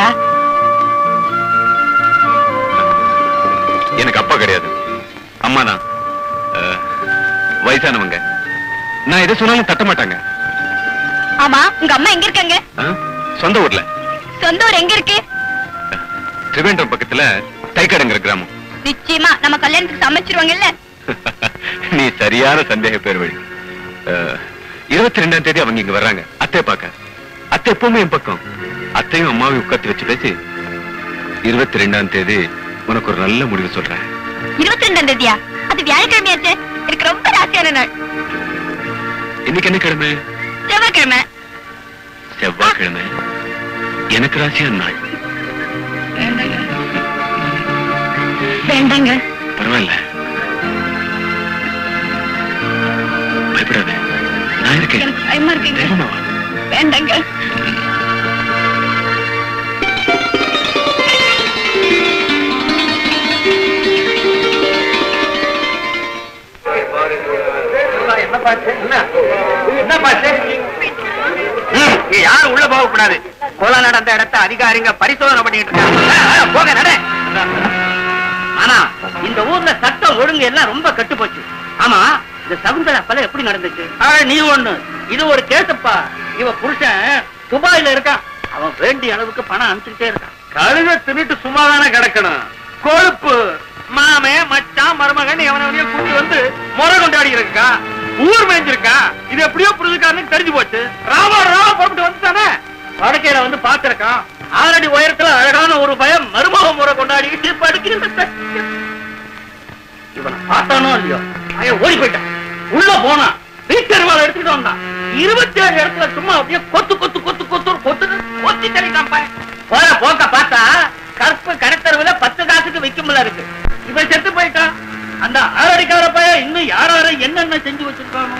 எனக்கு அப்பா கிடையாது, அம்மா தான். அஹ், வயசானவங்க. நான் எதை சொன்னாலும் தட்ட மாட்டாங்க. ஆமா, உங்க அம்மா எங்க இருக்காங்க? அஹ், சொந்த ஊர்ல சொந்த ஊர் எங்க இருக்கு? திரிவேண்டரம் பக்கத்துல தைக்கடங்கிற கிராமம். நிச்சயமா நம்ம கல்யாணத்துக்கு சமைச்சிருவாங்கல்ல? நீ சரியான சந்தேக பேர் வழி. இருபத்தி ரெண்டாம் தேதி அவங்க இங்க வர்றாங்க அத்தை பார்க்க. அத்தை எப்பவுமே என் பக்கம். அத்தையும் அம்மாவையும் உட்காந்து வச்சு பேசி இருபத்தி ரெண்டாம் தேதி உனக்கு ஒரு நல்ல முடிவு சொல்றேன். இருபத்தி ரெண்டாம் தேதியா? அது வியாழக்கிழமையாச்சு. எனக்கு ரொம்ப ராசியான நாள். இன்னைக்கு என்ன கிழமை? செவ்வாய்க்கிழமை. செவ்வாய்க்கிழமை எனக்கு ராசியான நாள். வேண்டாங்க. பரவாயில்ல, பயப்படாத, நான் இருக்கேன். எனக்கு பயமா இருக்குங்க. தைரியமா வா. வேண்டாங்க. என்ன பாட்டு? என்ன என்ன பாட்டு? நீ யாரும் உள்ள போக கூடாது. கொலை நடந்த இடத்த அதிகாரிங்க பரிசோதனை பண்ணிட்டு இருக்காங்க. போக நட. ஆனா இந்த ஊர்ல சட்டம் ஒழுங்கு எல்லாம் ரொம்ப கெட்டு போச்சு. ஆமா, இந்த சகுந்தலா கொலை எப்படி நடந்துச்சு? நீ ஒண்ணு, இது ஒரு கேட்டுப்பா. இவ புருஷன் துபாயில இருக்கான். அவன் வேண்டிய அளவுக்கு பணம் அனுப்பிச்சுட்டே இருக்கான். கழுத தின்னுட்டு சும்மாதானே கிடக்கணும். கொழுப்பு மாமே மச்சான் மருமகன் எவனையே கூட்டி வந்து முறை கொண்டாடி இருக்கா. ஊர் மேய்ஞ்சிருக்கா. இது எப்படியோ புரிஞ்சுக்காரனுக்கு தெரிஞ்சு போச்சு. ராவா ராவா புறப்பட்டு வந்துட்டானே. வடக்கையில வந்து பாத்துருக்கான். ஆறடி உயரத்துல அழகான ஒரு பயம் மருமக முறை கொண்டாடிக்கிட்டு படுக்கிற. இவனை பார்த்தானோ இல்லையோ பையன் ஓடி போயிட்டான். உள்ள போனான். வீட்டருவாள் எடுத்துட்டு வந்தான். இருபத்தி ஏழு இடத்துல சும்மா அப்படியே கொத்து கொத்து கொத்து கொத்து கொத்து கொத்தி தள்ளிட்டான் பையன். போற போக்க பார்த்தா கற்பு கடத்தருவுல பத்து காசுக்கு விக்கும்ல இருக்கு. இவன் செத்து போயிட்டான். அந்த ஆறடிக்கார பையன் இன்னும் யார் யார என்னென்ன செஞ்சு வச்சிருக்கானோ.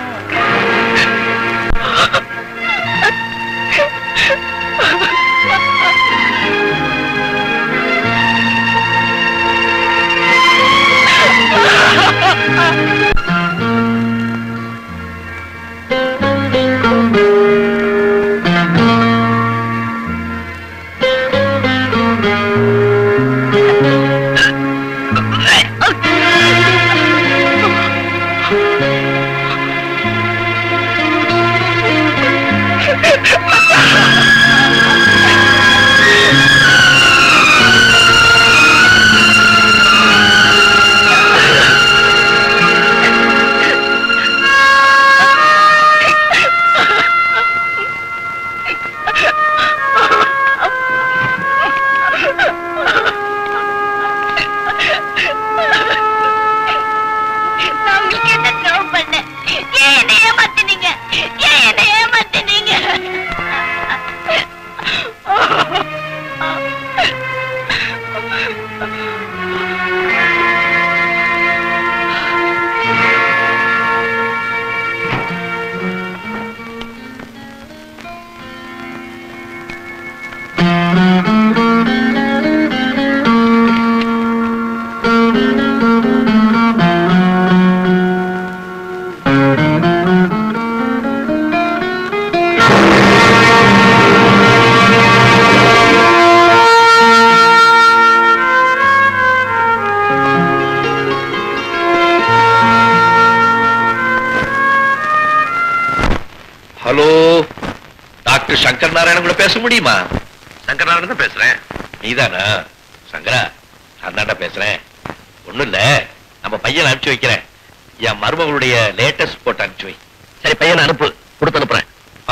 சங்கர் நாராயணன் கூட பேச முடியுமா? சங்கர் நாராயணன் தான் பேசுறேன். நீதானா? சங்கரா, நான் தாண்டா பேசுறேன். ஒண்ணும் இல்ல, நம்ம பையனை அனுப்பிச்சு வைக்கிறேன். என் மருமகளுடைய லேட்டஸ்ட் போட்டோ அனுப்பிச்சு வை. சரி, பையனை அனுப்பு, கொடுத்து அனுப்புறேன்.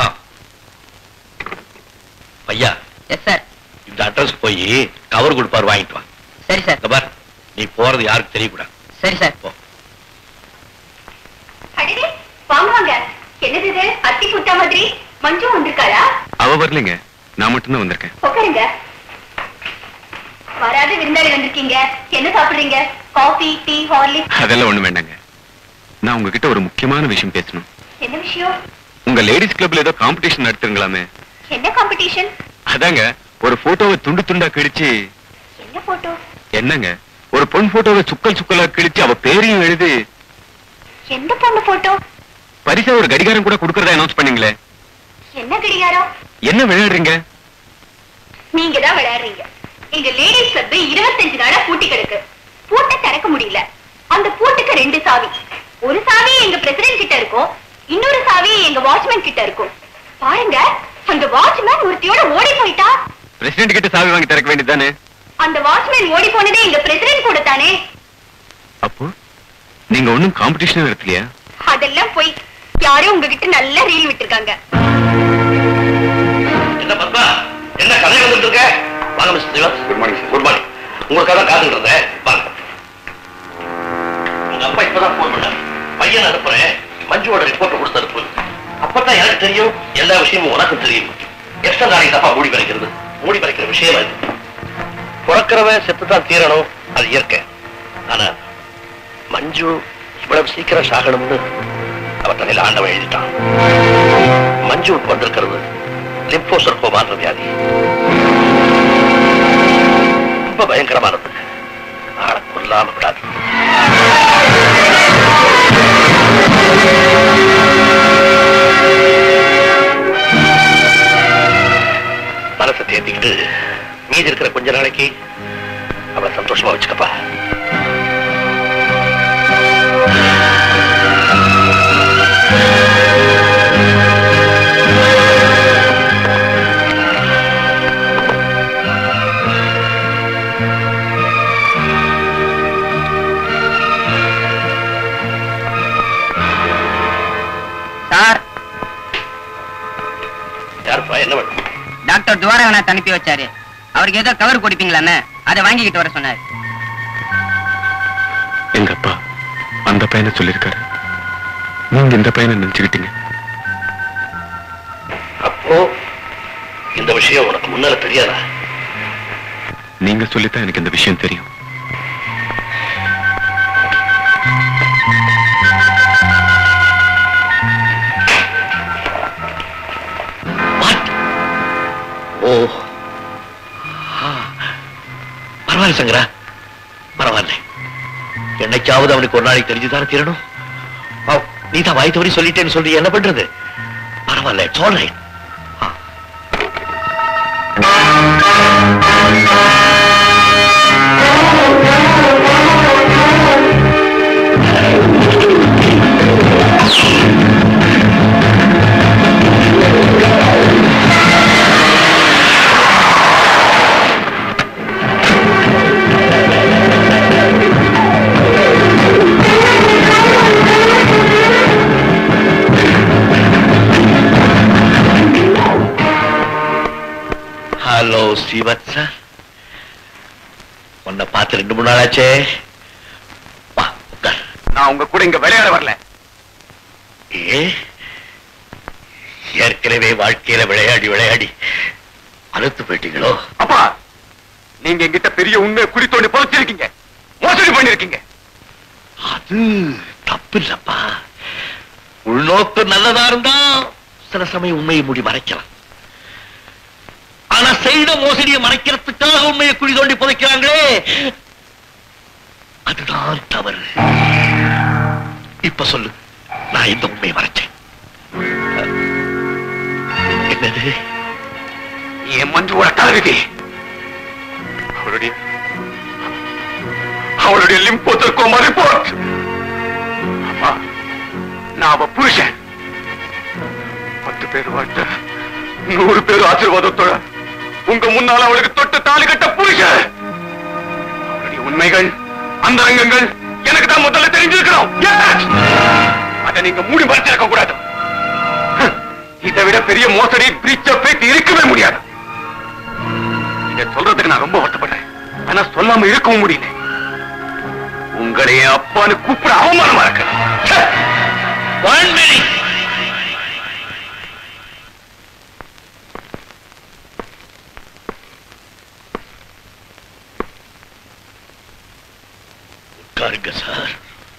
பையா, எஸ் சார், இந்த அட்ரஸ் போய் கவர் கொடுப்பாரு, வாங்கிட்டு வா. சரி சார். பார், நீ போறது யாருக்கு தெரியக்கூடாது. சரி சார். போ. வாங்க. என்னது இது? அத்தி புட்டா மாதிரி மஞ்சு வந்திருக்காரா? அவ வரலங்க, நான் மட்டும்தான் வந்திருக்கேன். உட்காருங்க. வராத விருந்தாளி வந்திருக்கீங்க. என்ன சாப்பிடுறீங்க? Coffee, tea, Horlicks? அதெல்லாம் ஒண்ணு வேண்டாங்க. நான் உங்ககிட்ட ஒரு முக்கியமான விஷயம் பேசணும். என்ன விஷயம்? உங்க லேடிஸ் கிளப்ல ஏதோ காம்படிஷன் நடத்துங்களாமே. என்ன காம்படிஷன்? அதாங்க, ஒரு போட்டோவை துண்டு துண்டா கிழிச்சு. என்ன போட்டோ? என்னங்க, ஒரு பொன் போட்டோவை சுக்கல் சுக்கலா கிழிச்சு அவ பேரையும் எழுதி. எந்த பொண்ணு போட்டோ? பரிசா ஒரு கடிகாரம் கூட கொடுக்கறதா அனௌன்ஸ் பண்ணீங்களே. என்ன கடிகாரம்? என்ன விளையாடுறீங்க? நீங்க தான் விளையாடுறீங்க. எங்க லேடிஸ் கிளப் இருபத்தஞ்சு நாளா பூட்டி கிடக்கு. பூட்டை திறக்க முடியல. அந்த பூட்டுக்கு ரெண்டு சாவி. ஒரு சாவி எங்க பிரசிடென்ட் கிட்ட இருக்கும், இன்னொரு சாவி எங்க வாட்ச்மேன் கிட்ட இருக்கும். பாருங்க, அந்த வாட்ச்மேன் ஒருத்தியோட ஓடி போயிட்டா. பிரசிடென்ட் கிட்ட சாவி வாங்கி திறக்க வேண்டியதானே? அந்த வாட்ச்மேன் ஓடி போனதே எங்க பிரசிடென்ட் கூட தானே. அப்போ நீங்க ஒண்ணும் காம்படிஷன் நடத்தலையா? அதெல்லாம் போய் யாரும் உங்ககிட்ட நல்ல ரீல் விட்டுருக்காங்க. என்ன பத்மா, என்ன கதை வந்துட்டு இருக்க? வாங்க mister Siva. Good morning sir. Good morning. உங்களுக்காக தான் காத்துட்டு இருந்தேன். வாங்க. உங்க அப்பா இப்பதான் போன் பண்ணாரு. பையன் அனுப்புறேன், மஞ்சுவோட ரிப்போர்ட் கொடுத்து அனுப்பு. அப்பதான் எனக்கு தெரியும், எல்லா விஷயமும் உனக்கும் தெரியும். எத்தனை நாளைக்கு தப்பா மூடி பறிக்கிறது? மூடி பறிக்கிற விஷயம் அது. பிறக்கிறவன் செத்துதான் தீரணும், அது இயற்கை. ஆனா மஞ்சு இவ்வளவு சீக்கிரம் சாகணும்னு அவன் தலையில ஆண்டவன் எழுதிட்டான். மஞ்சுவுக்கு வந்திருக்கிறது லிம்போசர்கோமான்ற வியாதி. ரொம்ப பயங்கரமானது. ஆளை கொல்லாம விடாது. தேத்திக்கிட்டு மீதி இருக்கிற கொஞ்ச நாளைக்கு அவளை சந்தோஷமா வச்சுக்கப்பா. சார், யாருப்பா, என்ன வேணும்? டாக்டர் துவாரகநாத் அனுப்பி வச்சாரு. அவருக்கு ஏதோ கவர் கொடுப்பீங்களான்னு அதை வாங்கிக்கிட்டு வர சொன்னாரு. எங்க அப்பா அந்த பையனை சொல்லிருக்காரு, நீங்க இந்த பையனை நினைச்சுக்கிட்டீங்க. அப்போ இந்த விஷயம் உனக்கு முன்னால தெரியாதா? நீங்க சொல்லித்தான் எனக்கு இந்த விஷயம் தெரியும். ஓ, பரவாயில்ல சங்கரா, பரவாயில்ல. என்னைக்காவது அவனுக்கு ஒரு நாளைக்கு தெரிஞ்சுதானே தீரணும். நீ தான் வாய் தவறி சொல்லிட்டேன்னு சொல்லி என்ன பண்றது? பரவாயில்ல, it's all right. Hello Sivatsan, உன்னை பார்த்து ரெண்டு மூணு நாள் ஆச்சே. நான் உங்க கூட இங்க விளையாட வரல. ஏ, ஏற்கனவே வாழ்க்கையில விளையாடி விளையாடி அழுத்து போயிட்டீங்களோ? அப்பா, நீங்க எங்கிட்ட பெரிய உண்மையை குடி தோண்டி புதைச்சிருக்கீங்க, மோசடி பண்ணிருக்கீங்க. அது தப்பு இல்லப்பா. உள்நோக்கு நல்லதா இருந்தா சில சமயம் உண்மையை மூடி மறைக்கலாம். ஆனா செய்த மோசடியை மறைக்கிறதுக்காக உண்மையை குழி தோண்டி புதைக்கிறாங்களே, அதுதான் தவறு. இப்ப சொல்லு, நான் இந்த உண்மையை மறைச்சேன். என்னது? என் மஞ்சுவோட தலைவிதி, அவளுடைய அவளுடைய லிம்போத்திற்கும் ரிப்போர்ட். நான் அவ புருஷன். பத்து பேர் வாழ்த்த நூறு பேர் ஆசீர்வாதத்தோட உங்க முன்னால அவளுக்கு தொட்டு தாலி கட்ட புருஷன். அவளுடைய உண்மைகள், அந்தரங்கங்கள் எனக்கு தான் முதல்ல தெரிஞ்சிருக்கணும். அதை நீங்க மூடி மறைச்சிருக்க கூடாது. இதை விட பெரிய மோசடி, பிரீச் ஆஃப் ஃபெய்த் இருக்கவே முடியாது. இதை சொல்றதுக்கு நான் ரொம்ப வருத்தப்படுறேன். ஆனா சொல்லாம இருக்கவும் முடியல. உங்களை அப்பான்னு கூப்பிட அவமானமா இருக்கு. உட்காருங்க சார்,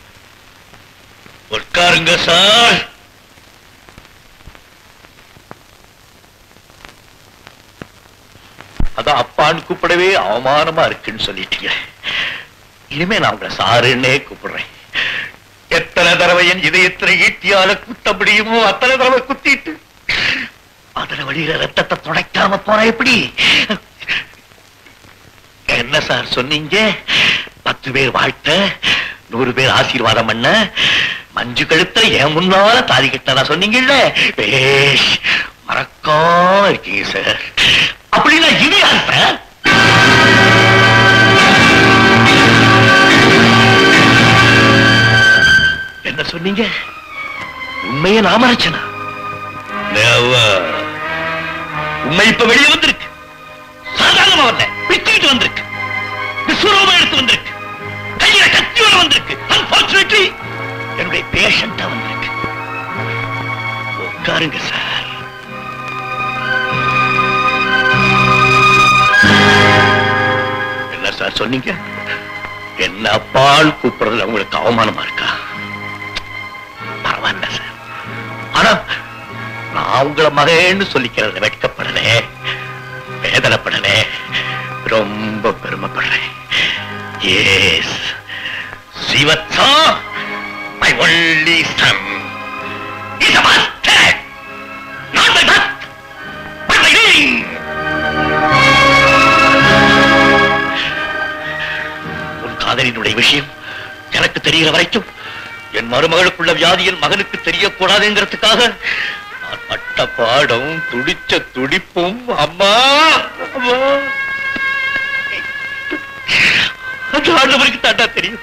உட்காருங்க சார். அதான் அப்பான்னு கூப்பிடவே அவமானமா இருக்குன்னு சொல்லிட்டீங்க. இனிமே நான் உங்களை சாருன்னே கூப்பிடுறேன். எத்தனை தடவை என் இதயத்தில ஈட்டியால குத்த முடியுமோ அத்தனை தடவை குத்திட்டு அதனை வழியில ரத்தத்தை துடைக்காம போற எப்படி? என்ன சார் சொன்னீங்க? பத்து பேர் வாழ்த்த, நூறு பேர் ஆசீர்வாதம் பண்ண, மஞ்சு கழுத்த என் முன்னால தாலி கட்டா சொன்னீங்கல்ல. பேஷ், மறக்காம இருக்கீங்க சார். அப்படின்னா இது யார் சார்? என்ன சொன்னீங்க? உண்மையை நான் மறைச்சனா? உண்மை இப்ப வெளியே வந்திருக்கு. சாதாரணமா வரல, பிச்சுக்கிட்டு வந்திருக்கு, விஸ்வரூபம் எடுத்து வந்திருக்கு, கையில கத்தியோட வந்திருக்கு. அன்பார்ச்சுனேட்லி என்னுடைய பேஷண்டா வந்திருக்கு. உட்காருங்க சார். என்ன சார் சொன்னீங்க? என்ன அப்பால் கூப்பிடுறதுல உங்களுக்கு அவமானமா இருக்கா? பரவாயில்ல சார். ஆனா நான் உங்களை மகன்னு சொல்லிக்கிறத வெட்கப்படலே, வேதனைப்படலே, ரொம்ப பெருமைப்படுறேன். Yes, Sivatsa, my only son, is a bastard, not my birth, but my ring. விஷயம் எனக்கு தெரிகிற வரைக்கும் என் மருமகளுக்குள்ள வியாதி என் மகனுக்கு தெரியக்கூடாதுங்கிறதுக்காக நான் பட்ட பாடம் துடிச்ச துடிப்பும் அம்மா அம்மா அந்த ஆண்டவருக்கு தாண்டா தெரியும்.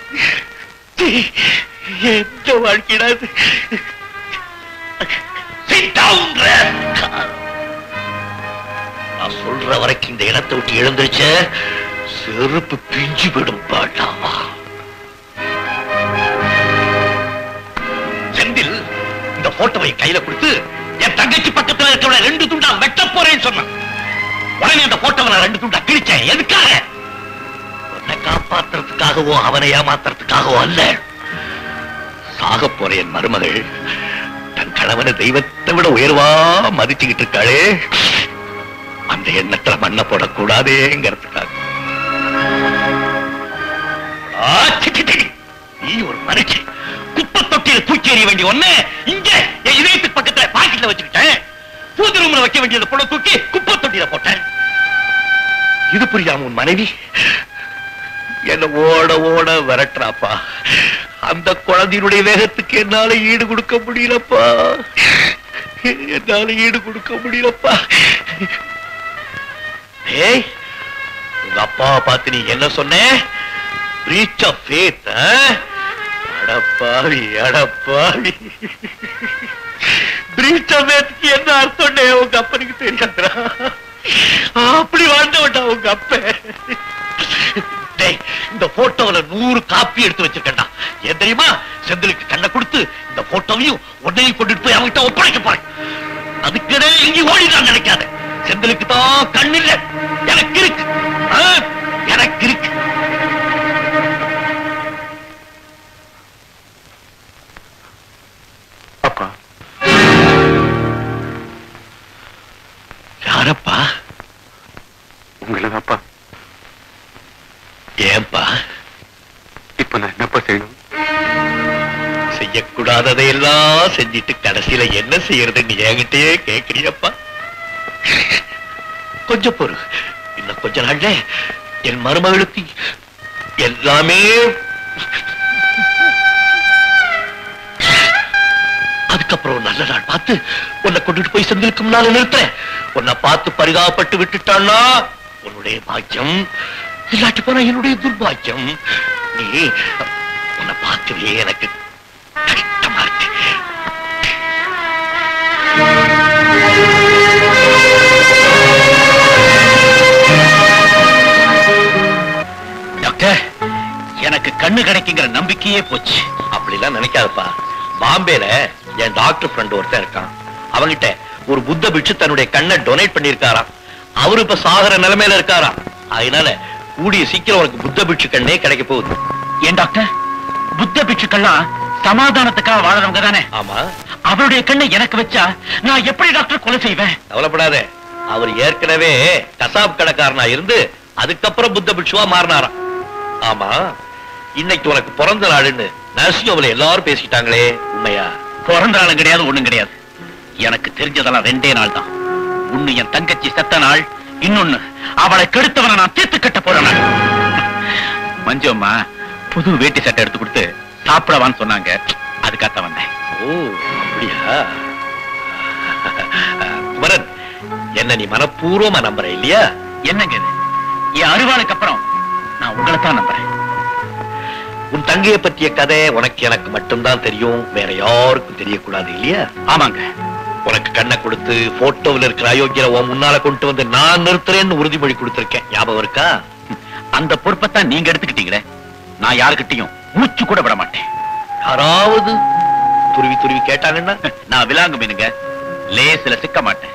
எந்த வாழ்க்கையிடாது நான் சொல்ற வரைக்கும் இந்த இடத்தை விட்டு எழுந்திருச்ச செருப்பு பிஞ்சு விடும் பாட்டாமா. செந்தில் இந்த போட்டோவை கையில கொடுத்து என் தங்கச்சி பக்கத்துல இருக்கிற ரெண்டு துண்டா வெட்ட போறேன்னு சொன்னான். உடனே அந்த போட்டோவை நான் ரெண்டு துண்டா கிழிச்சேன். எதுக்காக? உன்னை காப்பாத்துறதுக்காகவோ அவனை ஏமாத்துறதுக்காகவோ அல்ல. சாக போற என் மருமகள் தன் கணவனை தெய்வத்தை விட உயர்வா மதிச்சுக்கிட்டு இருக்காளே, அந்த எண்ணத்துல மண்ணை போடக்கூடாதேங்கிறதுக்காக. நீ ஒரு மனுஷன் குப்பை தொட்டியில தூக்கி எறிய வேண்டிய ஒண்ணு இங்க என் இதயத்துக்கு பக்கத்துல பாக்கெட்ல வச்சுக்கிட்டேன். பூஜை ரூம்ல வைக்க வேண்டியது பொண்ணை தூக்கி குப்பை தொட்டியில போட்டேன். இது புரியாம உன் மனைவி என்ன ஓட ஓட விரட்டுறாப்பா. அந்த குழந்தையினுடைய வேகத்துக்கு என்னால ஈடு கொடுக்க முடியலப்பா. என்னால ஈடு கொடுக்க முடியலப்பா. ஏய், உங்க அப்பாவை பார்த்து நீ என்ன சொன்ன? Breach of faith. அடப்பாவி அடப்பாவி. பிரீச் ஆஃப் ஃபேத்க்கு என்ன அர்த்தம் உங்க அப்பனுக்கு தெரியாதுடா. அப்படி வாழ்ந்தவன்டா உங்க அப்ப. இந்த போட்டோல நூறு காப்பி எடுத்து வச்சிருக்கா. ஏன் தெரியுமா? செந்திலுக்கு கண்ணை கொடுத்து இந்த போட்டோவையும் உடனையும் கொண்டுட்டு போய் அவங்கிட்ட ஒப்படைக்க போறேன். அதுக்கிடையே எங்கேயும் ஓடிதான் நினைக்காத. செந்திலுக்கு தான் கண் இல்ல, எனக்கு இருக்கு. எனக்கு இருக்கு. அப்பா. யாரப்பா? உங்களதான் அப்பா. ஏன்பா? இப்ப நான் என்னப்பா செய்யணும்? செய்யக்கூடாததையெல்லாம் செஞ்சிட்டு கடைசியில என்ன செய்யறதுன்னு என்கிட்டயே கேக்குறியப்பா. கொஞ்சம் பொறு. இன்னும் கொஞ்ச நாள்ல என் மருமகளுக்கு எல்லாமே அதுக்கப்புறம் நல்ல நாள் பார்த்து உன்னை கொண்டுட்டு போய் செந்திலுக்கு முன்னால நிறுத்துறேன். உன்னை பார்த்து பரிதாபப்பட்டு விட்டுட்டான்னா உன்னுடைய பாக்கியம், இல்லாட்டி போனா என்னுடைய துர்பாக்கியம். நீ உன்னை பார்க்கவே எனக்கு கஷ்டமா இருக்கு. டாக்டர், எனக்கு கண்ணு கிடைக்குங்கிற நம்பிக்கையே போச்சு. அப்படிலாம் நினைக்காதப்பா. பாம்பேல என் டாக்டர் ஃப்ரெண்ட் ஒருத்தன் இருக்கான். அவங்கிட்ட ஒரு புத்த பிட்சு தன்னுடைய கண்ணை டொனேட் பண்ணிருக்காராம். அவரு இப்ப சாகர நிலைமையில இருக்காராம். அதனால கூடிய சீக்கிரம் உனக்கு புத்த பிட்சு கண்ணே கிடைக்க போகுது. ஏன் டாக்டர், புத்த பிட்சுக்கெல்லாம் சமாதானத்துக்காக வாழறவங்க தானே? ஆமா. அவருடைய கண்ணை எனக்கு வச்சா நான் எப்படி டாக்டர் கொலை செய்வேன்? கவலைப்படாத. அவர் ஏற்கனவே கசாப் கடைக்காரனா இருந்து அதுக்கப்புறம் புத்த பிட்சுவா மாறினாராம். ஆமா, இன்னைக்கு உனக்கு பிறந்த நாளுன்னு நர்சியோவில் எல்லாரும் பேசிட்டாங்களே, உண்மையா? பிறந்த நாளும் கிடையாது, ஒண்ணும் கிடையாது. எனக்கு தெரிஞ்சதெல்லாம் ரெண்டே நாள் தான். ஒண்ணு என் தங்கச்சி செத்த நாள், இன்னொன்னு அவளை கெடுத்தவனை நான் தீர்த்து கட்ட போறேன். மஞ்சு அம்மா புது வேட்டி சட்டை எடுத்து கொடுத்து சாப்பிடவான்னு சொன்னாங்க. அதுக்காக வந்தேன். ஓ அப்படியா? குமரன், என்ன நீ மனப்பூர்வமா நம்புற இல்லையா? என்னங்க இது? என் அறுவாளுக்கு அப்புறம் நான் உங்களை தான் நம்புறேன். உன் தங்கையை பற்றிய கதை உனக்கு எனக்கு மட்டும்தான் தெரியும், வேற யாருக்கும் தெரியக்கூடாது இல்லையா? ஆமாங்க. உனக்கு கண்ணை கொடுத்து போட்டோவில் இருக்கிற அயோக்கியரை உன் முன்னால கொண்டு வந்து நான் நிறுத்துறேன்னு உறுதிமொழி கொடுத்திருக்கேன். ஞாபகம் இருக்கா? அந்த பொறுப்பைத்தான் நீங்க எடுத்துக்கிட்டீங்களே. நான் யாருக்கிட்டையும் மூச்சு கூட விட மாட்டேன். யாராவது துருவி துருவி கேட்டாங்கன்னா நான் விலாங்கு மீனுங்க, லேசில சிக்க மாட்டேன்.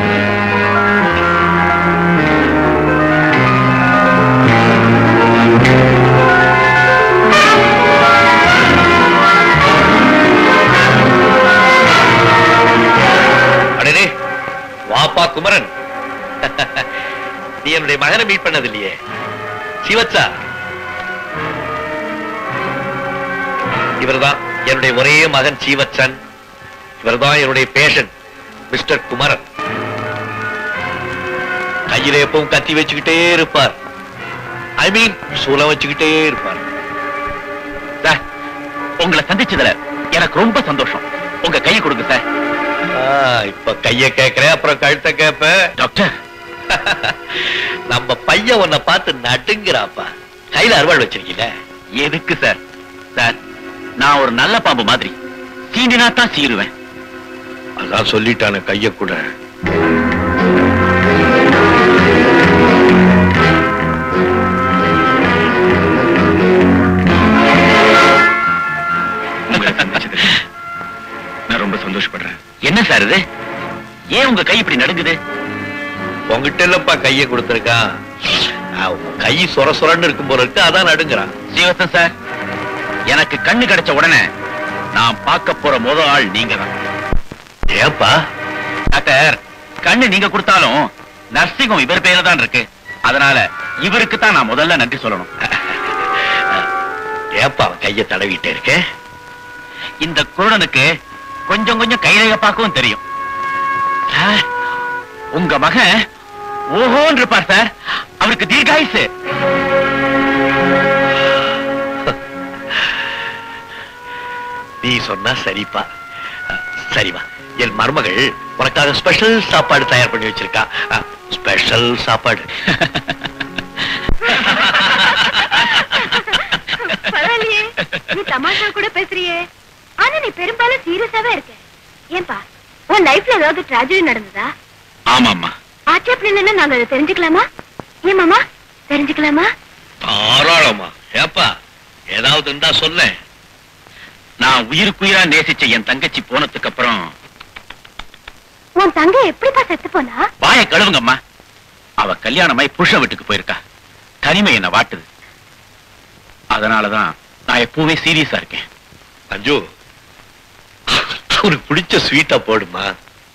வாப்பா குமரன், நீ என்னுடைய மகனை மீட் பண்ணது இல்லையே? சிவத்சா, இவர்தான் என்னுடைய ஒரே மகன் சிவத்சன். இவர்தான் என்னுடைய பேஷண்ட் மிஸ்டர் குமரன். கையில எப்பவும் கத்தி வச்சுக்கிட்டே இருப்பார். ஐ மீன் சூலம் வச்சுக்கிட்டே இருப்பார். உங்களை சந்திச்சதுல எனக்கு ரொம்ப சந்தோஷம். உங்க கையை கொடுங்க சார். இப்ப கைய கேக்குறேன், அப்புறம் கழுத்த கேப்ப. டாக்டர், நம்ம பையன் உன்னை பார்த்து நடுங்கிறாப்பா. கையில அறுவாள் வச்சிருக்கீங்க. எதுக்கு சார்? சார், நான் ஒரு நல்ல பாம்பு மாதிரி சீண்டினா தான் சீருவேன். அதான் சொல்லிட்டான கைய கூட. நான் ரொம்ப சந்தோஷப்படுறேன். என்ன சார் இது? ஏன் உங்க கை இப்படி நடுங்குது? உங்ககிட்ட இல்லப்பா கைய கொடுத்திருக்கான். கை சொர சொரன்னு இருக்கும் போல இருக்கு, அதான் நடுங்குறான். ஸ்ரீவத்சன் சார், எனக்கு கண்ணு கிடைச்ச உடனே நான் பார்க்க போற முதல் ஆள் நீங்க தான். ஏப்பா? டாக்டர், கண்ணு நீங்க கொடுத்தாலும் நர்சிங்கும் இவர் பேர்ல தான் இருக்கு. அதனால இவருக்கு தான் நான் முதல்ல நன்றி சொல்லணும். ஏப்பா கைய தடவிட்டே இருக்க? இந்த குருடனுக்கு கொஞ்சம் கொஞ்சம் கைரேகை பார்க்கவும் தெரியும். சார், உங்க மகன் ஓஹோன்னு இருப்பார் சார். அவருக்கு தீர்காயுசு. நீ சொன்னா சரிப்பா. சரிவா, என் மருமகள் உனக்காக ஸ்பெஷல் சாப்பாடு தயார் பண்ணி வச்சிருக்கா. ஸ்பெஷல் சாப்பாடு. பரவாயில்லையே, நீ தமாஷா கூட பேசுறியே. ஆனா நீ பெரும்பாலும் சீரியஸாவே இருக்க. ஏன்பா, உன் லைஃப்ல ஏதாவது ட்ராஜடி நடந்ததா? ஆமாம்மா. ஆட்சேபம் நாங்க அதை தெரிஞ்சுக்கலாமா? ஏமாமா தெரிஞ்சுக்கலாமா? தாராளமா. ஏப்பா ஏதாவது இருந்தா சொல்ல. நான் உயிருக்குயிரா நேசிச்ச என் தங்கச்சி போனதுக்கு அப்புறம். உன் தங்க எப்படிப்பா செத்து போனா? வாய கழுவுங்கம்மா. அவ கல்யாணமாய் புருஷ வீட்டுக்கு போயிருக்கா. தனிமை என்ன வாட்டுது. அதனாலதான் நான் எப்பவுமே சீரியஸா இருக்கேன். மஞ்சு, உனக்கு பிடிச்ச ஸ்வீட்டா போடுமா?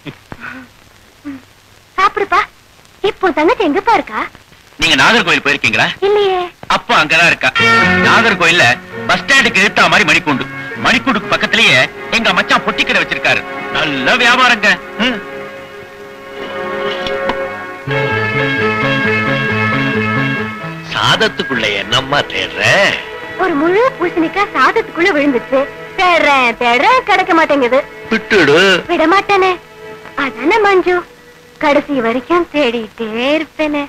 சாப்பிடுப்பா. இப்போ தங்கச்சி எங்கப்பா இருக்கா? நீங்க நாகர்கோயில் போயிருக்கீங்களா? இல்லையே. அப்ப அங்கதான் இருக்கா. நாகர்கோயில்ல பஸ் ஸ்டாண்டுக்கு எடுத்தா மாதிரி மணிக்கூண்டு. மணிக்கூண்டுக்கு பக்கத்திலேயே எங்க மச்சான் பொட்டிக்கடை வச்சிருக்காரு. நல்ல வியாபாரங்க. சாதத்துக்குள்ள என்னம்மா தேடுற? ஒரு முழு பூசணிக்காய் சாதத்துக்குள்ள விழுந்துச்சு. தேடுறேன் தேடுறேன் கிடைக்க மாட்டேங்குது. விட்டுடு. விட மாட்டேனே. அதானே மஞ்சு, கடைசி வரைக்கும் தேடிட்டே இருப்பேனே.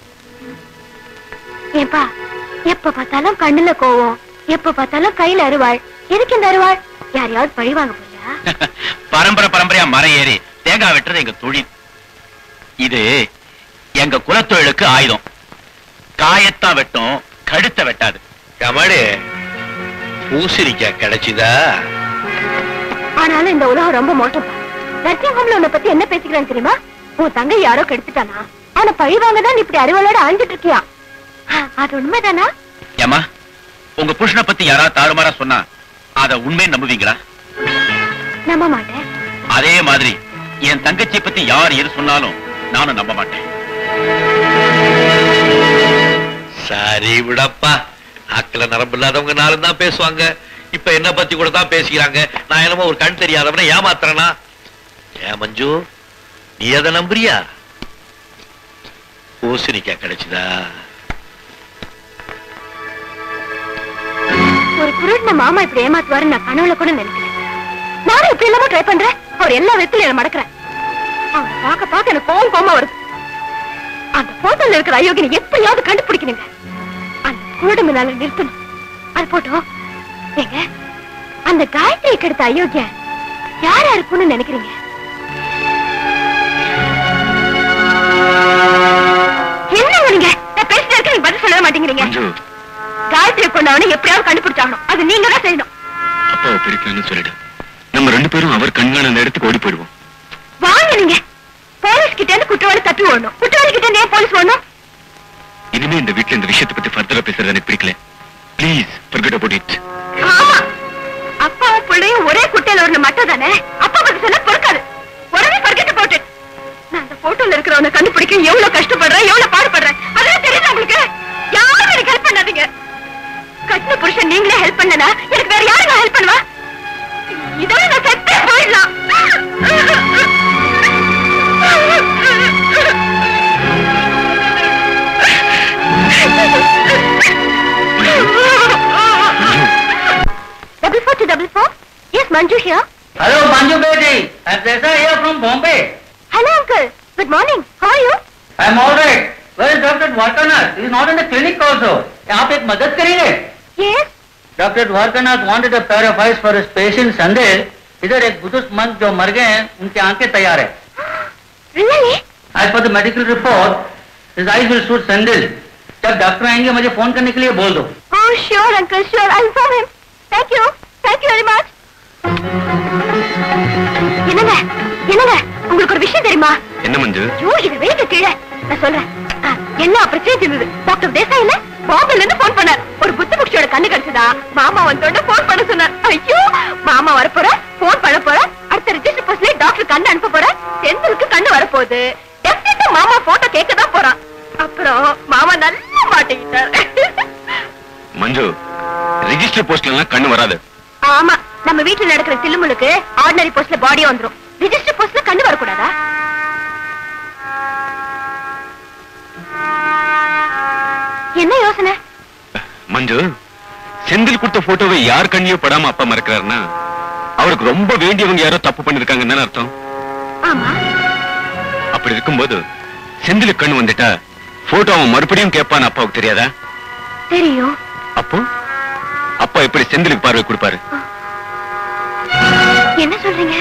ஏப்பா, எப்ப பார்த்தாலும் கண்ணுல கோவம், எப்ப பார்த்தாலும் கையில அருவாள். எதுக்கு இந்த அருவாள்? யாரையாவது பழி வாங்க போறியா? பரம்பரை பரம்பரையா மரம் ஏறி தேங்காய் வெட்டுறது எங்க தொழில். இது எங்க குலத்தொழிலுக்கு ஆயுதம். காயத்தான் வெட்டும், கழுத்தை வெட்டாது. கமாடி, பூசணிக்காய் கிடைச்சுதா? ஆனாலும் இந்த உலகம் ரொம்ப மோசம்ப்பா. நர்சிங் ஹோம்ல உன்னை பத்தி என்ன பேசிக்கிறான்னு தெரியுமா? உன் தங்கை யாரோ கெடுத்துட்டானா? ஆனா பழி வாங்கதான் இப்படி அறிவாளோட அழிஞ்சிட்டு இருக்கியா? அது உண்மைதானா? ஏமா, உங்க புருஷனை பத்தி யாராவது தாறுமாறா சொன்னா அத உண்மை நம்புவீங்களா? நம்ப மாட்டேன். அதே மாதிரி என் தங்கச்சியை பத்தி யார் எது சொன்னாலும் நானும் நம்ப மாட்டேன். சரி விடப்பா. நாக்குல நரம்பு இல்லாதவங்க நாளும் தான் பேசுவாங்க. இப்ப என்ன பத்தி கூட தான் பேசிக்கிறாங்க. நான் என்னமோ ஒரு கண் தெரியாதவன ஏமாத்துறனா? ஏன் மஞ்சு, நீ எதை நம்புறியா? பூசணிக்காய் கிடைச்சுதா? ஒரு குருடன மாமா இப்படி ஏமாத்துவாரு நான் கனவுல கூட நினைக்கிறேன். நானும் இப்படி எல்லாமோ ட்ரை பண்றேன். அவர் எல்லா விதத்திலும் என்ன மடக்கிறேன். அவரை பார்க்க பார்க்க எனக்கு கோவம் கோவமா வருது. அந்த போட்டோல இருக்கிற அயோக்கியனை எப்படியாவது கண்டுபிடிக்கணுங்க. அந்த குருட மேல நிறுத்தணும். அது போட்டோம். ஏங்க, அந்த காயத்ரி கெடுத்த அயோக்கிய யாரா இருக்கும்னு நினைக்கிறீங்க? என்னங்க நீங்க நான் பேசிட்டு இருக்க நீங்க பதில் சொல்ல மாட்டேங்கிறீங்க. காயத்ரி கொண்டவனை எப்படியாவது கண்டுபிடிச்சாகணும். அது நீங்க தான் செய்யணும். அப்பாவை பிரிக்கணும்னு சொல்லிடு. நம்ம ரெண்டு பேரும் அவர் கண்காண அந்த இடத்துக்கு ஓடி போயிடுவோம். வாங்க நீங்க. போலீஸ் கிட்ட இருந்து குற்றவாளி தப்பி ஓடணும். குற்றவாளி கிட்ட இருந்து ஏன் போலீஸ் ஓடணும்? இனிமே இந்த வீட்டுல இந்த விஷயத்தை பத்தி ஃபர்தரா பேசுறது எனக்கு பிடிக்கல. Please forget about it. ஆமா, அப்பாவும் பிள்ளையும் ஒரே குட்டையில ஒரு மட்டும் தானே. அப்பா பத்தி சொன்னா பொறுக்காது. உடனே forget about it. நான் அந்த போட்டோல இருக்கிறவனை கண்டுபிடிக்க எவ்வளவு கஷ்டப்படுறேன், எவ்வளவு பாடுபடுறேன். அதெல்லாம் தெரியுது உங்களுக்கு? யாரும் எனக்கு ஹெல்ப் பண்ணாதீங்க. கட்டின புருஷன் நீங்களே ஹெல்ப் பண்ணனா எனக்கு வேற யாருங்க ஹெல்ப் பண்ணுவா? இதோட நான் செத்தே போயிடலாம். Double four to Manju here. Hello, Manju baby. I'm Jaishankar here from Bombay. Hello, uncle. Good morning. How are you? I'm all right. Where is Doctor Dwarakanath? He is not in the clinic also. आप एक मदद करेंगे? Yes. Doctor Dwarakanath wanted a pair of eyes for his patient Sunday. इधर एक बुजुर्ग monk जो मर गए हैं, उनकी आंखें तैयार है. Really? As per the medical report, his eyes will suit Sunday. जब डॉक्टर आएंगे मुझे फोन करने के लिए बोल दो. Oh, sure, uncle. Sure. I'll inform him. Thank you. Thank you very much. என்னங்க என்னங்க உங்களுக்கு ஒரு விஷயம் தெரியுமா? என்ன மஞ்சு? ஐயோ இது வெயிட் கீழே நான் சொல்றேன். என்ன பிரச்சனை இருந்தது? டாக்டர் தேசாய் இல்ல பாம்பேல இருந்து போன் பண்ணார். ஒரு புத்த புக்ஷியோட கண்ணு கிடைச்சதா மாமா வந்தோட போன் பண்ண சொன்னார். ஐயோ மாமா வர போற போன் பண்ண போற அடுத்த ரிஜிஸ்டர் போஸ்ட்ல டாக்டர் கண்ணு அனுப்ப போற செந்திலுக்கு கண்ணு வர போகுது. டெஃபினட்டா மாமா போட்டோ கேட்க தான் போறான். அப்புறம் மாமா நல்லா மாட்டிக்கிட்டார். மஞ்சு ரிஜிஸ்டர் போஸ்ட்ல எல்லாம் கண்ணு வராது. ஆமா நம்ம வீட்டுல நடக்கிற தில்லுமுழுக்கு ஆர்டினரி போஸ்ட்ல பாடியே வந்துரும். ரிஜிஸ்டர் போஸ்ட்ல கண்ணு வரக்கூடாதா? என்ன யோசனை? மஞ்சு செந்தில் கொடுத்த போட்டோவை யார் கண்ணியோ படாம அப்பா மறக்கிறாருன்னா அவருக்கு ரொம்ப வேண்டியவங்க யாரோ தப்பு பண்ணிருக்காங்கன்னு அர்த்தம். ஆமா. அப்படி இருக்கும்போது செந்திலுக்கு கண்ணு வந்துட்டா போட்டோ அவன் மறுபடியும் கேட்பான்னு அப்பாவுக்கு தெரியாதா? தெரியும். அப்போ அப்பா எப்படி செந்திலுக்கு பார்வை கொடுப்பாரு? என்ன சொல்றீங்க?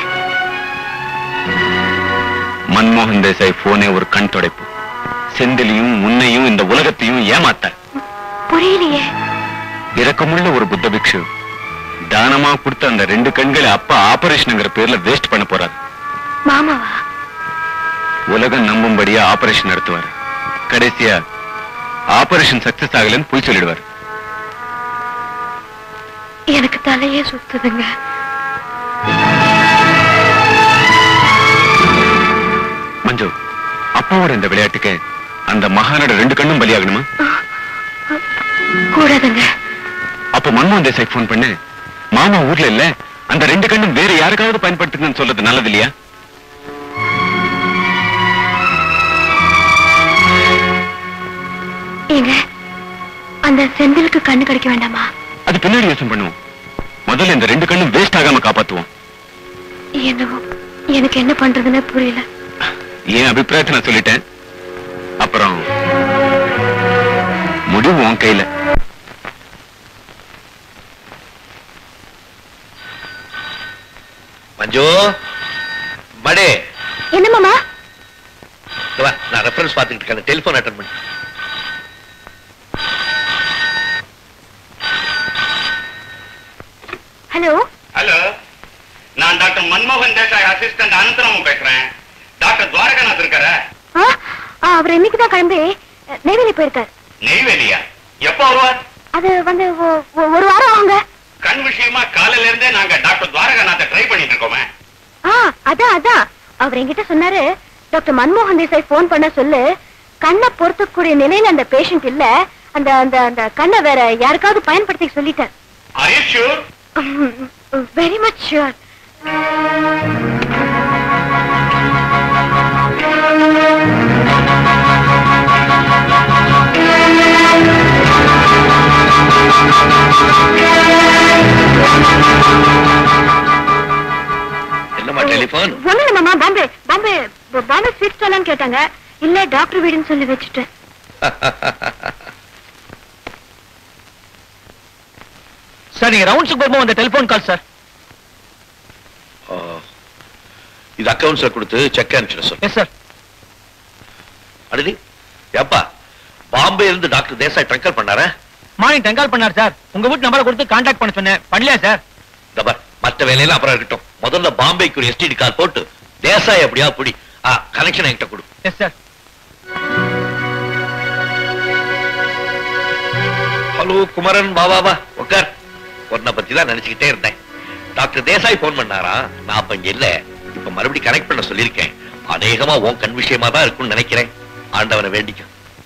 மன்மோகன் தேசாய் போனே ஒரு கண் தொடைப்பு. செந்திலையும் உன்னையும் இந்த உலகத்தையும் ஏமாத்த. புரியலையே. இரக்கமுள்ள ஒரு புத்த பிக்ஷு தானமா கொடுத்த அந்த ரெண்டு கண்களை அப்பா ஆபரேஷன்ங்கிற பேர்ல வேஸ்ட் பண்ண போறாரு. மாமாவா? உலகம் நம்பும்படியா ஆபரேஷன் நடத்துவார். கடைசியா ஆபரேஷன் சக்சஸ் ஆகலன்னு போய் சொல்லிடுவார். எனக்கு தலையே சுத்துதுங்க. மஞ்சு அப்பாவோட இந்த விளையாட்டுக்கு அந்த மகானோட ரெண்டு கண்ணும் பலியாகணுமா? கூடாதுங்க. அப்ப மன்மோகன் தேசாய் போன் பண்ணு மாமா ஊர்ல இல்ல அந்த ரெண்டு கண்ணும் வேற யாருக்காவது பயன்படுத்துங்கன்னு சொல்றது நல்லது இல்லையா? ஏங்க அந்த செந்திலுக்கு கண்ணு கிடைக்க வேண்டாமா? அது பின்னாடி யோசனை பண்ணுவோம். முதல்ல இந்த ரெண்டு கண்ணும் வேஸ்ட் ஆகாம காப்பாத்துவோம். என்னவோ எனக்கு என்ன பண்றதுன்னு புரியல. என் அபிப்பிராயத்தை நான் சொல்லிட்டேன். அப்புறம் முடிவு உன் கையில. மஞ்சு மடே என்ன மாமா? நான் ரெஃபரன்ஸ் பார்த்துக்கிட்டு இருக்கேன். டெலிபோன் அட்டெண்ட் பண்ணு. ஹலோ ஹலோ நான் டாக்டர் மன்மோகன் தேசாய் அசிஸ்டன்ட் அனந்தராமன் பேசுறேன். டாக்டர் துவாரகநாத் இருக்காரா? அவர் இன்னைக்குதான் கிளம்பி நெய்வேலி போயிருக்காரு. நெய்வேலியா? எப்ப வருவார்? அது வந்து ஒரு வாரம் ஆகுங்க. கண் விஷயமா காலையில இருந்தே நாங்க டாக்டர் துவாரகநாத்தை ட்ரை பண்ணிட்டு இருக்கோமே. அதான் அதான் அவர் என்கிட்ட சொன்னாரு டாக்டர் மன்மோகன் தேசாய் போன் பண்ண சொல்லு கண்ணை பொறுத்தக்கூடிய நிலையில அந்த பேஷண்ட் இல்ல அந்த அந்த அந்த கண்ணை வேற யாருக்காவது பயன்படுத்தி சொல்லிட்டார். Are you sure? Very much sure. என்னமா டெலிபோன்? ஒண்ணுல மாமா பாம்பே பாம்பே பாம்பே ஸ்வீட் ஸ்டாலான்னு கேட்டாங்க. இல்ல டாக்டர் வீடுன்னு சொல்லி வச்சுட்டேன். சார் நீங்க ரவுண்ட்ஸுக்கு வரும்போது அந்த டெலிபோன் கால் சார். இது அக்கவுண்ட்ஸ்ல கொடுத்து செக் அனுப்பிச்சிட சார். Yes sir. அடடி ஏப்பா பாம்பே இருந்து டாக்டர் தேசாய் ட்ரங்கல் பண்ணாரா? மார்னிங் டங்கால் பண்ணார் சார். உங்க வீட்டு நம்பரை கொடுத்து கான்டாக்ட் பண்ண சொன்னேன். பண்ணலையா சார்? தபர் மற்ற வேலையெல்லாம் அப்புறம் இருக்கட்டும். முதல்ல பாம்பேக்கு ஒரு எஸ்டிடி கால் போட்டு தேசாய் அப்படியா புடி கனெக்ஷன் என்கிட்ட கொடு. Yes sir. ஹலோ குமரன் வா வா வா உட்கார். உன்னை பத்தி தான் நினைச்சுக்கிட்டே இருந்தேன். டாக்டர் தேசாய் போன் பண்ணாரா? நான் அப்ப இங்க இல்ல. இப்ப மறுபடியும் கனெக்ட் பண்ண சொல்லியிருக்கேன். அநேகமா உன் கண் விஷயமா தான் இருக்கும்னு நினைக்கிறேன். ஆண்டவனை வேண்டிக்க.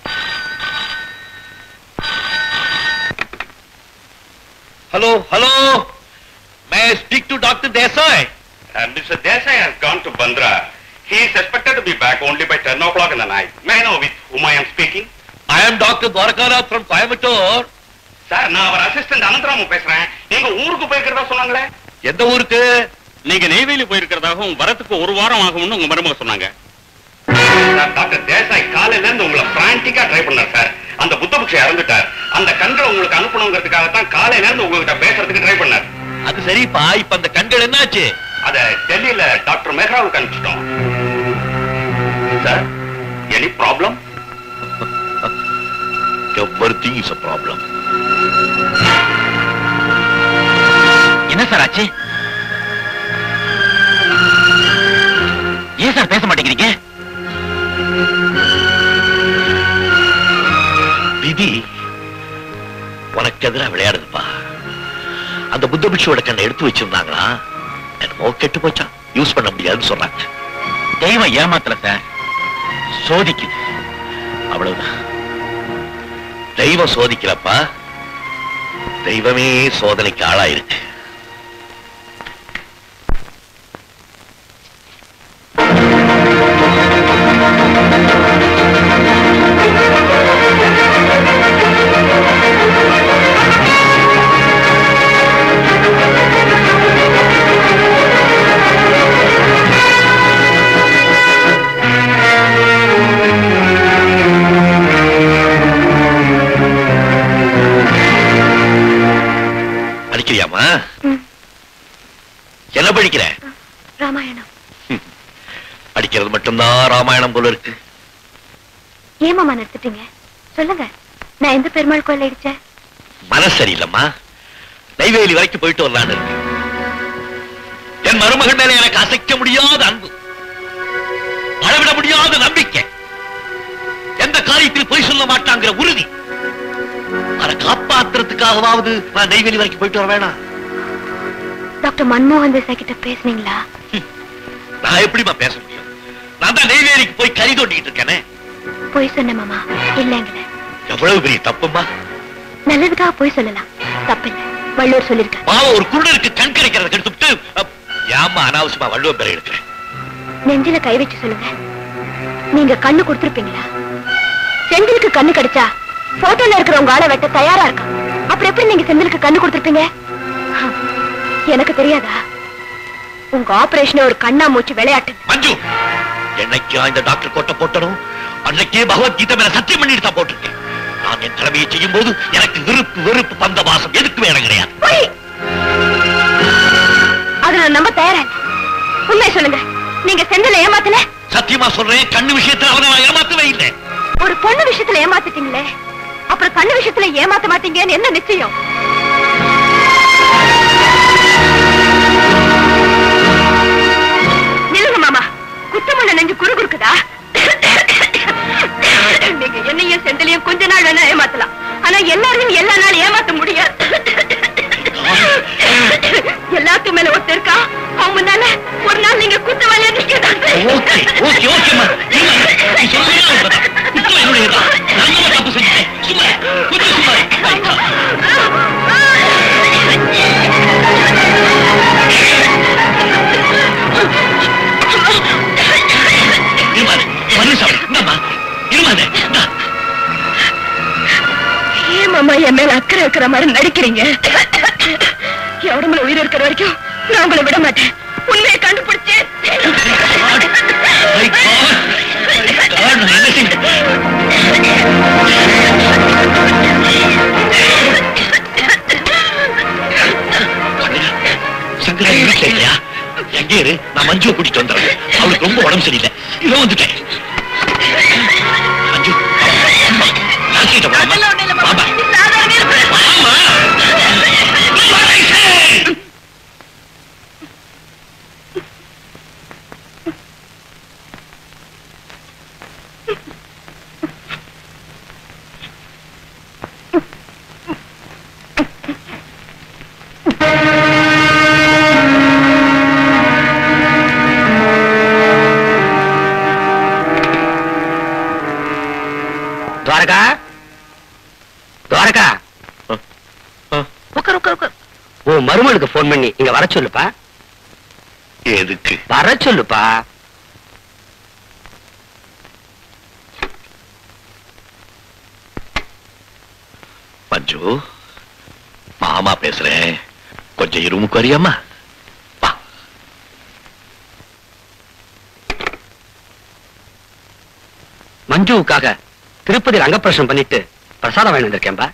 Hello hello may I speak to doctor Desai? Mister Desai has gone to Bandra. He is expected to be back only by ten o'clock in the night. May I know with whom I am speaking? I am Doctor Dwarakanath from Coimbatore. Sir நான் அவர் assistant Anantharaman பேசுறேன். நீங்க ஊருக்கு போயிருக்கிறதா சொன்னாங்களே? எந்த ஊருக்கு? நீங்க நெய்வேலி போயிருக்கிறதாகவும் வரத்துக்கு ஒரு வாரம் ஆகும்னு உங்க மருமக சொன்னாங்க. டாக்டர் தேசாய் காலையில இருந்து உங்களை பிரான்டிக்கா ட்ரை பண்ணார் சார். அந்த புத்தபுக்ஷ இறந்துட்டார். அந்த கண்களை உங்களுக்கு அனுப்பணுங்கிறதுக்காகத்தான் காலையில இருந்து உங்ககிட்ட பேசுறதுக்கு ட்ரை பண்ணார். அது சரிப்பா, இப்ப அந்த கண்கள் என்னாச்சு? அத டெல்லியில டாக்டர் மெஹ்ராவுக்கு அனுப்பிச்சிட்டோம் sir. Any problem? Everything is a problem. என்ன சார் ஆச்சு? ஏன் சார் பேச மாட்டேங்கிறீங்க? விதி உனக்கு எதிராக விளையாடுதுப்பா. அந்த புத்த பிக்ஷுவோட கண்ணை எடுத்து வச்சிருந்தாங்களா, என்னமோ கெட்டு போச்சா, யூஸ் பண்ண முடியாதுன்னு சொன்னாங்க. தெய்வம் ஏமாத்தல சார், சோதிக்குது, அவ்வளவுதான். தெய்வம் சோதிக்கலப்பா, தெய்வமே சோதனைக்கு ஆளாயிருக்கு. என்ன படிக்கிற? ராமாயணம். படிக்கிறது மட்டும்தான் ராமாயணம் போல இருக்கு. ஏமாமா நிறுத்திட்டீங்க? சொல்லுங்க, நான் எந்த பெருமாள் கோயில் அடிச்சேன்? மனசு சரியில்லம்மா, நெய்வேலி வரைக்கும் போயிட்டு வரலான்னு இருக்கு. என் மருமகன் மேல எனக்கு அசைக்க முடியாத அன்பு, அளவிட முடியாத நம்பிக்கை, எந்த காரியத்தில் பொய் சொல்ல மாட்டாங்கிற உறுதி. அதை காப்பாத்துறதுக்காகவாவது நான் நெய்வேலி வரைக்கும் போயிட்டு வர வேணாம்? டாக்டர் மன்மோகன் தேசாய் கிட்ட பேசுனீங்களா? நான் எப்படிமா பேச முடியும்? நான் தான் நெய்வேலிக்கு போய் கறி தோண்டிக்கிட்டு இருக்கேனே. போய் சொன்ன மாமா இல்லைங்கள. எவ்வளவு பெரிய தப்புமா? நல்லதுக்காக போய் சொல்லலாம், தப்பில்லை. வள்ளுவர் சொல்லிருக்க. பாவம், ஒரு குருடருக்கு கண் கிடைக்கிறத கெடுத்துட்டு ஏமா அனாவசியமா வள்ளுவர் பேரை எடுக்கிறேன்? நெஞ்சில கை வச்சு சொல்லுங்க, நீங்க கண்ணு கொடுத்திருப்பீங்களா? செந்திலுக்கு கண்ணு கிடைச்சா போட்டோல இருக்கிற உங்க ஆளை வெட்ட தயாரா இருக்கா. அப்படி எப்படி நீங்க செந்திலுக்கு கண்ணு கொடுத்திருப்பீங்க? எனக்கு தெரியாதா? உங்க ஆபரேஷன் ஒரு கண்ணா மூச்சு விளையாட்டு. மஞ்சு, என்னைக்கு இந்த டாக்டர் கோட்டை போட்டனும் அன்னைக்கே பகவத்கீதை மேல சத்தியம் பண்ணிட்டு தான் போட்டிருக்கேன். நான் என் கடமையை செய்யும் போது எனக்கு விருப்பு வெறுப்பு பந்த வாசம் எதுக்கு வேணும் கிடையாது. அதை நான் நம்ப தயாரா இல்ல. உண்மை சொல்லுங்க, நீங்க செந்தில ஏமாத்தல? சத்தியமா சொல்றேன், கண்ணு விஷயத்துல அவனை நான் ஏமாத்தவே இல்லை. ஒரு பொண்ணு விஷயத்துல ஏமாத்திட்டீங்களே, அப்புறம் கண்ணு விஷயத்துல ஏமாத்த மாட்டீங்கன்னு என்ன நிச்சயம்? நில்லுங்க மாமா, குத்தமுள்ள நெஞ்சு குறு குறுக்குதா? நீங்க என்னையும் செந்திலையும் கொஞ்ச நாள் வேணா ஏமாத்தலாம், ஆனா எல்லாரையும் எல்லா நாள் ஏமாத்த முடியாது. எல்லாத்துக்கும் மேல ஒருத்தர் இருக்கா, அவன் முன்னால ஒரு நாள் நீங்க குத்தவாளியா நிக்கதான். ஓகே ஓகே ஓகேமா, நீ சொல்றீங்க குத்தம் என்னுடையதான். நான் தான் தப்பு செஞ்சேன். சும்மா குத்து சும்மா. இருமாது மனுஷன் என்னம்மா இருமாது. ஏன் மாமா என் மேல அக்கறை இருக்கிற மாதிரி நடிக்கிறீங்க? என் உடம்புல உயிர் இருக்கிற வரைக்கும் நான் உங்களை விட மாட்டேன். உண்மையை கண்டுபிடிச்சு சங்கரா வீட்டுல இல்லையா? எங்கே இரு, நான் மஞ்சுவை கூட்டிட்டு வந்துடுறேன். அவளுக்கு ரொம்ப உடம்பு சரியில்லை. இதோ வந்துட்டேன். மஞ்சு துவாரகா, துவாரகா, உட்கார் உட்கார் உட்கார். உன் மருமனுக்கு போன் பண்ணி இங்க வர சொல்லுப்பா. எதுக்கு வர சொல்லுப்பா. மஞ்சு, மாமா பேசுறேன், கொஞ்சம் இருமுக்கு வரியாமா? மஞ்சுவுக்காக திருப்பதி ரங்கப்பிரசனம் பண்ணிட்டு பிரசாதம் வாங்கி வந்திருக்கேன்பா.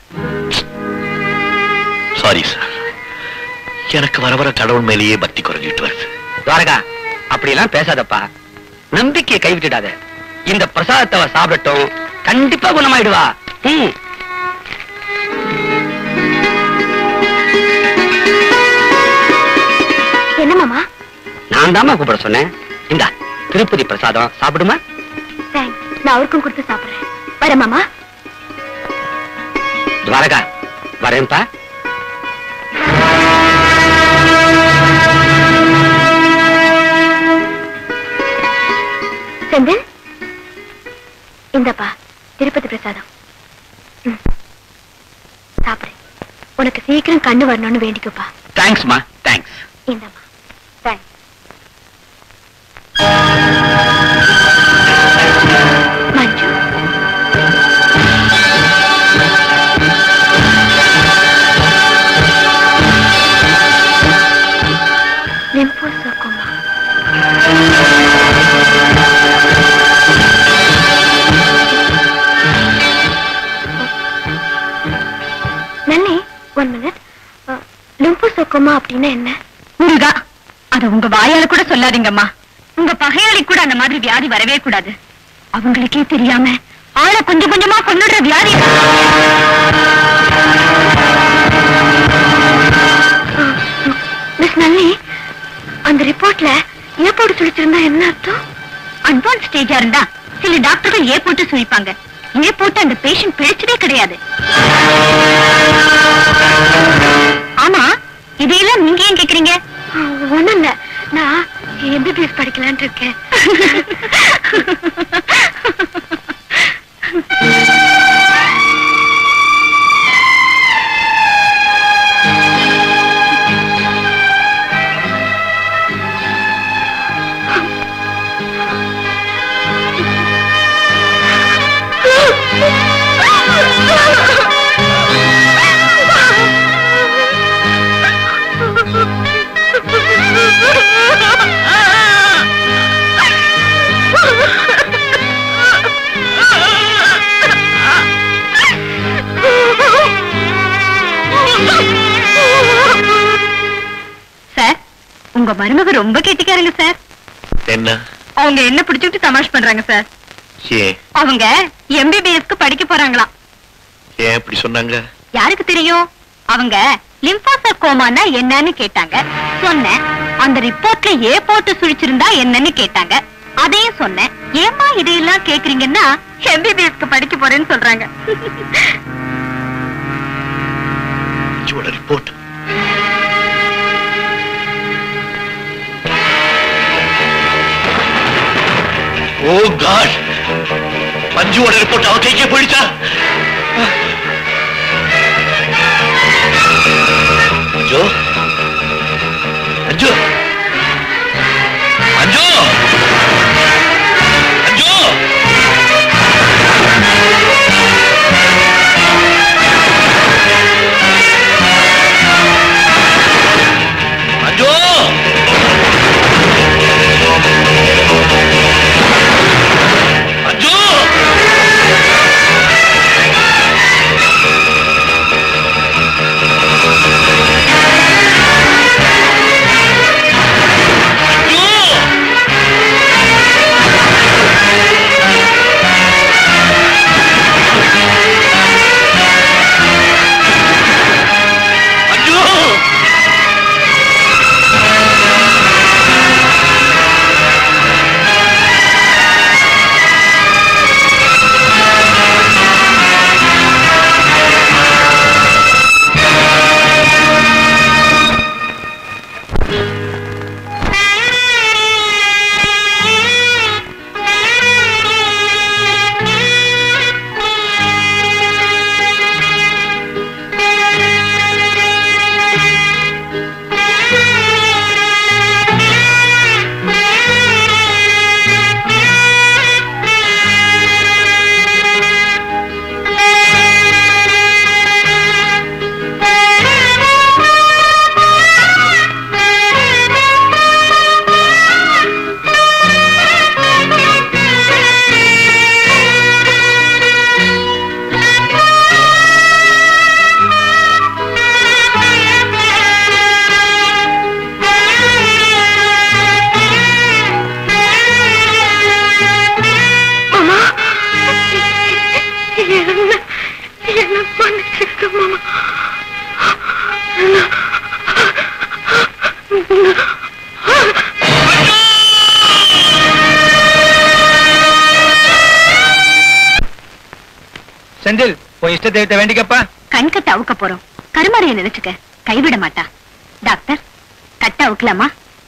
சாரி சார், எனக்கு வர வர கடவுள் மேலேயே பக்தி குறைஞ்சிட்டு வருது. துவாரகா, அப்படியெல்லாம் பேசாதப்பா. நம்பிக்கையை கைவிட்டுடாத. இந்த பிரசாதத்தை சாப்பிடட்டும், கண்டிப்பா குணமாயிடுவா. ம். என்ன மாமா? நான் தாமா கூப்பிட சொன்னேன். இந்த திருப்பதி பிரசாதம் சாப்பிடுமா? தேங்க்ஸ், நான் அவருக்கும் கொடுத்து சாப்பிடுறேன். வர மாமா. துவாரகா, வரேன்பா. செந்தில், இந்தப்பா திருப்பதி பிரசாதம். சாப்பிடு. உனக்கு சீக்கிரம் கண்ணு வரணும்னு வேண்டிக்கப்பா. தேங்க்ஸ்மா. தேங்க்ஸ். இந்தம்மா. தேங்க்ஸ். மஞ்சு, லிம்போசோகோமா. நன்னி, ஒன் மினிட். லிம்போசோகோமா அப்படின்னா என்ன? முருகா, அது உங்க வாயால கூட சொல்லாதீங்கம்மா. உங்க பகையாளி கூட அந்த மாதிரி வியாதி வரவே கூடாது. அவங்களுக்கே தெரியாம ஆளை கொஞ்சம் கொஞ்சமா கொன்னுடுற வியாதி. மிஸ் நன்னி, அந்த ரிப்போர்ட்ல ஏ போட்டு சுழிச்சிருந்தா என்ன அர்த்தம்? அட்வான்ஸ் ஸ்டேஜா இருந்தா சில டாக்டர்கள் ஏ போட்டு சுழிப்பாங்க. ஏ போட்டு அந்த பேஷண்ட் பிழைச்சதே கிடையாது. ஆமா, இதையெல்லாம் நீங்க ஏன் கேக்குறீங்க? ஒண்ணும் இல்ல, நான் எம்பிபிஎஸ் படிக்கலான் இருக்கேன். சார், உங்க மருமக ரொம்ப கெட்டிக்காரங்க சார். என்ன? அவங்க என்ன பிடிச்சிட்டு தமாஷ் பண்றாங்க சார். அவங்க எம்பிபிஎஸ்க்கு படிக்க போறாங்களாம். ஏன் இப்படி சொன்னாங்க? யாருக்கு தெரியும்? அவங்க லிம்போசர்கோமானா என்னன்னு கேட்டாங்க. சொன்னேன். அந்த ரிப்போர்ட்ல ஏ போட்டு சுழிச்சிருந்தா என்னன்னு கேட்டாங்க. அதையும் சொன்னேன். ஏமா இதையெல்லாம் கேக்குறீங்கன்னா எம்பிபிஎஸ்க்கு படிக்க போறேன்னு சொல்றாங்க. ரிப்போர்ட் ஓ காட், மஞ்சுவோட ரிப்போர்ட் அவ கைக்கே போயிடுச்சா? மஞ்சு, மஞ்சு, மஞ்சு, மஞ்சு, மஞ்சு, மஞ்சு, செந்தில் போய் இஷ்ட தெய்வத்தை வேண்டிக்கப்பா. கண் கட்ட அவுக்க போறோம். கருமாறைய நினைச்சுக்க, கைவிட மாட்டா. டாக்டர், கட்ட அவுக்கலாமா?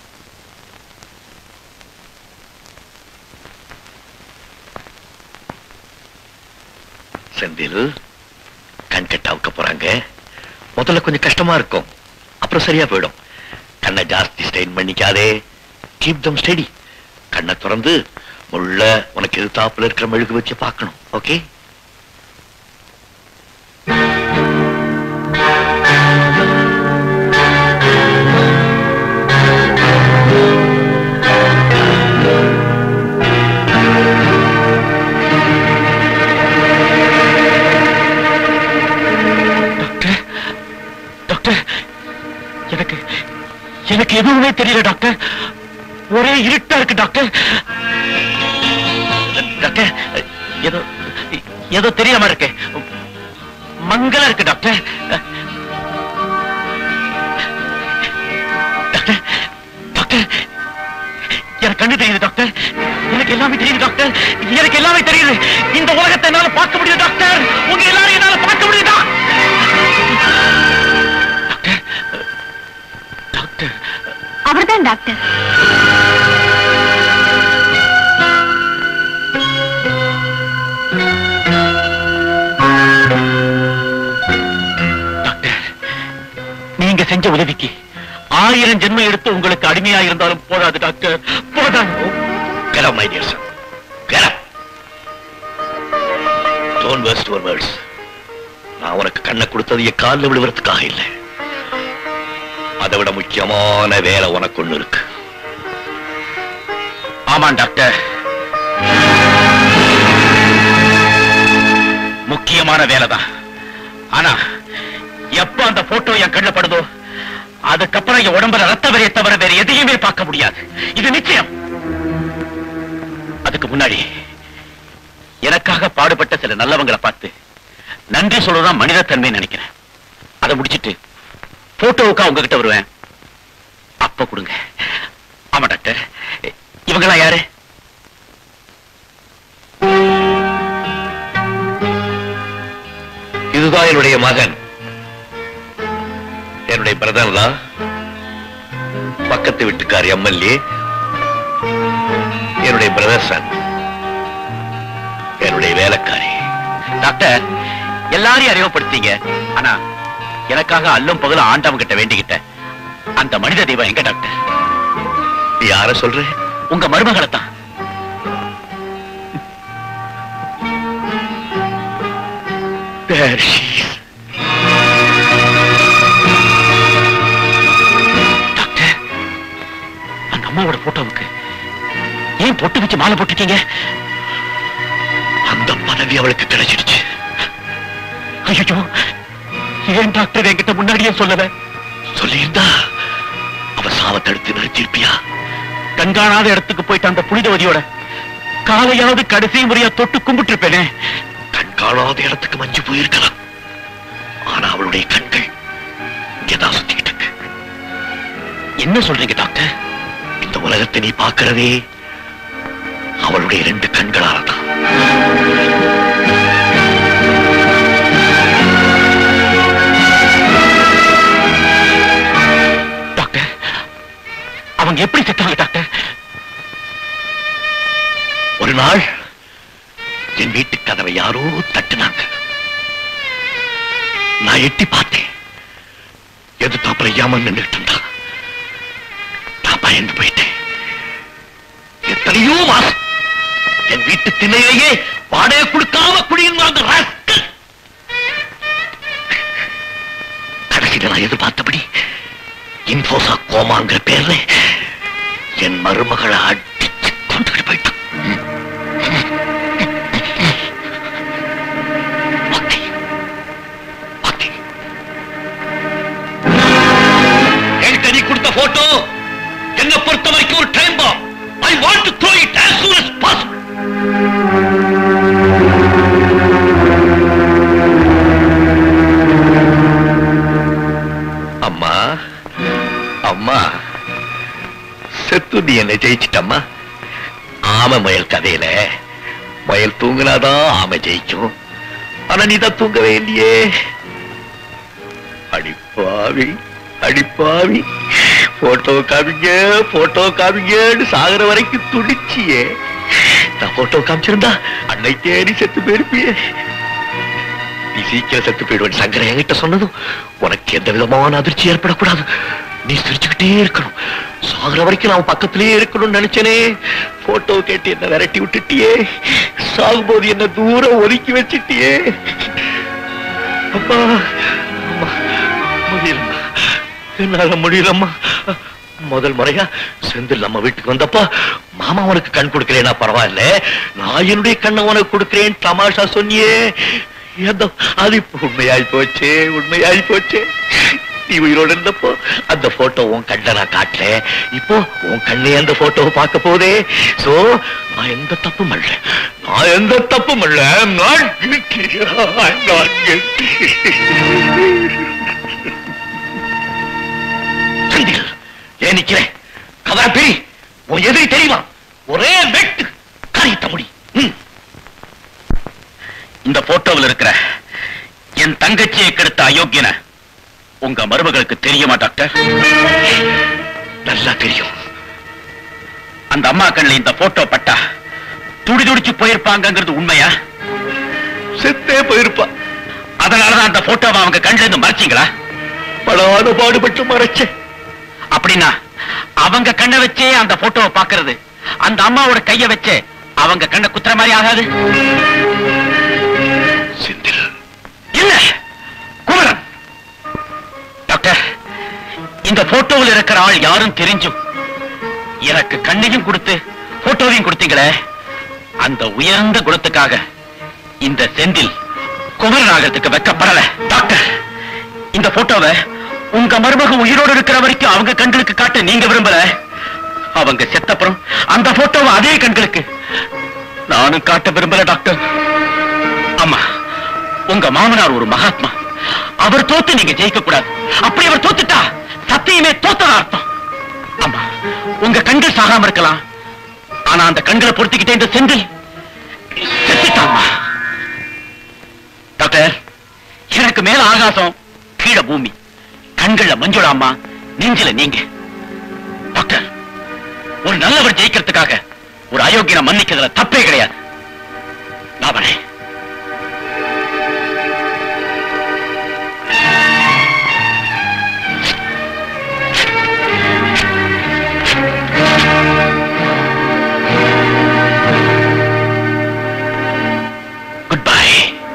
செந்தில், கண் கட்ட அவுக்க போறாங்க. முதல்ல கொஞ்சம் கஷ்டமா இருக்கும், அப்புறம் சரியா போயிடும். கண்ணை ஜாஸ்தி ஸ்ட்ரெயின் பண்ணிக்காதே. Keep them steady. கண்ணை திறந்து முள்ள உனக்கு எதிர்த்தாப்புல இருக்கிற மெழுகு வச்சு பார்க்கணும். ஓகே? எனக்கு எனக்கு எதுவுமே தெரியல டாக்டர். ஒரே இருட்டா இருக்கு டாக்டர். டாக்டர், ஏதோ ஏதோ தெரியாம இருக்கு. மங்களா இருக்கு டாக்டர். டாக்டர் டாக்டர் எனக்கு கண்ணு தெரியுது டாக்டர். எனக்கு எல்லாமே தெரியுது டாக்டர். எனக்கு எல்லாமே தெரியுது. இந்த உலகத்தை என்னால பார்க்க முடியும் டாக்டர். உங்க எல்லாரும் என்னால பார்க்க முடியுதா டாக்டர்? டாக்டர், அவர்தான் டாக்டர். டாக்டர், நீங்க செஞ்ச உதவிக்கு ஆயிரம் ஜென்மம் எடுத்து உங்களுக்கு அடிமையா இருந்தாலும் போதாது டாக்டர், போதாது. Get up, my dear son. Get up. Don't waste your words. நான் உனக்கு கண்ணை கொடுத்தது என் காலில் விழுவதற்காக இல்லை. அதை விட முக்கியமான வேலை உனக்கு ஒண்ணு இருக்கு. ஆமா டாக்டர், முக்கியமான வேலைதான். ஆனா எப்ப அந்த போட்டோ என் கண்ணில் படுதோ அதுக்கப்புறம் என் உடம்புல ரத்த வரையை தவிர வேற எதையுமே பார்க்க முடியாது. இது நிச்சயம். அதுக்கு முன்னாடி எனக்காக பாடுபட்ட சில நல்லவங்களை பார்த்து நன்றி சொல்றதான் மனிதத்தன்மை நினைக்கிறேன். அதை முடிச்சிட்டு போட்டோவுக்கா உங்ககிட்ட வருவேன். அப்ப கொடுங்க. ஆமா டாக்டர், இவங்களா யாரு? இதுதான் என்னுடைய மகன், என்னுடைய பிரதர்லா, பக்கத்து வீட்டுக்கார் எம்எல்ஏ, என்னுடைய பிரதர் சன், என்னுடைய வேலைக்காரி. டாக்டர், எல்லாரையும் அறிமுகப்படுத்தீங்க. ஆனா எனக்காக அல்லும் பகலும் ஆண்டவன் கிட்ட வேண்டிக்கிட்ட அந்த மனித தெய்வம் எங்க டாக்டர்? யார சொல்ற? உங்க மருமகளை தான். டாக்டர், அந்த அம்மாவோட போட்டோவுக்கு ஏன் பொட்டு வச்சு மாலை போட்டிருக்கீங்க? அந்த பதவி அவளுக்கு கிடைச்சிடுச்சு. ஐயோ, ஏன் டாக்டர் என்கிட்ட முன்னாடியே சொல்லல? சொல்லியிருந்தா அவ சாவ தடுத்து நிறுத்திருப்பியா? கண்காணாத இடத்துக்கு போயிட்டு அந்த புனிதவதியோட காலையாவது கடைசி முறையா தொட்டு கும்பிட்டு இருப்பேனே. கண்காணாத இடத்துக்கு மஞ்சு போயிருக்கலாம். ஆனா அவளுடைய கண்கள் இங்கதான் சுத்திக்கிட்டு இருக்கு. என்ன சொல்றீங்க டாக்டர்? இந்த உலகத்தை நீ பார்க்கிறதே அவளுடைய ரெண்டு கண்களால தான். டாக்டர், அவங்க எப்படி செத்தாங்க டாக்டர்? ஒரு நாள் என் வீட்டு கதவை யாரோ தட்டுனாங்க. நான் எட்டி பார்த்தேன். எதிர்த்தாப்புல ஏமாந்து நின்றுட்டு இருந்தா. நான் பயந்து போயிட்டேன். எத்தனையோ மாசம் என் வீட்டு திண்ணையிலேயே வாடகை கொடுக்காம குடியிருந்தாங்க. கடைசியில நான் எதிர்பார்த்தபடி இன்போசா கோமாங்கிற பேர்ல என் மருமகளை அடிச்சு கொண்டுகிட்டு போயிட்டான். என்கிட்ட நீ கொடுத்த போட்டோ என்ன பொறுத்த வரைக்கும் ஒரு time bomb. I want to throw it as soon as possible. அம்மா, அம்மா, செத்து நீ என்ன ஜெயிச்சிட்டம்மா. ஆமை முயல் கதையில முயல் தூங்கினாதான் ஆமை ஜெயிக்கும். ஆனா நீதான் தூங்கவே இல்லையே. அடிப்பாவி அடிப்பாவி, போட்டோ காமிங்க போட்டோ காமிங்கன்னு சாகர வரைக்கும் துடிச்சியே. நான் போட்டோ காமிச்சிருந்தா அன்னைக்கே நீ செத்து போயிருப்பியே. நீ சீக்கிரம் செத்து போயிடுவேன் சங்கர என்கிட்ட சொன்னதும் உனக்கு எந்த விதமான அதிர்ச்சி ஏற்படக்கூடாது. நீ சிரிச்சுக்கிட்டே இருக்கணும், சாகர வரைக்கும் நான் பக்கத்திலேயே இருக்கணும்னு நினைச்சனே. போட்டோ கேட்டு என்ன விரட்டி விட்டுட்டியே, சாகும்போது என்ன தூரம் ஒதுக்கி வச்சுட்டியே. அப்பா முடியலம்மா, என்னால முடியலம்மா. முதல் முறையா செந்தில் நம்ம வீட்டுக்கு வந்தப்பா மாமா உனக்கு கண் கொடுக்கிறேன்னா பரவாயில்ல, நான் என்னுடைய கண்ணை உனக்கு கொடுக்கிறேன் தமாஷா சொன்னியே. அது இப்ப உண்மையாய் போச்சு உண்மையாய் போச்சு. நீ உயிரோடு இருந்தப்போ அந்த போட்டோ உன் கண்ணை நான் காட்டல, இப்போ உன் கண்ணே அந்த போட்டோவை பார்க்க போதே. சோ நான் எந்த தப்பும் பண்ணல, நான் எந்த தப்பும் பண்ணல. நான் guilty, I'm not guilty. Senthil ஏன் நிக்கிறேன்? கவர பிரி, உன் எதிரி தெரியுமா? ஒரே வெட்டு காரியத்தை முடி. இந்த போட்டோவில் இருக்கிற என் தங்கச்சியை கெடுத்த அயோக்கியன உங்க மருமகளுக்கு தெரியுமா டாக்டர்? நல்லா தெரியும். அந்த அம்மா கண்ணில் இந்த போட்டோ பட்டா துடி துடிச்சு போயிருப்பாங்கிறது உண்மையா? செத்தே போயிருப்பா. அதனாலதான் அந்த போட்டோவை அவங்க கண்ணில இருந்து மறைச்சிங்களா? படாத பாடுபட்டு மறைச்ச. அப்படின்னா அவங்க கண்ணை வச்சே அந்த போட்டோவை பாக்குறது அந்த அம்மாவோட கைய வச்சே அவங்க கண்ணை குத்துற மாதிரி ஆகாது. செந்தில் இல்ல குமரன். டாக்டர், இந்த போட்டோவில் இருக்கிற ஆள் யாரும் தெரிஞ்சும் எனக்கு கண்ணையும் கொடுத்து போட்டோவையும் கொடுத்தீங்களே, அந்த உயர்ந்த குணத்துக்காக இந்த செந்தில் குமரன் ஆகிறதுக்கு வெக்கப்படல. டாக்டர், இந்த போட்டோவை உங்க மருமக உயிரோடு இருக்கிற வரைக்கும் அவங்க கண்களுக்கு காட்ட நீங்க விரும்பல. அவங்க செத்தப்புறம் அந்த போட்டோவை அதே கண்களுக்கு நானும் காட்ட விரும்பல டாக்டர். அம்மா, உங்க மாமனார் ஒரு மகாத்மா, அவர் தோத்து நீங்க ஜெயிக்க கூடாது. அப்படி அவர் தோத்துட்டா சத்தியமே தோத்ததா அர்த்தம். அம்மா, உங்க கண்கள் சாகாம இருக்கலாம், ஆனா அந்த கண்களை பொறுத்துக்கிட்டே இந்த செந்தில் செத்துட்டாம்மா. டாக்டர், எனக்கு மேல ஆகாசம் கீழே பூமி, கண்கள்ல மஞ்சுளாமா, நெஞ்சில நீங்க. டாக்டர், ஒரு நல்லவர் ஜெயிக்கிறதுக்காக ஒரு அயோக்கியனை மன்னிக்கிறதுல தப்பே கிடையாது. நான் வரேன். Good bye.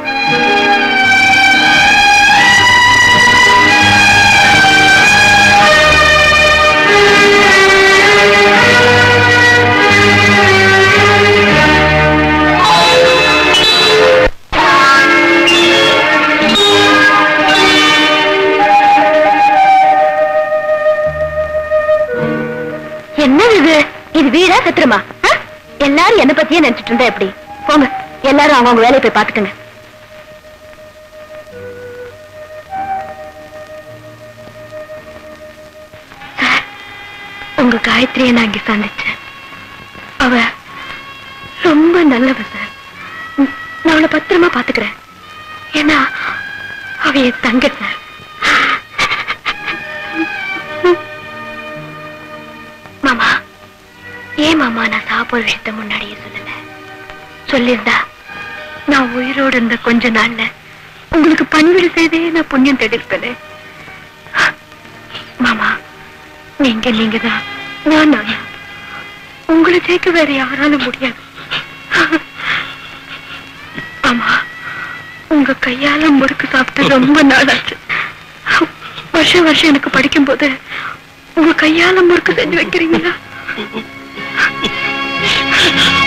இது வீடா சத்திரமா? எல்லாரும் என்ன பத்தியே நினைச்சிட்டு இருந்தா எப்படி? போங்க, எல்லாரும் அவங்க வேலையை போய் பாத்துக்கங்க. உங்க காயத்ரியை நான் இங்க சந்திச்சேன். அவ ரொம்ப நல்லவ சார். நான் அவளை பத்திரமா பாத்துக்கிறேன். ஏன்னா அவ என் தங்க சார். மாமா, ஏன் மாமா நான் சாப்பிட விஷயத்த முன்னாடியே சொல்லல? சொல்லியிருந்தா நான் உயிரோடு இருந்த கொஞ்ச நாள்ல உங்களுக்கு பணிவிட செய்தே நான் புண்ணியம் தேடிருப்பேனே. மாமா, நீங்க நீங்க தான், நான் நான் உங்களை ஜெயிக்க வேற யாராலும் முடியாது. ஆமா, உங்க கையால முறுக்கு சாப்பிட்டு ரொம்ப நாள் ஆச்சு. வருஷம் வருஷம் எனக்கு படிக்கும் போது உங்க கையால முறுக்கு செஞ்சு வைக்கிறீங்களா?